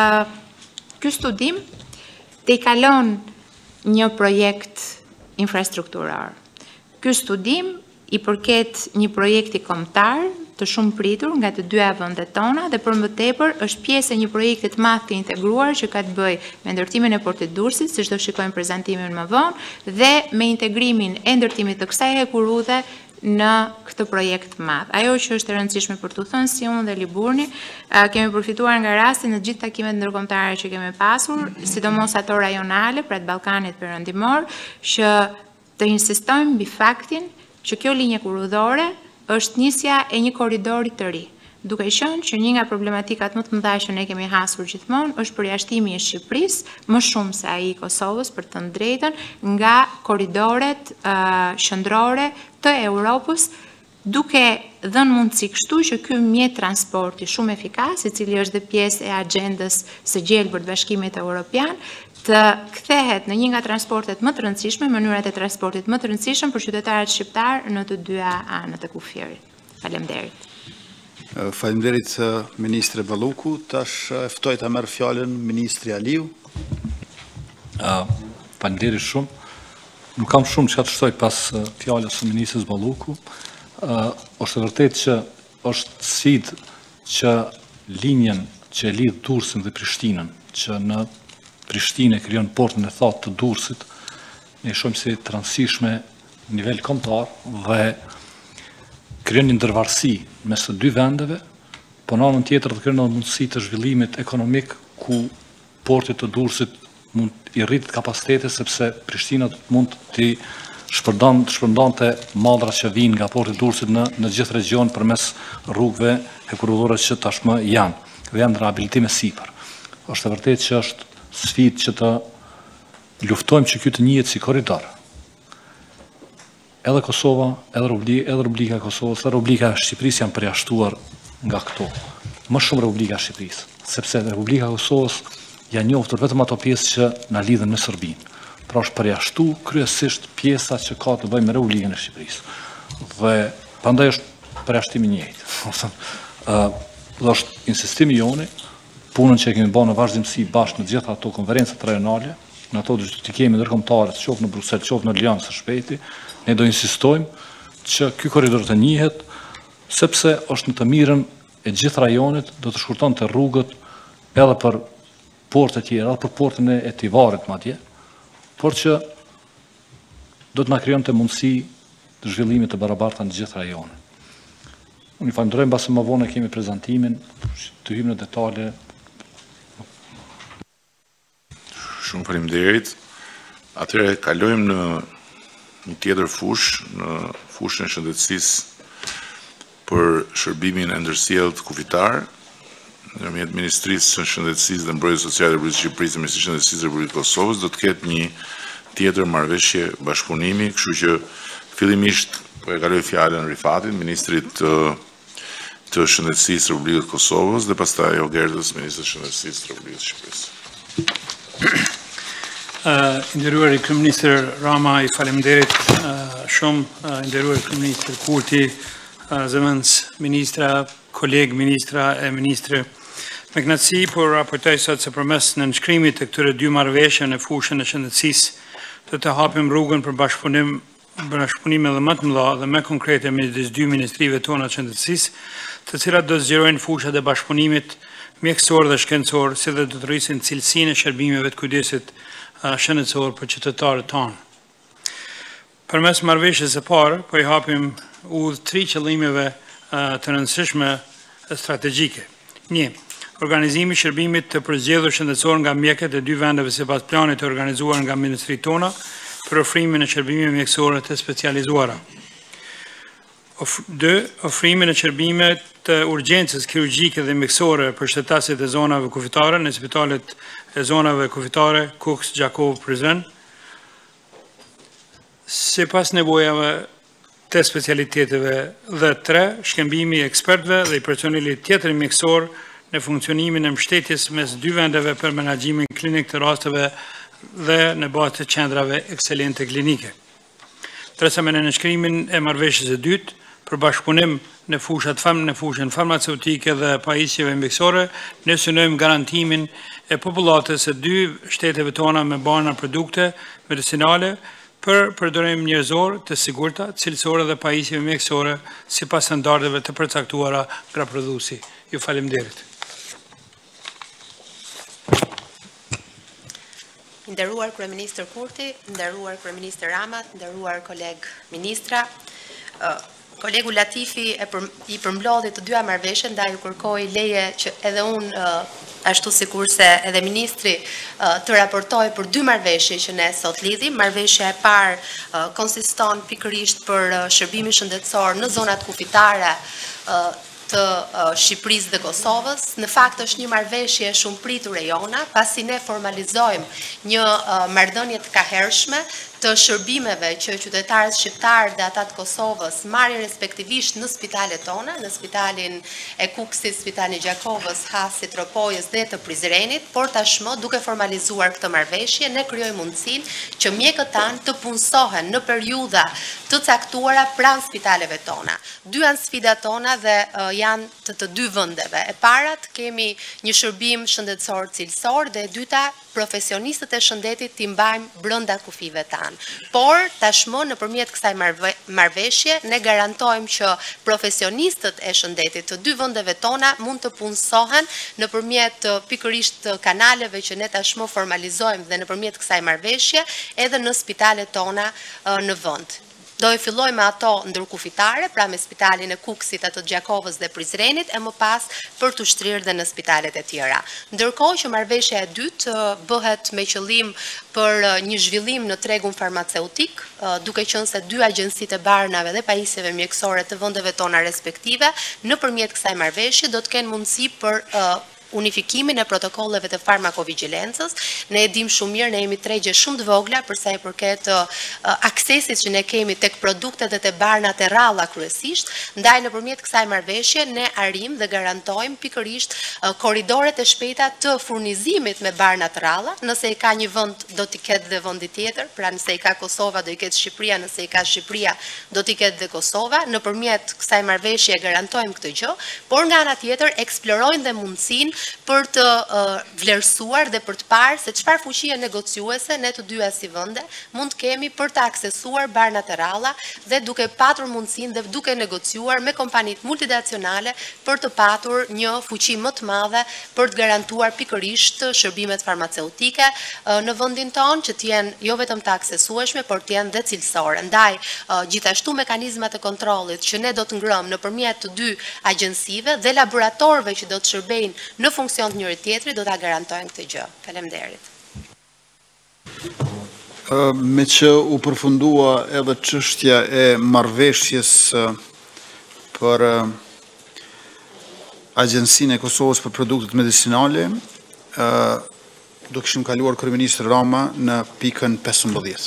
ky studim të i kalon një projekt infrastrukturor. Ky studim i përket një projekti kombëtar të shumë pritur nga të dyja vendet tona dhe për më tepër është pjesë e një projekti të madh të integruar që ka të bëjë me ndërtimin e portit Durrësit, siç do shikojmë prezantimin më vonë, dhe me integrimin e ndërtimit të kësaj hekurudhe në këtë projekt madh. Ajo që është e rëndësishme për t'u thënë si unë dhe Liburni, kemi përfituar nga rasti në gjithë takimet ndërkombëtare që kemi pasur, sidomos ato rajonale, pra të Ballkanit Perëndimor, që të insistojmë mbi faktin që kjo linjë hekurudhore është nisja e një korridori të ri, duke qenë që një nga problematikat më të mëdha që ne kemi hasur gjithmonë është përjashtimi i Shqipërisë, më shumë se ai i Kosovës, për të drejtën, nga korridoret qendrore të Europës, duke dhënë mundësi kështu që ky mjet transporti shumë efikas, i cili është dhe pjesë e agjendës së gjelbër të Bashkimit Evropian, të kthehet në një nga transportet më të rëndësishme, mënyrat e transportit më të rëndësishëm për qytetarët shqiptar në të dyja anët e kufirit. Faleminderit. Faleminderit Ministre Balloku. Tash ftoj ta merr fjalën Ministri Aliu. Faleminderit shumë. Nuk kam shumë çka të shtoj pas fjalës së Ministrës Balloku. Është vërtet që është sfidë që linjen që lidh Durrësin dhe Prishtinën, që në Prishtinë krijon portën e thatë të Durrësit, ne shohim si të rëndësishme në nivel kombëtar dhe krijon një ndërvarësi mes të dy vendeve, po në anën tjetër të krijon mundësi të zhvillimit ekonomik ku porti të Durrësit mund i rritet kapacitete, sepse Prishtina mund të shpërndante mallra që vijnë nga porti i Durrësit në gjithë regionin përmes rrugëve hekurudhore që tashmë janë dhe janë rehabilitime sipër. Është e vërtetë që është sfidë që të luftojmë që ky të njihet si korridor. edhe Kosova, edhe Republika e Kosovës, edhe Republika e Shqipërisë janë përjashtuar nga këto. Më shumë Republika e Shqipërisë, sepse Republika e Kosovës janë njohur vetëm ato pjesë që na lidhen në Serbinë. Pra është përjashtu kryesisht pjesa që ka të bëjë me Republikën e Shqipërisë. Dhe prandaj është përjashtimi i njëjtë. Dhe është insistimi joni, punën që e kemi bërë në vazhdimsi bashkë në gjitha ato konferencat rajonale, në ato që kemi ndërkombëtare, qoftë në Bruxelles, qoftë në Lianë së shpejti, ne do insistojmë që ky korridor të njihet, sepse është në të mirën e gjithë rajonit, do të shkurtonte rrugët edhe për portë të tjera, edhe për portën e Tivarit madje, por që do të na krijonte mundësi të zhvillimit të barabarta në gjithë rajonin. Unë i falenderoj, mbasi më vonë kemi prezantimin, të hyjmë në detale. Shumë faleminderit. Atëherë kalojmë në një tjetër fushë, në fushën e shëndetësisë për shërbimin e ndërsjellët kufitar, ndërmjet Ministrisë së Shëndetësisë dhe Mbrojtjes Sociale të Republikës së Shqipërisë dhe Ministrisë së Shëndetësisë të Republikës së Kosovës, do të ketë një tjetër marrëveshje bashkëpunimi, kështu që fillimisht po e kaloj fjalën Rifatit, ministrit të Shëndetësisë të Republikës së Kosovës, dhe pastaj Ogertës, ministrit të Shëndetësisë të Republikës së Shqipërisë. Nderuar kryeministër Rama, i faleminderit shumë, nderuar kryeministër Kurti, zëvendës ministra, kolegë ministra e ministre. Me kënaqësi po raportoj sot se përmes nënshkrimit të këtyre dy marrëveshjeve në fushën e shëndetësisë do të hapim rrugën për bashkëpunim edhe më të mëdha dhe më konkrete midis dy ministrive tona të shëndetësisë, të cilat do zgjerojnë fushat e bashkëpunimit mjekësor dhe shkencor, si dhe do të rrisin cilësinë e shërbimeve të kujdesit shëndetësor për qytetarët tanë. Përmes marrëveshjes së parë, po i hapim udhë 3 qëllimeve të rëndësishme strategjike. 1. Organizimi i shërbimit të përzgjedhur shëndetësor nga mjekët e dy vendeve sipas planit të organizuar nga ministrit tona për ofrimin e shërbimeve mjekësore të specializuara. 2. Ofrimin e shërbime të urgjencës kirurgjike dhe mjekësore për shtetasit e zonave kufitare në spitalet e zonave kufitare Kuks, Gjakov, Prizren, sipas nevojave të specialiteteve, dhe 3. Shkëmbimi i ekspertëve dhe i personelit tjetër mjekësor në funksionimin e mbështetjes mes dy vendeve për menaxhimin klinik të rasteve dhe në bazë të qendrave ekselente klinike. Ndërsa me nënshkrimin e marrëveshjes së dytë për bashkëpunim në fushën farmaceutike dhe pajisjeve mjekësore, ne synojmë garantimin e popullatës së dy shteteve tona me bana produkte medicinale për përdorim njerëzor të sigurta, cilësore dhe pajisjeve mjekësore sipas standardeve të përcaktuara nga prodhuesi. Ju faleminderit. Nderuar kryeministër Kurti, nderuar kryeministër Rama, nderuar koleg ministra, kolegu Latifi i përmblodhi të dyja marrëveshje, ndaj ju kërkoj leje që edhe unë ashtu sikurse edhe ministri të raportoj për dy marrëveshje që ne sot lidhim. Marrëveshja e parë konsiston pikërisht për shërbimin shëndetësor në zonat kufitare të Shqipërisë dhe Kosovës. Në fakt është një marrëveshje shumë pritur e jona, pasi ne formalizojmë një marrëdhënie të kahershme të shërbimeve që qytetarët shqiptarë dhe ata të Kosovës marrin respektivisht në spitalet tona, në spitalin e Kuksit, spitalin Gjakovës, Hasit, Tropojës dhe të Prizrenit, por tashmë duke formalizuar këtë marrëveshje, ne krijojmë mundësinë që mjekët tanë të punësohen në periudha të caktuara pranë spitaleve tona. Dy janë sfidat tona dhe janë të dy vendeve. E parat kemi një shërbim shëndetësor cilësor dhe e dyta profesionistët e shëndetit t'i mbajmë brenda kufive tanë. Por tashmë nëpërmjet kësaj marrëveshje ne garantojmë që profesionistët e shëndetit të dy vendeve tona mund të punësohen nëpërmjet pikërisht kanaleve që ne tashmë formalizojmë dhe nëpërmjet kësaj marrëveshje edhe në spitalet tona në vend. Do e filloj me ato ndërkufitare, pra me spitalin e Kuksit, ato të Gjakovës dhe Prizrenit, e më pas për të shtrirë dhe në spitalet e tjera. Ndërkohë që marrëveshja e dytë bëhet me qëllim për një zhvillim në tregun farmaceutik, duke qenë se dy agjensitë e barnave dhe pajisjeve mjekësore të vendeve tona respektive, nëpërmjet kësaj marrëveshje do të kenë mundësi për unifikimin e protokolleve të farmakovigilencës. Ne e dim shumë mirë, ne jemi tregje shumë të vogla për sa i përket aksesit që ne kemi tek produktet dhe te barnat e rralla kryesisht, ndaj nëpërmjet kësaj marrëveshje ne arrim dhe garantojmë pikërisht korridoret e shpejta të furnizimit me barna të rralla. Nëse i ka një vend do t'i ketë dhe vendi tjetër, pra nëse i ka Kosova do i ketë Shqipëria, nëse i ka Shqipëria do t'i ketë dhe Kosova. Nëpërmjet kësaj marrëveshje garantojmë këtë gjë, por nga ana tjetër eksplorojnë dhe mundësinë për të vlerësuar dhe për të parë se çfarë fuqie negociuese ne të dyja si vende mund të kemi për të aksesuar barnat e rralla dhe duke patur mundësinë dhe duke negociuar me kompanitë multinacionale për të patur një fuqi më të madhe për të garantuar pikërisht shërbimet farmaceutike në vendin tonë që të jenë jo vetëm të aksesueshme, por të jenë dhe cilësore. Ndaj, gjithashtu mekanizmat e kontrollit që ne do të ngrëmë nëpërmjet të dy agjensive dhe laboratorëve që do të shërbejnë në funksion të njëri tjetrit do ta garantojnë këtë gjë. Faleminderit. Me që u përfundua edhe çështja e marrëveshjes për Agjensinë e Kosovës për produktet medicinale, do kishim kaluar Kryeministri Rama në pikën 15.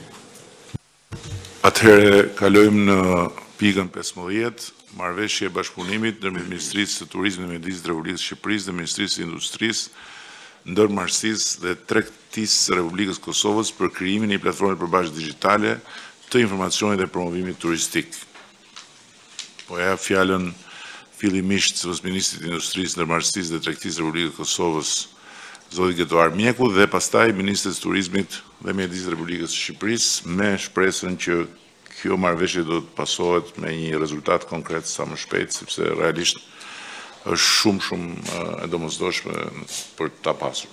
Atëherë kalojmë në pikën 15, marrëveshje e bashkëpunimit ndërmjet Ministrisë së Turizmit dhe Mjedisë të Republikës së Shqipërisë dhe Ministrisë së Industrisë, Ndërmarrësisë dhe Tregtisë së Republikës Kosovës për krijimin e një platforme përbashkëte digjitale të informacionit dhe promovimit turistik. Po ja fjalën fillimisht së Ministrit të Industrisë, Ndërmarrësisë dhe Tregtisë së Republikës Kosovës, zoti Gëtuar Mjeku, dhe pastaj Ministrit të Turizmit dhe Mjedisë të Republikës së Shqipërisë, me shpresën që kjo marrëveshje do të pasohet me një rezultat konkret sa më shpejt, sepse realisht është shumë e domosdoshme për ta pasur.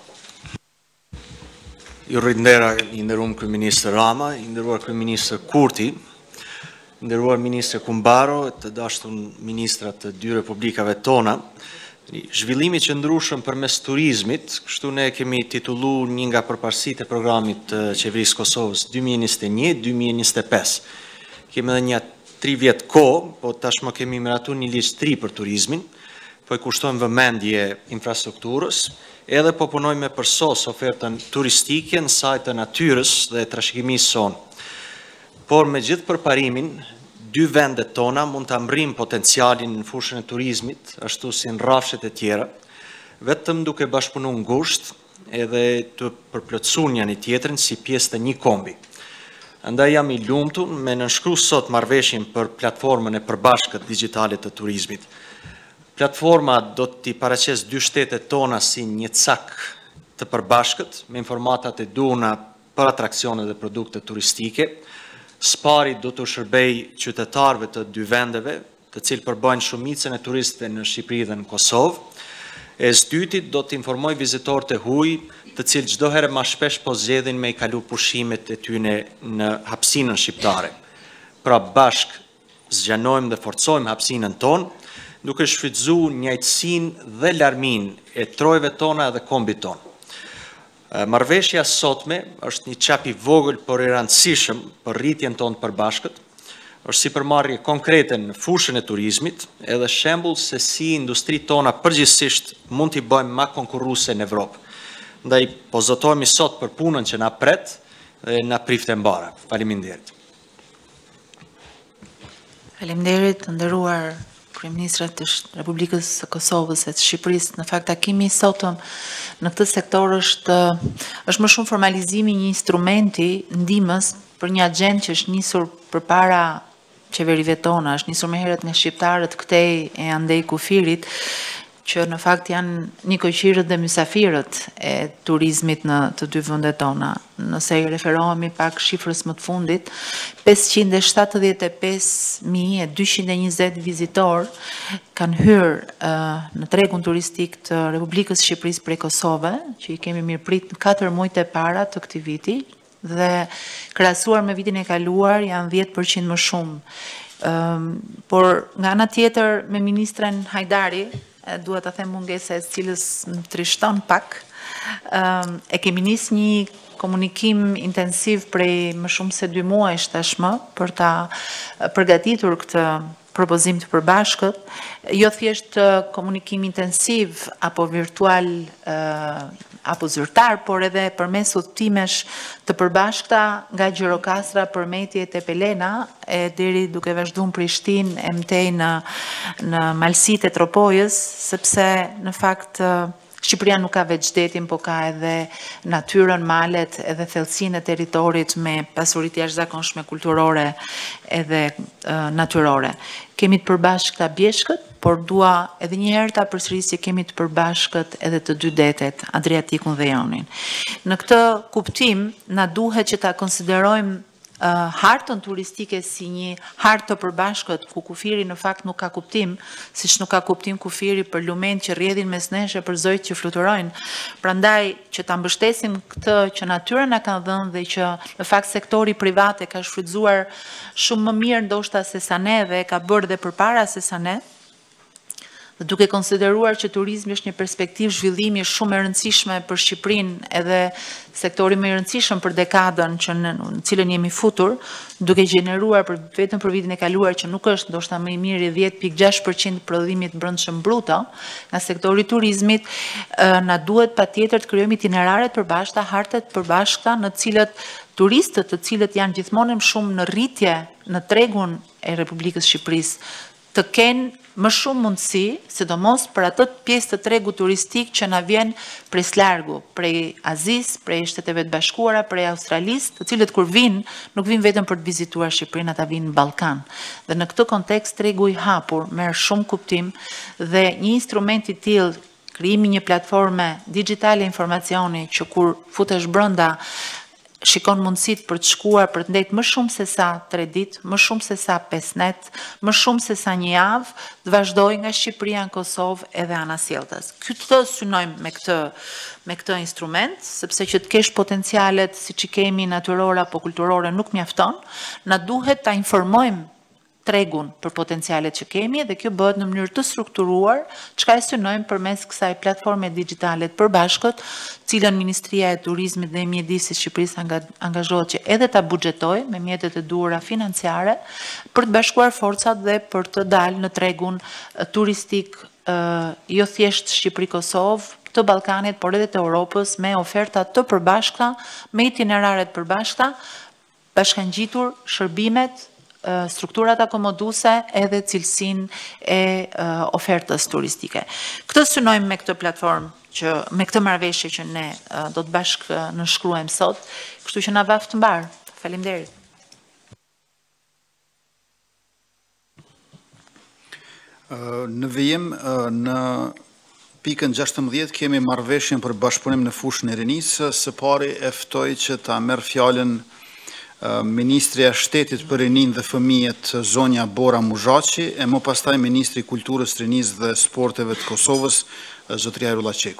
Ju rindera i nderuar Kryeministër Rama, i nderuar Kryeministër Kurti, i nderuar Ministër Kumbaro, të dashur ministra të dy republikave tona. Zhvillimi qëndrueshëm përmes turizmit, kështu ne kemi titulluar një nga përparësitë e programit të Qeverisë Kosovës 2021-2025. Kemi edhe një 3 vjet kohë, po tashmë kemi miratuar një listë 3 për turizmin, po e kushtojmë vëmendje infrastrukturës, edhe po punojmë me përsos ofertën turistike në sajtë të natyrës dhe trashëgimisë sonë. Por me gjithë përparimin, dy vendet tona mund të amrim potencialin në fushën e turizmit, ashtu si në rrafshet e tjera, vetëm duke bashkëpunuar ngushtë edhe të përplotësuar njëri tjetrin si pjesë të një kombi. Andaj jam i lumtur me nënshkruar sot marrëveshjen për platformën e përbashkët digjitale të turizmit. Platforma do t'i paraqes dy shtetet tona si një cak të përbashkët me informatat e duhura për atraksione dhe produkte turistike. Spari do të shërbej qytetarëve të dy vendeve, të cilë përbëjnë shumicën e turistëve në Shqipëri dhe në Kosovë. E së-dyti do të informoj vizitorët e huaj, të cilë çdo herë më shpesh po zgjedhin me i kalu pushimet e tyre në hapësinën shqiptare. Pra bashk zgjanojmë dhe forcojmë hapësinën tonë, duke shfrytzuar njëjtësinë dhe larminë e trojve tona dhe kombit tonë. Marrëveshja sotme është një çap i vogël por i rëndësishëm për rritjen tonë të përbashkët, është si përmarrje konkrete në fushën e turizmit, edhe shembull se si industritë tona përgjithsisht mund t'i bëjmë më konkurruese në Evropë. Ndaj po zotohemi sot për punën që na pret dhe na prift e mbara. Faleminderit. Faleminderit, të nderuar Kryeministrat të Republikës së Kosovës e të Shqipërisë. Në fakt takimi sotëm në këtë sektor është më shumë formalizimi një instrumenti ndihmës për një agjend që është nisur përpara qeverive tona, është nisur më herët nga shqiptarët këtej e andej kufirit, që në fakt janë njëkoqirët dhe mysafirët e turizmit në të dy vendet tona. Nëse i referohemi pak shifrës më të fundit, 575.220 vizitor kanë hyrë në tregun turistik të Republikës Shqipërisë prej Kosove, që i kemi mirëprit në 4 muajt e para të këtij viti, dhe krahasuar me vitin e kaluar janë 10% më shumë. Por nga ana tjetër me ministren Hajdari, duhet të them mungesa e cilës më trishton pak, e kemi nisë një komunikim intensiv prej më shumë se 2 muajsh tashmë për ta përgatitur këtë propozim të përbashkët, jo thjesht komunikim intensiv apo virtual apo zyrtar, por edhe përmes udhëtimesh të përbashkëta nga Gjirokastra për Metje te Pelena, deri duke vazhduar Prishtinë e mtej në malësitë e Tropojës, sepse në fakt Shqipëria nuk ka veç shtetin, po ka edhe natyrën, malet, edhe thellësinë e territorit me pasuritë jashtëzakonshme kulturore edhe natyrore. Kemi të përbashkëta Bjeshkët, por dua edhe një herë ta përsëris që kemi të përbashkët edhe të dy detet, Adriatikun dhe Jonin. Në këtë kuptim, na duhet që ta konsiderojmë hartën turistike si një hartë të përbashkët, ku kufiri në fakt nuk ka kuptim, siç nuk ka kuptim kufiri për lumen që rrjedhin mes nesh e për zojt që fluturojnë. Prandaj që ta mbështesim këtë që natyra na ka dhënë dhe që në fakt sektori privat e ka shfrytzuar shumë më mirë ndoshta se sa ne dhe ka bërë dhe përpara se sa ne. Dhe duke konsideruar që turizmi është një perspektivë zhvillimi shumë e rëndësishme për Shqipërinë, edhe sektori më i rëndësishëm për dekadën në cilën jemi futur, duke gjeneruar vetëm për vitin e kaluar që nuk është ndoshta më i miri 10.6% prodhimit brendshëm bruto nga sektori i turizmit, na duhet patjetër të krijojmë itinerare të përbashkëta, harte të përbashkëta në të cilët turistët, të cilët janë gjithmonë më shumë në rritje në tregun e Republikës Shqipërisë, të kenë më shumë mundësi, sidomos për atë pjesë të tregu turistik që na vjen prej largu, prej Azis, prej Shteteve të Bashkuara, prej Australisë, të cilët kur vinë, nuk vinë vetëm për të vizituar Shqipërinë, ata vinë në Ballkan. Dhe në këtë kontekst tregu i hapur merr shumë kuptim dhe një instrument i tillë, krijimi një platforme digjitale informacioni që kur futesh brenda shikon mundësit për të shkuar, për të ndetë më shumë se sa 3 ditë, më shumë se sa 5 net, më shumë se sa një javë, të vazhdoj nga Shqipëria në Kosovë edhe Anasjeltës. Këtë synojmë me këtë instrument, sepse që të kesh potencialet si që kemi natyrore apo kulturore nuk mjafton, na duhet ta informojmë tregun për potencialet që kemi dhe kjo bëhet në mënyrë të strukturuar, çka e synojmë përmes kësaj platforme digjitale të përbashkët, cilën Ministria e Turizmit dhe Mjedisit Shqipërisë angazhohet që edhe ta buxhetoj me mjetet e duhura financiare për të bashkuar forcat dhe për të dalë në tregun turistik jo thjesht Shqipëri-Kosovë, të Ballkanit, por edhe të Europës me oferta të përbashkëta, me itinerare të përbashkëta, bashkangjitur shërbimet, strukturat akomoduese edhe cilësinë e ofertës turistike. Këtë synojmë me këtë platformë, me këtë marrëveshje që ne do të bashkë nënshkruajmë sot, kështu që na vaf të mbar. Faleminderit. Në vijim, në pikën 16 kemi marrëveshjen për bashkëpunim në fushën e rinisë, së pari e ftoj që ta merr fjalën Ministrja Shtetit për Rinin dhe Fëmijët Zonja Bora Muzhaçi e më pastaj Ministri i Kulturës, Rinisë dhe Sporteve të Kosovës, zotëria Ajrulla Qeku.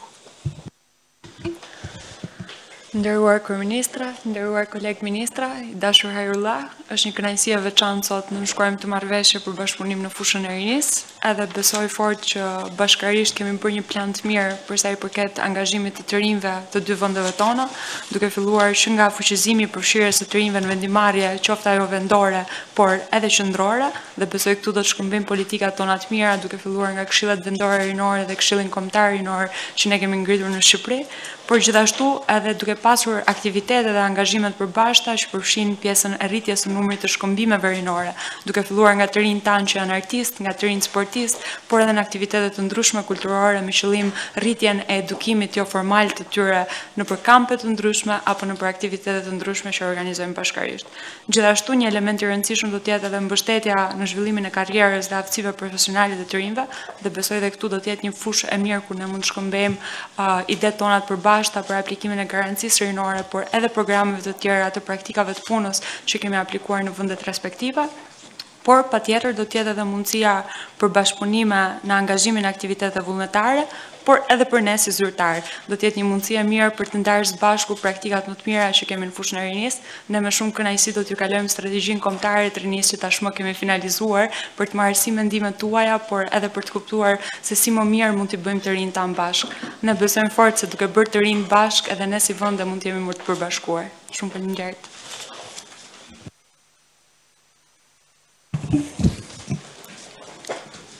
Nderuar Kryeministra, nderuar kolegë ministra, i dashur Ajrulla, është një kënaqësi e veçantë sot në nënshkruajmë të marrëveshje për bashkëpunim në fushën e rinisë, edhe besoj fort që bashkërisht kemi bërë një plan të mirë për sa i përket angazhimit të rinjve të dy vendeve tona, duke filluar që nga fuqizimi i përfshirjes së të rinjve në vendimarrje, qoftë ajo vendore, por edhe qendrore, dhe besoj këtu do të shkëmbejmë politikat tona të mira, duke filluar nga këshillet vendore rinore dhe këshillin kombëtar rinor që ne kemi ngritur në Shqipëri, por gjithashtu edhe duke pasur aktivitete dhe angazhimet përbashkëta që përfshin pjesën e rritjes së numrit të shkëmbimeve rinore, duke filluar nga të rinjt tanë që janë artistë, nga të rinjt sportistë, por edhe në aktivitete të ndryshme kulturore me qëllim rritjen e edukimit jo formal të tyre nëpër kampe të ndryshme apo nëpër aktivitete të ndryshme që organizojmë bashkërisht. Gjithashtu një element i rëndësishëm do të jetë edhe mbështetja në zhvillimin e karrierës dhe aftësive profesionale të rinjve, dhe besoj dhe këtu do të jetë një fushë e mirë ku ne mund të shkëmbejmë idetë tona të përbashkëta për aplikimin e garancisë rinore, por edhe programeve të tjera të praktikave të punës që kemi aplikuar në vendet respektive. Por patjetër do të jetë edhe mundësia për bashkëpunime në angazhimin e aktivitete vullnetare, por edhe për ne si zyrtar. Do të jetë një mundësi e mirë për të ndarë së bashku praktikat më të mira që kemi në fushën e rinisë. Ne me shumë kënaqësi do t'ju kalojmë strategjinë kombëtare të rinisë që tashmë kemi finalizuar për të marrë si mendimet tuaja, por edhe për të kuptuar se si më mirë mund t'i bëjmë të rinjt tan bashk. Ne besojmë fort se duke bërë të rinj bashk, edhe ne si vende mund të jemi më të përbashkuar. Shumë faleminderit.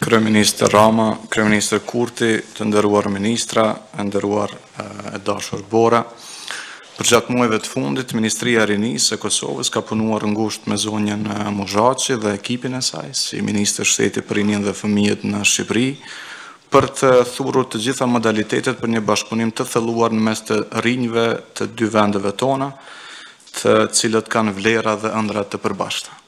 Kryeministër Rama, Kryeministër Kurti, të nderuar ministra, e nderuar e dashur Bora. Për gjatë muajve të fundit, Ministria e Rinisë e Kosovës ka punuar ngushtë me zonjën Muzhaçi dhe ekipin e saj, si Ministër Shteti për Rinjën dhe Fëmijët në Shqipëri, për të thurur të gjitha modalitetet për një bashkëpunim të thelluar në mes të rinjve të dy vendeve tona, të cilët kanë vlera dhe ëndra të përbashkëta.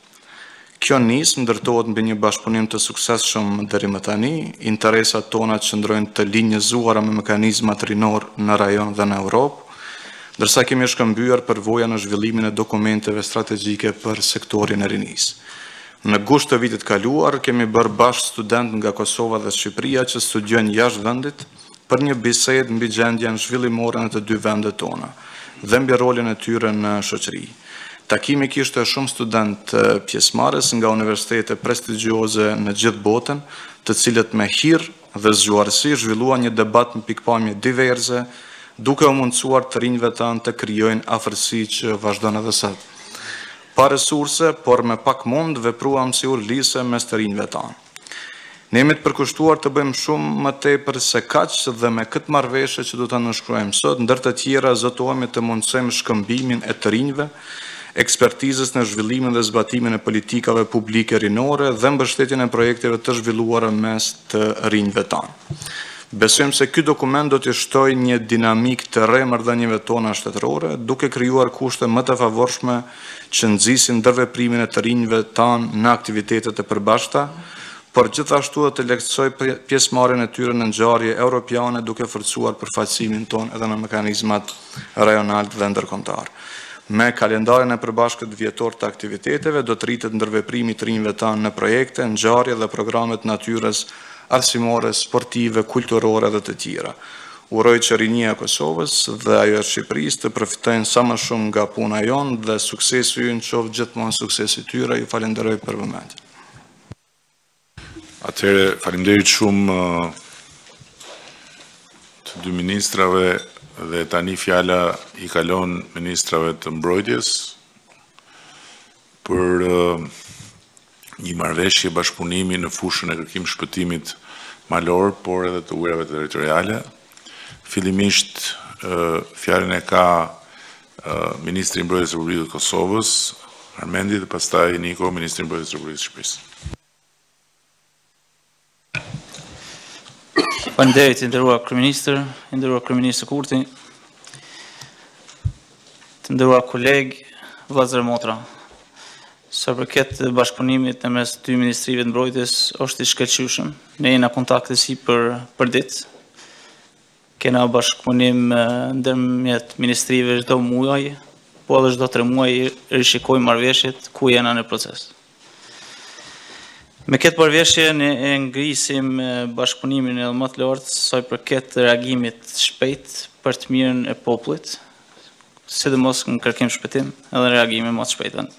Kjo nismë ndërtohet mbi një bashkëpunim të suksesshëm deri më tani, interesat tona qëndrojnë të linjëzuara me mekanizmat rinor në rajon dhe në Europë, ndërsa kemi shkëmbyer përvoja në zhvillimin e dokumenteve strategjike për sektorin e rinisë. Në gusht të vitit kaluar, kemi bërë bashkë student nga Kosova dhe Shqipëria që studiojnë jashtë vendit për një bisedë mbi gjendjen zhvillimore në të dy vendet tona dhe mbi rolin e tyre në shoqëri. Takimi kishte shumë student pjesëmarrës nga universitete prestigjioze në gjithë botën, të cilët me hir dhe zgjuarësi zhvilluan një debat në pikpamje diverse, duke u mundësuar të rinjve tanë të krijojnë afërsi që vazhdon edhe sot. Pa resurse, por me pak mund, vepruam si urlise mes të rinjve tanë. Ne jemi të përkushtuar të bëjmë shumë më tepër se kaq dhe me këtë marrëveshje që do ta nënshkruajmë sot, ndër të tjera zotohemi të mundsojmë shkëmbimin e të rinjve, ekspertizës në zhvillimin dhe zbatimin e politikave publike rinore dhe mbështetjen e projekteve të zhvilluara mes të rinjve tanë. Besojmë se ky dokument do të shtojë një dinamik të re marrëdhënieve tona shtetërore, duke krijuar kushte më të favorshme që nxisin ndërveprimin e të rinjve tanë në aktivitetet e përbashkëta, por gjithashtu do të lehtësojë pjesëmarrjen e tyre në ngjarje europiane duke forcuar përfaqësimin tonë edhe në mekanizmat rajonal dhe ndërkombëtar. Me kalendarin e përbashkët vjetor të aktiviteteve do të rritet ndërveprimi i të rinjve tanë në projekte, ngjarje dhe programe të natyrës arsimore, sportive, kulturore dhe të tjera. Uroj që rinia e Kosovës dhe ajo e Shqipërisë të përfitojnë sa më shumë nga puna jonë dhe suksesi ynë qoftë gjithmonë suksesi tyre. Ju falenderoj për vëmendjen. Atëherë, faleminderit shumë të dy ministrave dhe tani fjala i kalon ministrave të mbrojtjes për një marrëveshje bashkëpunimi në fushën e kërkim shpëtimit malor, por edhe të ujrave territoriale. Fillimisht fjalën e ka Ministri i Mbrojtjes së Republikës së Kosovës, Armendi, dhe pastaj Niko, Ministri i Mbrojtjes së Republikës së Shqipërisë. Faleminderit, i nderuar kryeministër, i nderuar kryeministër Kurti, të nderuar kolegë, vëllezër e motra. Sa përket bashkëpunimit në mes dy ministrive të mbrojtjes është i shkëlqyeshëm. Ne jena kontakte si për ditë. Kena bashkëpunim ndërmjet ministrive çdo muaj, po edhe çdo 3 muaj rishikojmë marrëveshjet ku jena në proces. Me këtë marrëveshje ne e ngrisim bashkëpunimin edhe më të lartë sa përket reagimit shpejt për të mirën e popullit, sidomos në kërkim shpëtim, edhe reagimi më të shpejtë.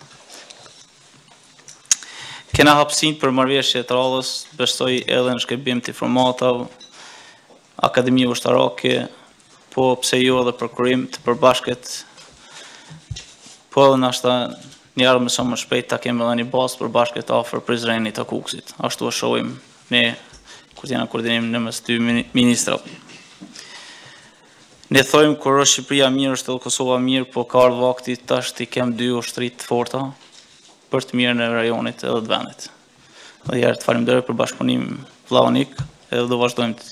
Kena hapësinë për marrëveshje të radhës, besoj edhe në shkëmbim të informatave, Akademi Ushtarake, po pse jo edhe për kurim të përbashkët, po edhe nashta një ardhmë më shumë më shpejt ta kemi edhe një bazë përbashkët afër Prizrenit të Kukësit. Ashtu e shohim ne kur jena koordinim në mes dy ministrave. Ne thojmë kur është Shqipëria mirë është edhe Kosova mirë, po ka ardhur vakti tash të kem dy ushtri të forta për të mirën e rajonit edhe të vendit. Dhe herë të falenderoj për bashkëpunim vllaonik, edhe do vazhdojmë të.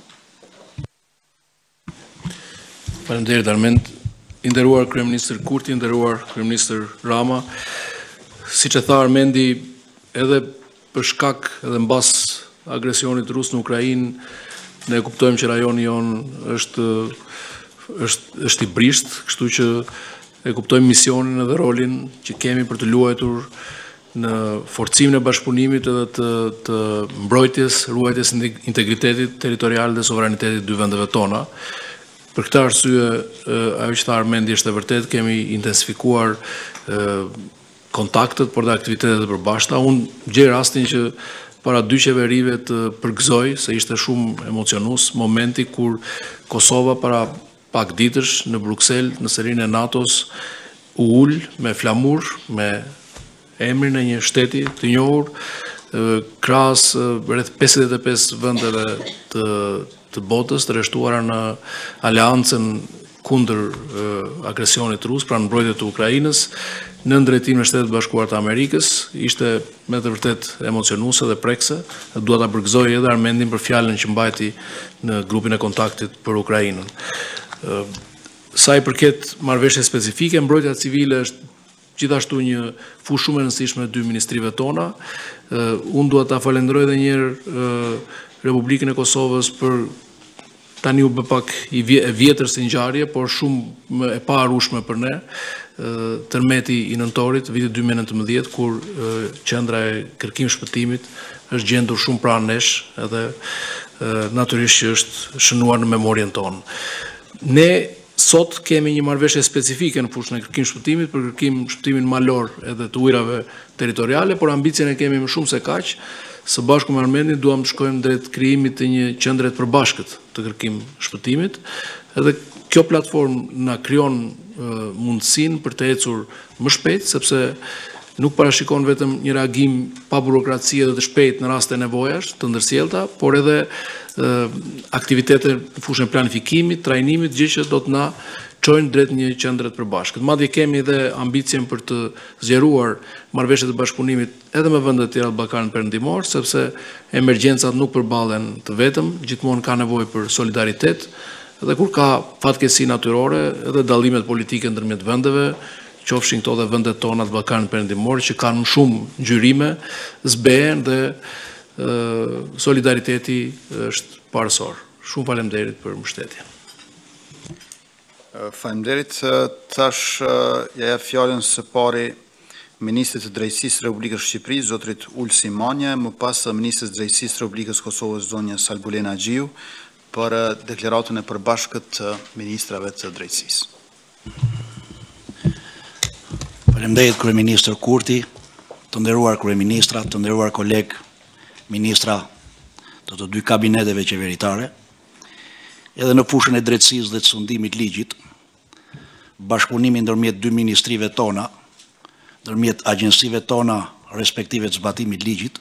Faleminderit Armend, i nderuar kryeministër Kurti, i nderuar kryeministër Rama. Siç e tha Armendi, edhe për shkak edhe mbas agresionit rus në Ukrainë, ne kuptojmë që rajoni jonë është i brisht, kështu që e kuptojmë misionin edhe rolin që kemi për të luajtur në forcimin e bashkëpunimit edhe të mbrojtjes, ruajtjes integritetit territorial dhe sovranitetit dy vendeve tona. Për këtë arsye, ajo që tha Armendi është e vërtet, kemi intensifikuar kontaktet, por dhe aktivitetet e përbashkëta. Unë gjej rastin që para dy qeverive të përgëzoj, se ishte shumë emocionus, momenti kur Kosova para pak ditësh në Bruxelles, në serinë e NATO-s, u ul me flamur, me emrin e një shteti të njohur, krahas rreth 55 vendeve të botës të rreshtuara në aleancën kundër agresionit rus, pra në mbrojtje të Ukrainës, në drejtimin e Shtetit Bashkuar të Amerikës, ishte me të vërtet emocionuese dhe prekse. Dua ta përgëzoj edhe Armendin për fjalën që mbajti në grupin e kontaktit për Ukrainën. Sa i përket marrëveshjes specifike, mbrojtja civile është gjithashtu një fushë shumë e rëndësishme e dy ministrive tona. Unë dua ta falenderoj edhe një herë Republikën e Kosovës për tani u bë pak e vjetër si ngjarje, por shumë e pa harueshme për ne. Tërmeti i nëntorit, vitit 2019, kur qendra e kërkim shpëtimit është gjendur shumë pranë nesh, edhe natyrisht që është shënuar në memorien tonë. Ne sot kemi një marrëveshje specifike në fushën e kërkim shpëtimit për kërkim shpëtimin malor edhe të ujrave territoriale, por ambicien e kemi më shumë se kaq. Së bashku me Armendin duam të shkojmë drejt krijimit të një qendre të përbashkët të kërkim shpëtimit, edhe kjo platformë na krijon mundësinë për të ecur më shpejt, sepse nuk parashikon vetëm një reagim pa burokraci dhe të shpejt në raste nevojash të ndërsjellta, por edhe aktivitete në fushën e planifikimit, trajnimit, gjë që do të na çojnë drejt një qendre të përbashkët. Madje kemi edhe ambicien për të zgjeruar marrëveshjet e bashkëpunimit edhe me vendet e tjera të Ballkanit Perëndimor, sepse emergjencat nuk përballen të vetëm, gjithmonë ka nevojë për solidaritet, dhe kur ka fatkeqësi natyrore, edhe dallimet politike ndërmjet vendeve, qofshin këto dhe vendet tona të Ballkanit Perëndimor që kanë më shumë ngjyrime, zbehen dhe solidariteti është parësor. Shumë faleminderit për mbështetjen. Faleminderit. Tash ja jap fjalën së pari Ministrit të Drejtësisë Republikës Shqipërisë, zotrit Ulsi Manja, më pas Ministrës të Drejtësisë Republikës Kosovës, zonja Salbulena Xhiu, për deklaratën e përbashkët të ministrave të drejtësisë. Faleminderit Kryeministër Kurti, të nderuar kryeministra, të nderuar koleg ministra të dy kabineteve qeveritare, edhe në fushën e drejtësisë dhe të sundimit ligjit, bashkëpunimi ndërmjet dy ministrive tona, ndërmjet agjensive tona respektive të zbatimit ligjit,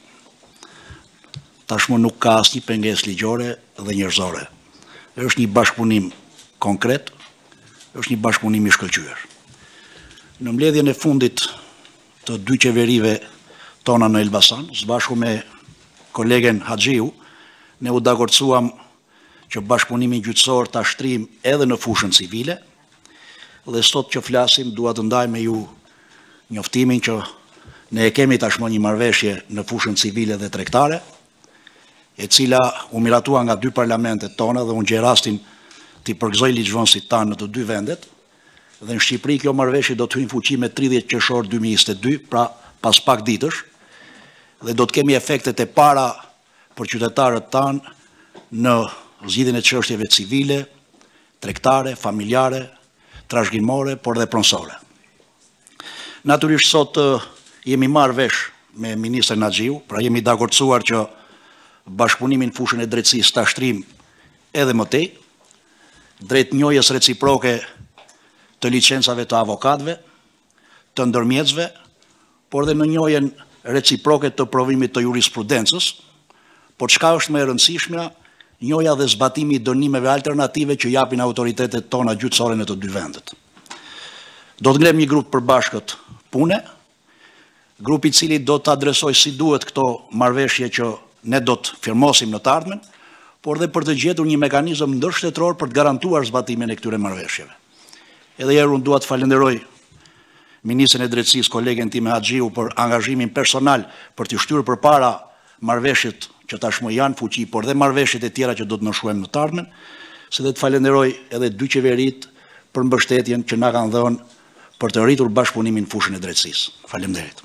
tashmë nuk ka asnjë pengesë ligjore dhe njerëzore. Është një bashkëpunim konkret, është një bashkëpunim i shkëlqyer. Në mbledhjen e fundit të dy qeverive tona në Elbasan, së bashku me kolegen Haxhiu, ne u dakordsuam që bashkëpunimin gjyqësor ta shtrim edhe në fushën civile, dhe sot që flasim dua të ndaj me ju njoftimin që ne e kemi tashmë një marrëveshje në fushën civile dhe tregtare, e cila u miratua nga dy parlamentet tona dhe unë gjej rastin t'i përgëzoj ligjvënësit tanë në të dy vendet, dhe në Shqipëri kjo marrëveshje do të hyjë në fuqi me 30 qershor 2022, pra pas pak ditësh, dhe do të kemi efektet e para për qytetarët tanë në zgjidhjen e çështjeve civile, tregtare, familjare, trashëgimore, por dhe pronësore. Natyrisht sot jemi marrë vesh me ministrin Haxhiu, pra jemi dakordsuar që bashkëpunimin fushën e drejtësisë ta shtrim edhe më tej, drejt njohjes reciproke të licencave të avokatëve, të ndërmjetësve, por dhe në njohjen reciproke të provimit të jurisprudencës, por çka është më e rëndësishmja, njohja dhe zbatimi i dënimeve alternative që japin autoritetet tona gjyqësore në të dy vendet. Do të ngrem një grup përbashkët pune, grupi i cili do të adresoj si duhet këto marrëveshje që ne do të firmosim në të ardhmen, por dhe për të gjetur një mekanizëm ndërshtetëror për të garantuar zbatimin e këtyre marrëveshjeve. Edhe herë unë dua të falenderoj Ministrin e Drejtësisë, kolegen tim Haxhiu, për angazhimin personal për të shtyrë përpara marrëveshjet që tashmë janë fuqi, por dhe marrëveshjet e tjera që do të nënshkruajmë në të ardhmen, se dhe të falenderoj edhe dy qeverit për mbështetjen që na kanë dhënë për të rritur bashkëpunimin në fushën e drejtësisë. Faleminderit.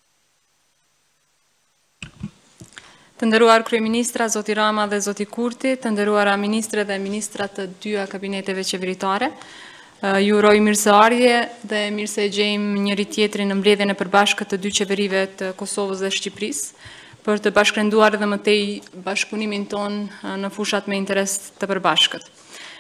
Të nderuar kryeministra, zoti Rama dhe zoti Kurti, të nderuara ministre dhe ministra të dyja kabineteve qeveritare, ju uroj mirëseardhje dhe mirë se gjejmë njëri tjetrin në mbledhjen e përbashkët të dy qeverive të Kosovës dhe Shqipërisë, për të bashkërenduar dhe më tej bashkëpunimin ton në fushat me interes të përbashkët.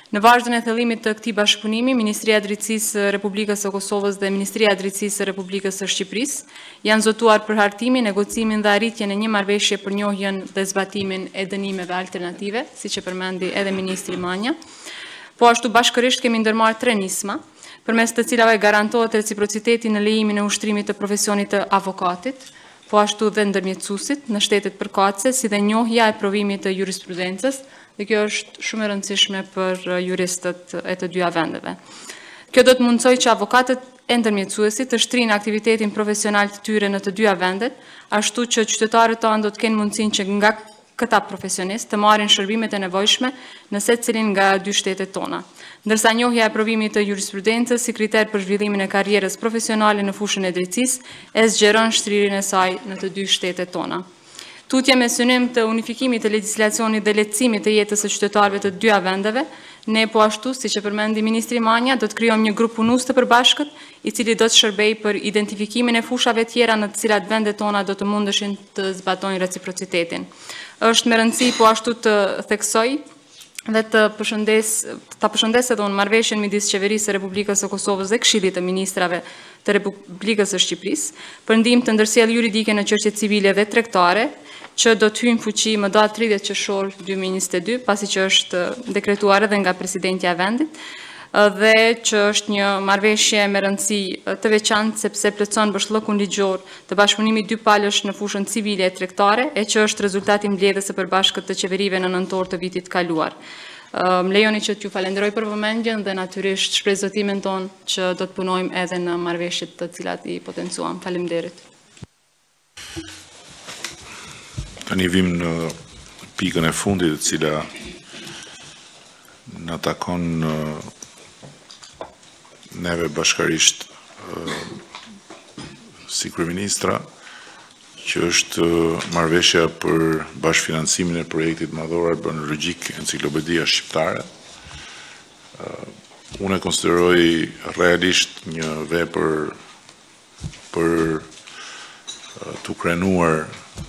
Në vazhdën e thellimit të këtij bashkëpunimi, Ministria e Drejtësisë së Republikës së Kosovës dhe Ministria e Drejtësisë së Republikës së Shqipërisë janë zotuar për hartimin, negocimin dhe arritjen e një marrëveshje për njohjen dhe zbatimin e dënimeve alternative, siç e përmendi edhe Ministri Manja. Po ashtu bashkërisht kemi ndërmarrë 3 nisma, përmes të cilave garantohet reciprociteti në lejimin e ushtrimit të profesionit të avokatit, po ashtu dhe ndërmjetësuesit në shtetet përkatëse, si dhe njohja e provimit të jurisprudencës, dhe kjo është shumë e rëndësishme për juristët e të dyja vendeve. Kjo do të mundsoj që avokatët e ndërmjetësuesit të shtrinë aktivitetin profesional të tyre në të dyja vendet, ashtu që qytetarët tanë do të kenë mundësinë që nga këta profesionistë të marrin shërbimet e nevojshme në secilin nga 2 shtetet tona. Ndërsa njohja e provimit të jurisprudencës si kriter për zhvillimin e karrierës profesionale në fushën e drejtësisë e zgjeron shtrirjen e saj në të 2 shtetet tona. Tutje me synim të unifikimit të legjislacionit dhe lehtësimit të jetës së qytetarëve të dyja vendeve, ne po ashtu, siç e përmendi Ministri Manja, do të krijojmë një grup punues të përbashkët, i cili do të shërbejë për identifikimin e fushave tjera në të cilat vendet tona do të mundeshin të zbatojnë reciprocitetin. Është me rëndësi po ashtu të theksoj dhe ta përshëndes edhe unë marrëveshjen midis Qeverisë së Republikës së Kosovës dhe Këshillit të Ministrave të Republikës së Shqipërisë për ndihmë të ndërsjellë juridike në çështje civile dhe tregtare, që do të hyjnë fuqi më datë 30 qershor 2022, pasi që është dekretuar edhe nga presidentja e vendit, dhe që është një marrëveshje me rëndësi të veçantë sepse plotson bashkëllokun ligjor të bashkëpunimit 2 palësh në fushën civile e tregtare, e që është rezultati i mbledhjes së përbashkët të qeverive në nëntor të vitit kaluar. Më lejoni që t'ju falenderoj për vëmendjen dhe natyrisht shpreh zotimin ton që do të punojmë edhe në marrëveshjet të cilat i potencuam. Faleminderit. Tani vim në pikën e fundit, e cila na takon neve bashkarisht si kryeministra, që është marrëveshja për bashkëfinancimin e projektit madhor Arbanologjik Enciklopedia Shqiptare. Unë e konsideroj realisht një vepër për të krenuar,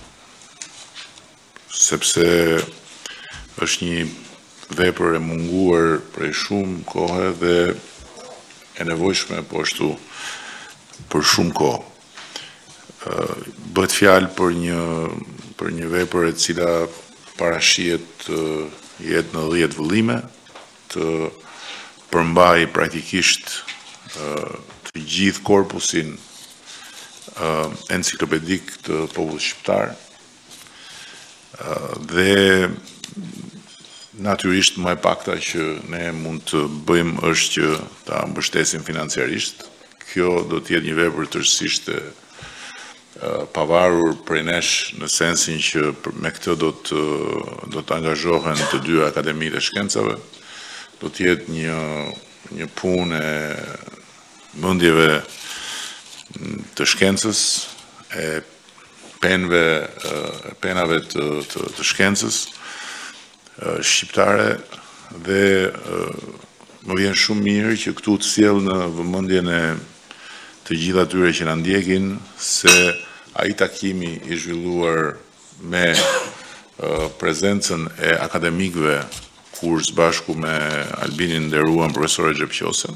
sepse është një vepër e munguar prej shumë kohë dhe e nevojshme po ashtu për shumë kohë. Bëhet fjalë për një vepër e cila parashihet jetë në 10 vëllime, të përmbaj praktikisht të gjithë korpusin enciklopedik të popullit shqiptar, dhe natyrisht më e pakta që ne mund të bëjmë është që ta mbështesim financiarisht. Kjo do të jetë një vepër tërësisht e pavarur prej nesh, në sensin që me këtë do të angazhohen të 2 akademitë e shkencave, do të jetë një punë e mendjeve të shkencës, e penave të shkencës shqiptare, dhe më vjen shumë mirë që këtu të sjell në vëmendjen e të gjithë atyre që na ndjekin se ai takimi i zhvilluar me prezencën e akademikëve kurs bashku me Albinin nderuar profesor Xhep Qosen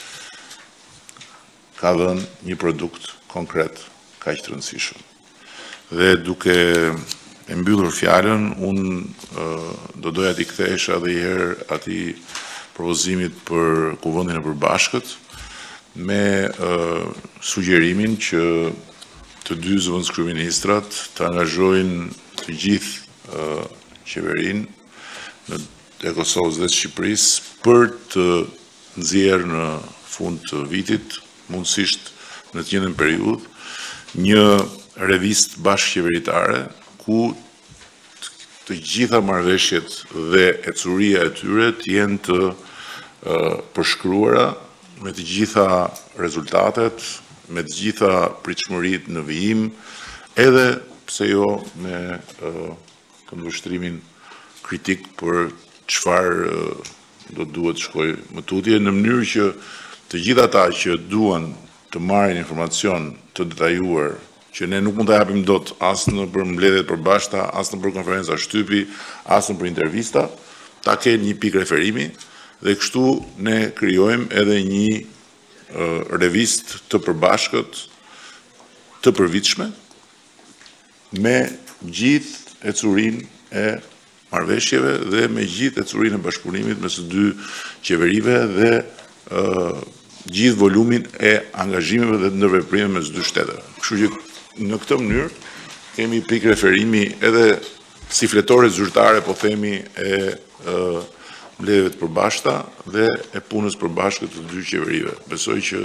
ka dhënë një produkt konkret kaq të rëndësishëm. Dhe duke e mbyllur fjalën, unë do doja t'i kthesha edhe një herë atij propozimit për kuvendin e përbashkët, me sugjerimin që të 2 zëvendëskryeministrat të angazhojnë të gjithë qeverinë e Kosovës dhe Shqipërisë për të nxjerrë në fund të vitit, mundësisht në të njëjtën periudhë, një revistë bashkëqeveritare ku të gjitha marrëveshjet dhe ecuria e tyre të jenë të përshkruara me të gjitha rezultatet, me të gjitha pritshmëritë në vijim, edhe pse jo me këndvështrimin kritik për çfarë do duhet shkojë më tutje, në mënyrë që të gjitha ata që duan të marrin informacion të detajuar, që ne nuk mund të japim dot as në për mbledhjet përbashkëta, as në për konferenca shtypi, as në për intervista, ta kenë një pikë referimi Dhe kështu ne krijojmë edhe një revistë të përbashkët, të përvitshme, me gjithë ecurinë e marrëveshjeve dhe me gjithë ecurinë e bashkëpunimit mes dy qeverive dhe gjithë volumin e angazhimeve dhe ndërveprimeve mes dy shteteve. Kështu që në këtë mënyrë kemi pikë referimi edhe si fletore zyrtare, po themi, e mbledhjeve të përbashkëta dhe e punës përbashkët të dy qeverive. Besoj që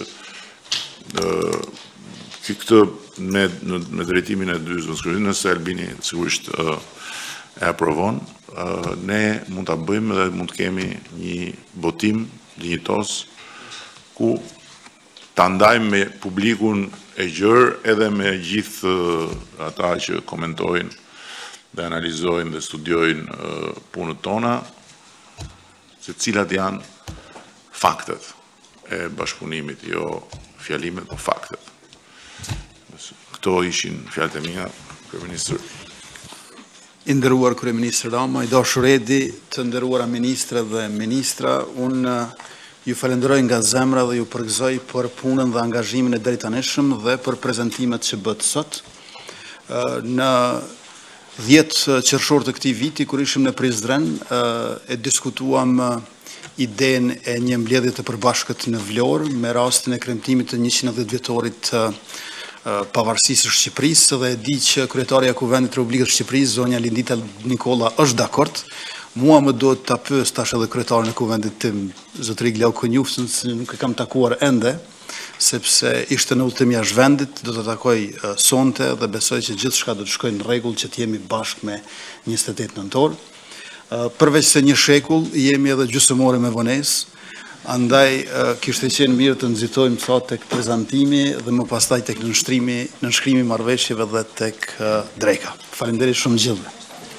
këtë me drejtimin e dy zëvendëskryetarëve, nëse Albini sigurisht e aprovon, ne mund ta bëjmë dhe mund të kemi një botim dinjitos ku ta ndajmë me publikun e gjerë edhe me gjithë ata që komentojnë dhe analizojnë dhe studiojnë punët tona, se cilat janë faktet e bashkëpunimit, jo fjalimet, po faktet. Këto ishin fjalët e mia, Kryeministër. I nderuar Kryeministër Rama, i dashur Edi, të nderuara ministra dhe ministra, unë ju falenderoj nga zemra dhe ju përgëzoj për punën dhe angazhimin e drejtaneshëm dhe për prezantimet që bët sot. Në 10 qershor të këtij viti, kur ishim në Prizren, e diskutuam idenë e një mbledhje të përbashkët në Vlorë me rastin e kremtimit të 110 vjetorit të pavarësisë së Shqipërisë, dhe e di që kryetaria e Kuvendit të Republikës së Shqipërisë, zonja Lindita Nikolla, është dakord. Mua më duhet ta pyes tash edhe kryetarin e Kuvendit tim, zotëri Glauko Njufsën, se nuk e kam takuar ende, sepse ishte në udhëtim jashtë vendit, do të takoj sonte dhe besoj që gjithçka do të shkojë në rregull që të jemi bashkë me 28 nëntor. Përveç se një shekull, jemi edhe gjysmore me vonesë, andaj kishte qenë mirë të nxitojmë sot tek prezantimi dhe më pastaj tek nënshkrimi marrëveshjeve dhe tek dreka. Faleminderit shumë gjithëve.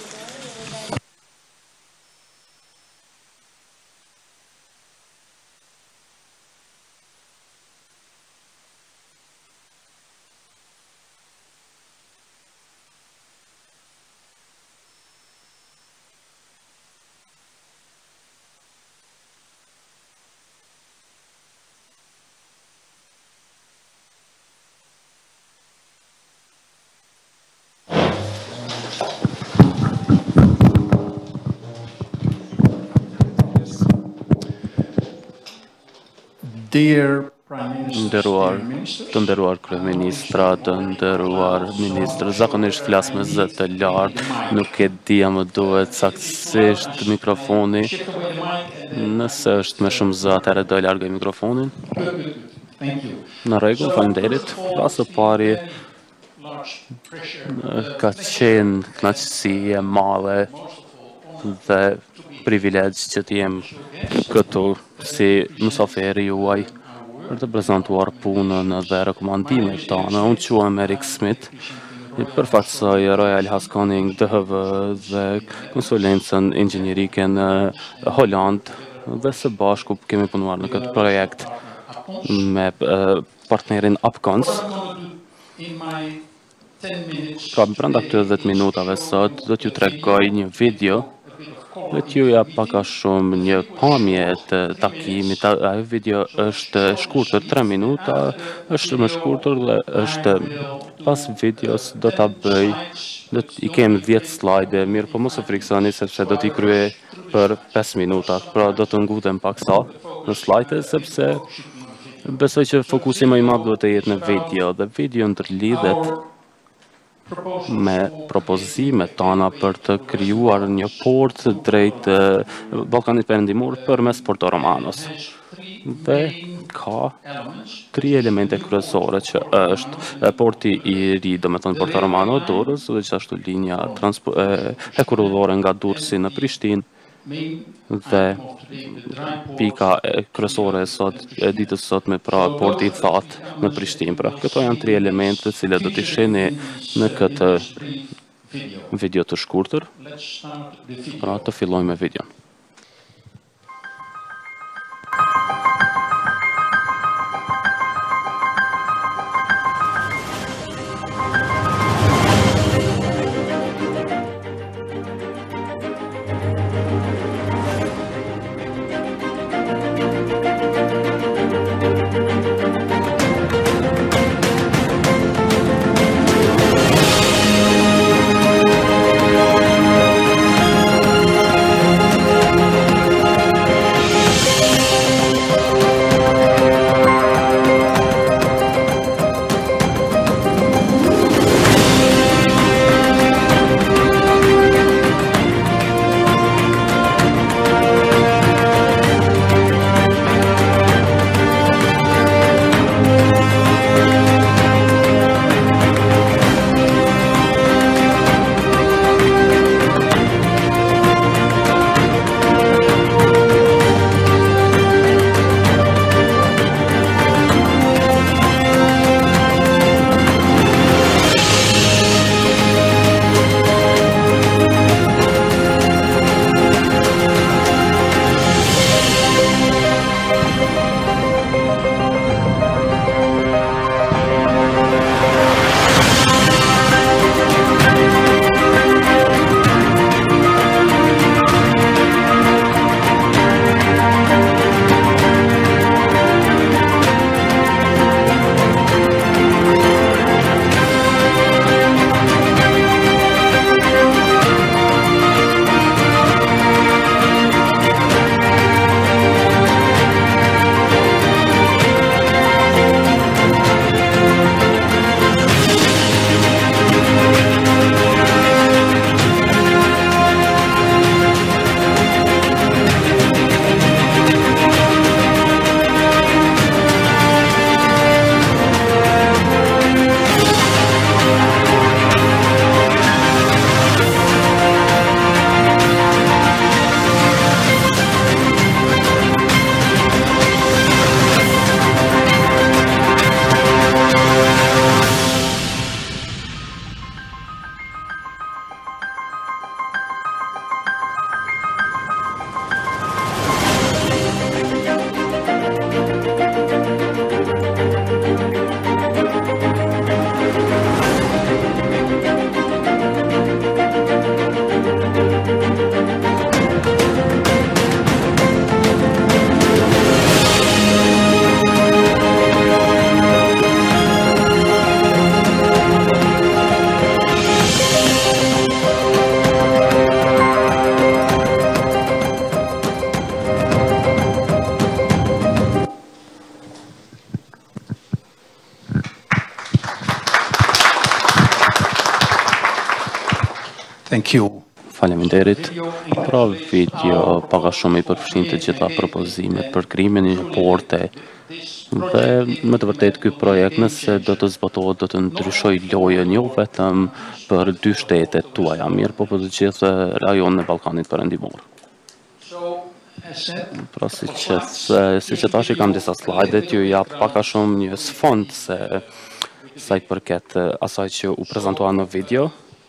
Të nderuar kryeministra, të nderuar ministrë, zakonisht flas me zë të lartë, nuk e di a më duhet saktësisht mikrofoni. Nëse është me shumë zë, atëherë do e largoj mikrofonin. Në rregull, faleminderit. Pas së pari ka qenë kënaqësi e madhe dhe privilegj që të jem këtu si mysafiri juaj për të prezantuar punën dhe rekomandimet tona. Unë quhem Erik Smith, i përfaqësoj Royal Haskoning DHV dhe konsulencën inxhinierike në Holand, dhe së bashku kemi punuar në këtë projekt me partnerin Upcons. Pra, brenda këtyre 10 minutave sot do t'ju tregoj një video dhe t'ju jap pak a shumë një pamje të takimit. Ajo video është shkurtër, 3 minuta, është më shkurtër dhe është pas videos do ta bëj, i kemi 10 slajde, mirë po mos u friksoni sepse do t'i kryej për 5 minuta, pra do të ngutem paksa në slajde sepse besoj që fokusi më i madh duhet të jetë në video, dhe video ndërlidhet me propozimet tona për të krijuar një port drejt Ballkanit Perëndimor përmes Porto Romanos. Dhe ka 3 elemente kryesore, që është porti i ri, domethënë Porto Romano Durrës, dhe gjithashtu linja hekurudhore nga Durrësi në Prishtinë, dhe pika kryesore e ditës sot me pra porti i thatë në Prishtinë. Pra, këto janë 3 elemente të cilat do t'i shihni në këtë video të shkurtër. Pra, të fillojmë me videon. Thank you. Faleminderit. Pra video paga shumë i përfshin të gjitha propozimet për krijimin e një porte. Dhe me të vërtetë ky projekt nëse do të zbatohet do të ndryshojë lojën jo vetëm për dy shtetet tuaja, mirë po për të gjithë rajonin e Ballkanit Perëndimor. Pra si që tash i kam disa slajdet, ju jap pak a shumë një sfond se sa i përket asaj që u prezantua në video.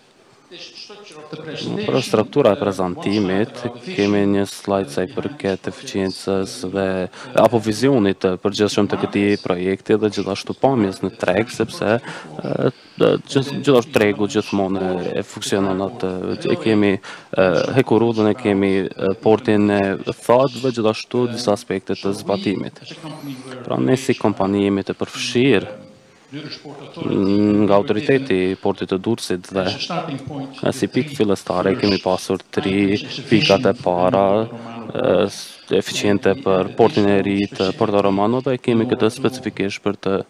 Për struktura e prezantimit, kemi një slajd sa i përket eficiencës dhe apo vizionit të përgjithshëm të këtij projekti dhe gjithashtu pamjes në treg, sepse gjithashtu tregu gjithmonë e funksionon atë. E kemi hekurudhën, e kemi portin e thatë dhe gjithashtu disa aspekte të zbatimit. Pra ne si kompani jemi të përfshirë nga autoriteti i portit të Durrësit dhe si pikë fillestare kemi pasur 3 pikat e para eficiente për portin e ri të Porto Romano dhe kemi këtë specifikisht për të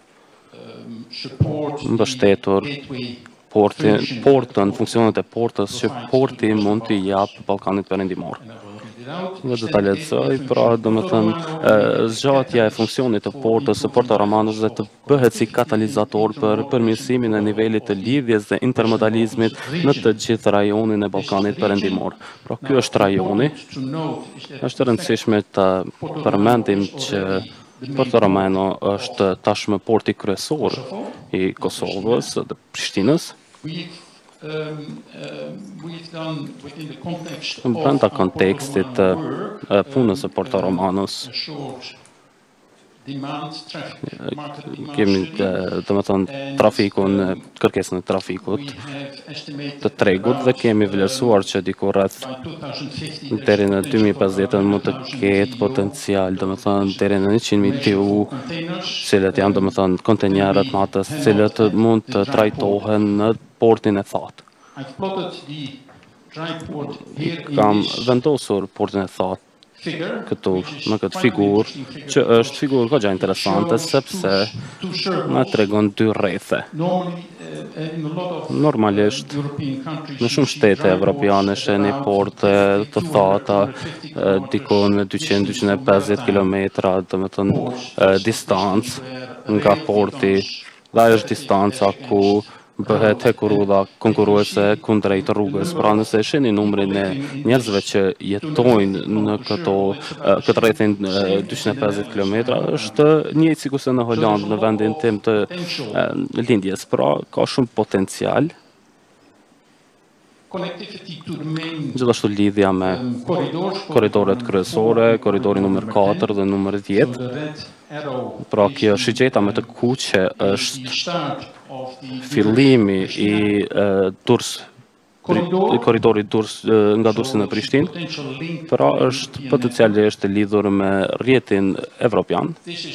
mbështetur portën, funksionet e portës që porti mund t'i japë Ballkanit Perëndimor. Dhe të lexoj, pra do me thënë zgjatja e funksionit të portës së Porto Romanos dhe të bëhet si katalizator për përmirësimin e nivelit të lidhjes dhe intermodalizmit në të gjithë rajonin e Ballkanit Perëndimor. Pra ky është rajoni. Është rëndësishme të përmendim që Porto Romano është tashmë porti kryesor i Kosovës dhe Prishtinës. Brenda kontekstit të punës së Porto Romanos kemi trafikun, kërkesën e trafikut të tregut dhe kemi vlerësuar që diku rreth deri në 2050 mund të ketë potencial, deri në 100.000 TEU, cilët janë kontenjerët matës, cilët mund të trajtohen në portin e thatë. Kam vendosur portin e thatë këtu në këtë figurë, që është figurë goxha interesante sepse na tregon dy rrethe. Normalisht në shumë shtete evropiane sheni porte të thata dikon me 200-250 kilometra, domethënë distancë nga porti, dhe është distanca ku bëhet hekurudha konkurruese kundrejt rrugës. Pra nëse sheni numrin e njerëzve që jetojnë në këtë rrethin 250 km, është njëjtë sikurse në Holandë, në vendin tim të lindjes. Pra ka shumë potencial. Gjithashtu lidhja me korridoret kryesore, koridori numër 4 dhe numër 10. Pra kjo shigjeta me të kuqe është fillimi i korridorit nga Durrësi në Prishtinë, pra është potencialisht lidhur me rrjetin evropian.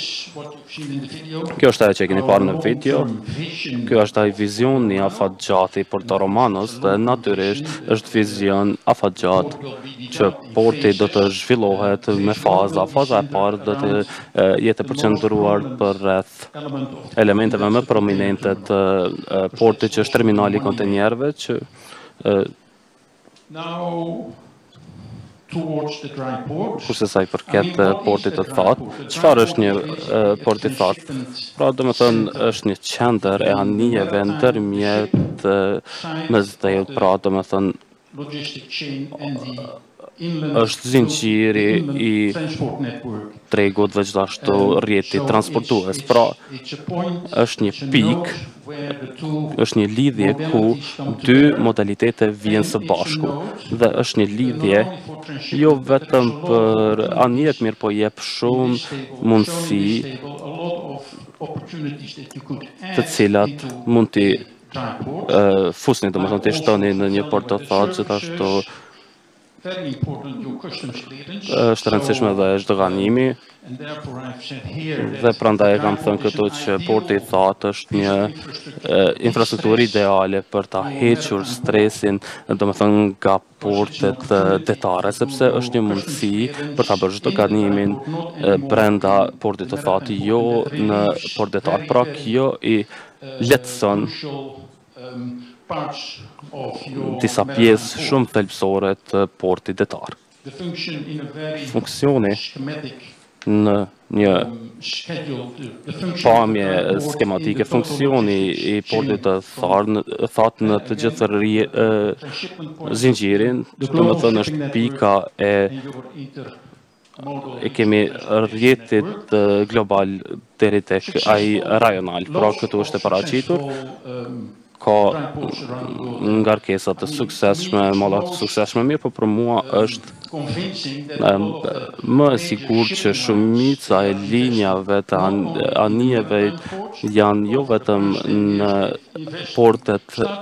Kjo është ajo që keni parë në video. Kjo është ai vizioni afatgjatë i Porto Romanos dhe natyrisht është vizion afatgjatë që porti do të zhvillohet me faza. Faza e parë do të jetë e përqendruar për rreth elementeve më prominente të portit që është terminali i kontenjerëve që kurse sa i përket portit të thatë. Çfarë është një port i thatë? Pra domethënë është një qendër e anijeve ndërmjet mesdhejut, pra domethënë është zinxhiri i tregut dhe gjithashtu rrjeti transportues. Pra është një pikë, është një lidhje ku dy modalitete vijnë së bashku dhe është një lidhje jo vetëm për anijet, mirë po jep shumë mundësi të cilat mund t'i fusni, domethënë t'i shtoni në një port të thatë, gjithashtu është rëndësishme dhe është dëganimi dhe prandaj e kam thënë këtu që porti i thatë është një infrastrukturë ideale për ta hequr stresin, domethënë nga portet detare, sepse është një mundësi për ta bërë çdo dëganimin brenda portit të thatë, jo në port detar. Pra kjo i lehtëson disa pjesë shumë thelbësore të portit detar. Funksioni në një pamje skematike, funksioni I portit të thatë në të gjithë zinxhirin, do të thënë është pika e kemi rrjetit global deri tek ai rajonal, pra këtu është e paraqitur, ka ngarkesa të suksesshme, malla të suksesshme, mirë, po për mua është më e sigurt që shumica e linjave të anijeve janë jo vetëm në portet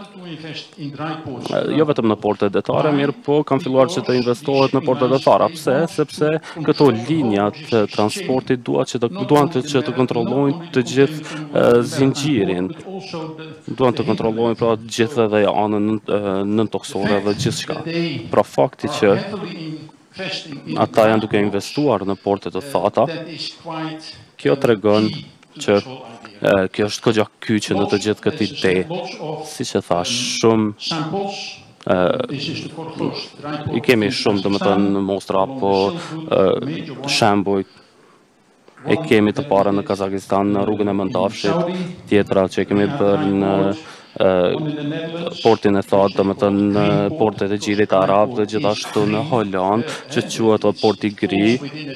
detare, mirë, po kanë filluar që të investohet në portet detare. Pse? Sepse këto linjat të transportit duan që të kontrollojnë të gjithë zinxhirin. Duan të kontrollojnë pra të gjithë edhe anën nëntoksore dhe gjithçka. Pra fakti që ata janë duke investuar në portet të thata, kjo tregon që kjo është kogja kyçe në të gjithë këtë ide. Siç e thash, shumë I kemi shumë, domethënë, mostra apo shembuj. E kemi të para në Kazakistan në rrugën e Mëndafshit, tjetra që kemi bërë në portin e thatë, domethënë në portet e Xhirit Arab dhe gjithashtu në Holand, që quhet porti gri,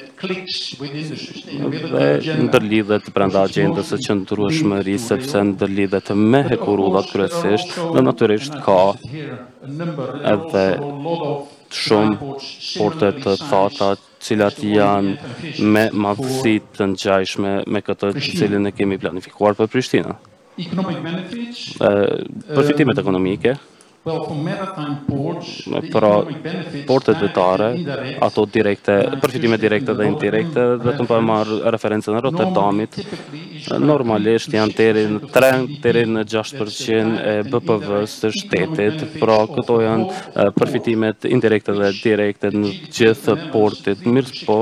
dhe ndërlidhet brenda agjendës së qëndrueshmërisë, sepse ndërlidhet me hekurullat kryesisht, dhe natyrisht ka edhe shumë porte të thata, cilat janë me madhësi të ngjashme me këtë cilin e kemi planifikuar për Prishtinën. Përfitimet ekonomike, pra portet detare, ato direkte, përfitime direkte dhe indirekte, vetëm pa marrë referencën e Rotterdamit, normalisht janë deri në 3 deri në 6% e BPV-s të shtetit, pra këto janë përfitimet indirekte dhe direkte në gjithë portit, mirë po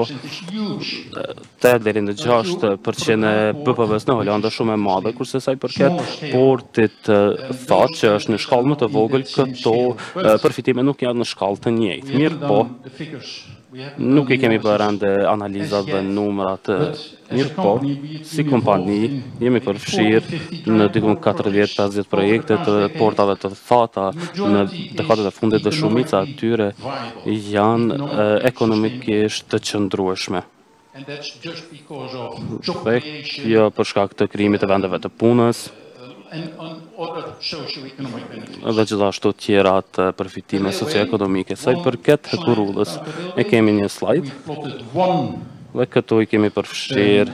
8 deri në 6% e BPV-s në Holandë është shumë e madhe, kurse sa I përket portit thatë që është në shkallë më të vogël, këto përfitime nuk janë në shkallë të njëjtë. Mirë po, nuk I kemi bërë ende analizat dhe numrat. Mirë po, si kompani jemi përfshirë në dikun 40-50 projekte të portave të thata në dekadet e fundit dhe shumica atyre janë ekonomikisht të qëndrueshme. Jo për shkak të krijimit të vendeve të punës, dhe gjithashtu tjera të përfitime socio-ekonomike. Sa I përket hekurullës, e kemi një slajd, dhe këtu I kemi përfshirë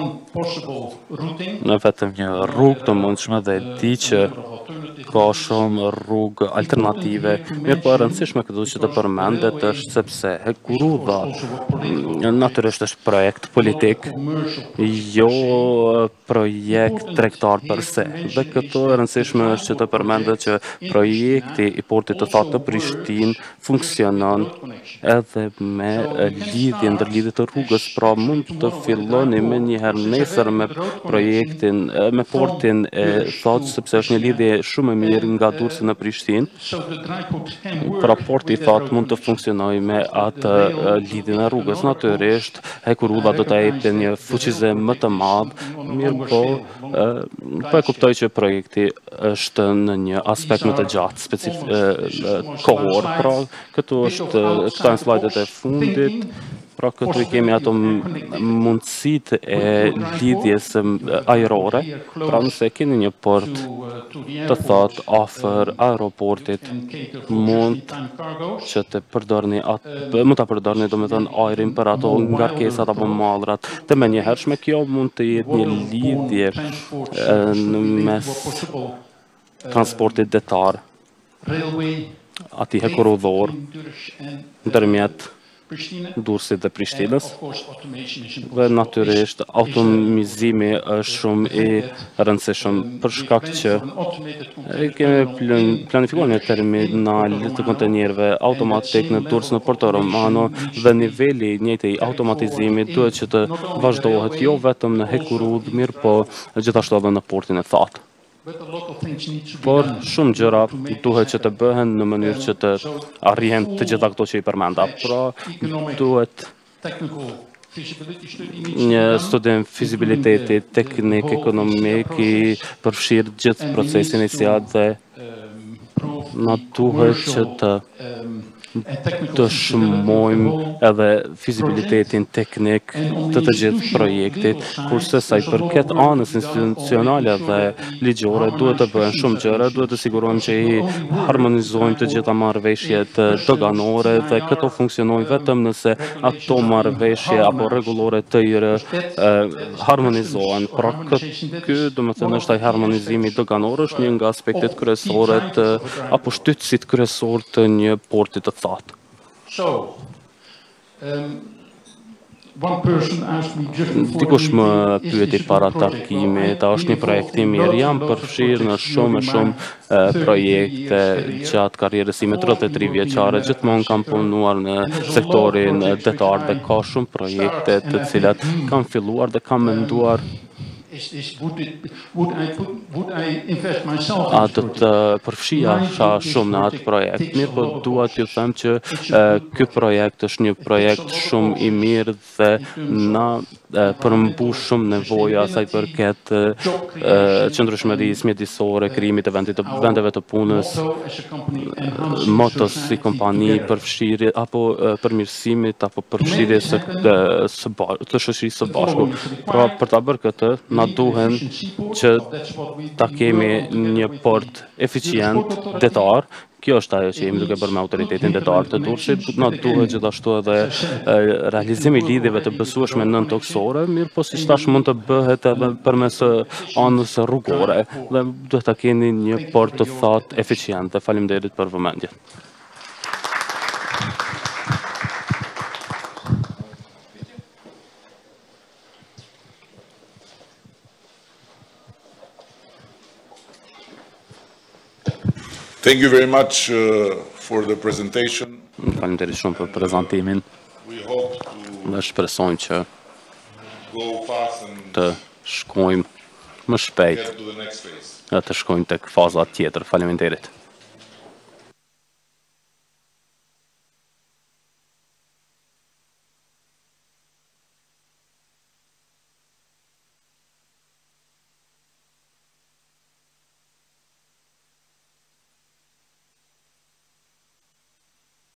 në vetëm një rrugë të mundshme dhe di që ka shumë rrugë alternative, mirë po e rëndësishme këtu që të përmendet është sepse hekurulla natyrisht është projekt politik, jo projekt tregtar per se. Dhe këtu e rëndësishme është që të përmendet që projekti I portit të thatë të Prishtinë funksionon edhe me lidhje ndërlidhje të rrugës, pra mund të filloni me njëherë nesër me projektin, me portin e thatë, sepse është një lidhje shumë e mirë nga Durrësi në Prishtinë. Pra porti I thatë mund të funksionojë me atë lidhjen e rrugës. Natyrisht, hekurulla do ta jepte një fuqizim më të madh, mirë po e kuptoj që projekti është në një aspekt më të gjatë, kohor, pra këtu është këto janë slajdet e fundit. Pra këtu I kemi ato mundësit e lidhjes ajrore, pra nëse keni një port të thatë afër aeroportit, mund që të përdorni domethënë ajrin për ato ngarkesat apo mallrat të menjëhershme. Kjo mund të jetë një lidhje në mes transportit detar, atij hekurullor, ndërmjet Durrësit dhe Prishtinës, dhe natyrisht automizimi është shumë I rëndësishëm për shkak që kemi planifikuar një terminal të kontenierëve automatik në Durrës në Porto Romano dhe niveli I njëjtë I automatizimit duhet që të vazhdohet jo vetëm në hekurull, mirë po gjithashtu edhe në portin e thatë. Por shumë gjëra duhet që të bëhen në mënyrë që të arrihen të gjitha këto që i përmenda. Pra, duhet një studim fizibiliteti, teknik, ekonomik i përfshirë gjithë procesin inicial dhe na duhet që të dëshmojmë edhe fizibilitetin teknik të gjithë projektit, kurse sa i përket anës institucionale dhe ligjore duhet të bëhen shumë gjëra, duhet të sigurojmë që i harmonizojmë të gjitha marrëveshjet doganore dhe këto funksionojnë vetëm nëse ato marrëveshje apo rregullore të tyre harmonizohen. Pra ky domethënë është ai harmonizimi doganor është një nga aspektet kryesore apo shtytësit kryesor të një porti të thatë. Dikush më pyeti para takimit, a është një projekt i mirë? Jam përfshirë në shumë projekte gjatë karrierës ime 33 vjeçare, gjithmonë kam punuar në sektorin detar dhe ka shumë projekte të cilat kam filluar dhe kam menduar a do të përfshija shumë në atë projekt. Mirë, po dua t'ju them që ky projekt është një projekt shumë i mirë dhe na përmbush shumë nevoja sa i përket qëndrueshmërisë mjedisore, krijimit të vendeve të punës, motos si kompani, përfshirje apo përmirësimit apo përfshirjes të shoqërisë së bashku. Pra për ta bërë këtë, na duhen që ta kemi një port eficient detar. Kjo është ajo që jemi duke bërë me autoritetin detar të Durrësit. Na duhet gjithashtu edhe realizimi i lidhjeve të besueshme nëntoksore, mirë po siç thash mund të bëhet edhe përmes anës rrugore dhe duhet ta keni një port të thatë eficiente. Faleminderit për vëmendjen. Thank you very much for the presentation. Faleminderit shumë për prezantimin. Dhe shpresojmë që të shkojmë më shpejt dhe të shkojmë tek faza tjetër. Faleminderit.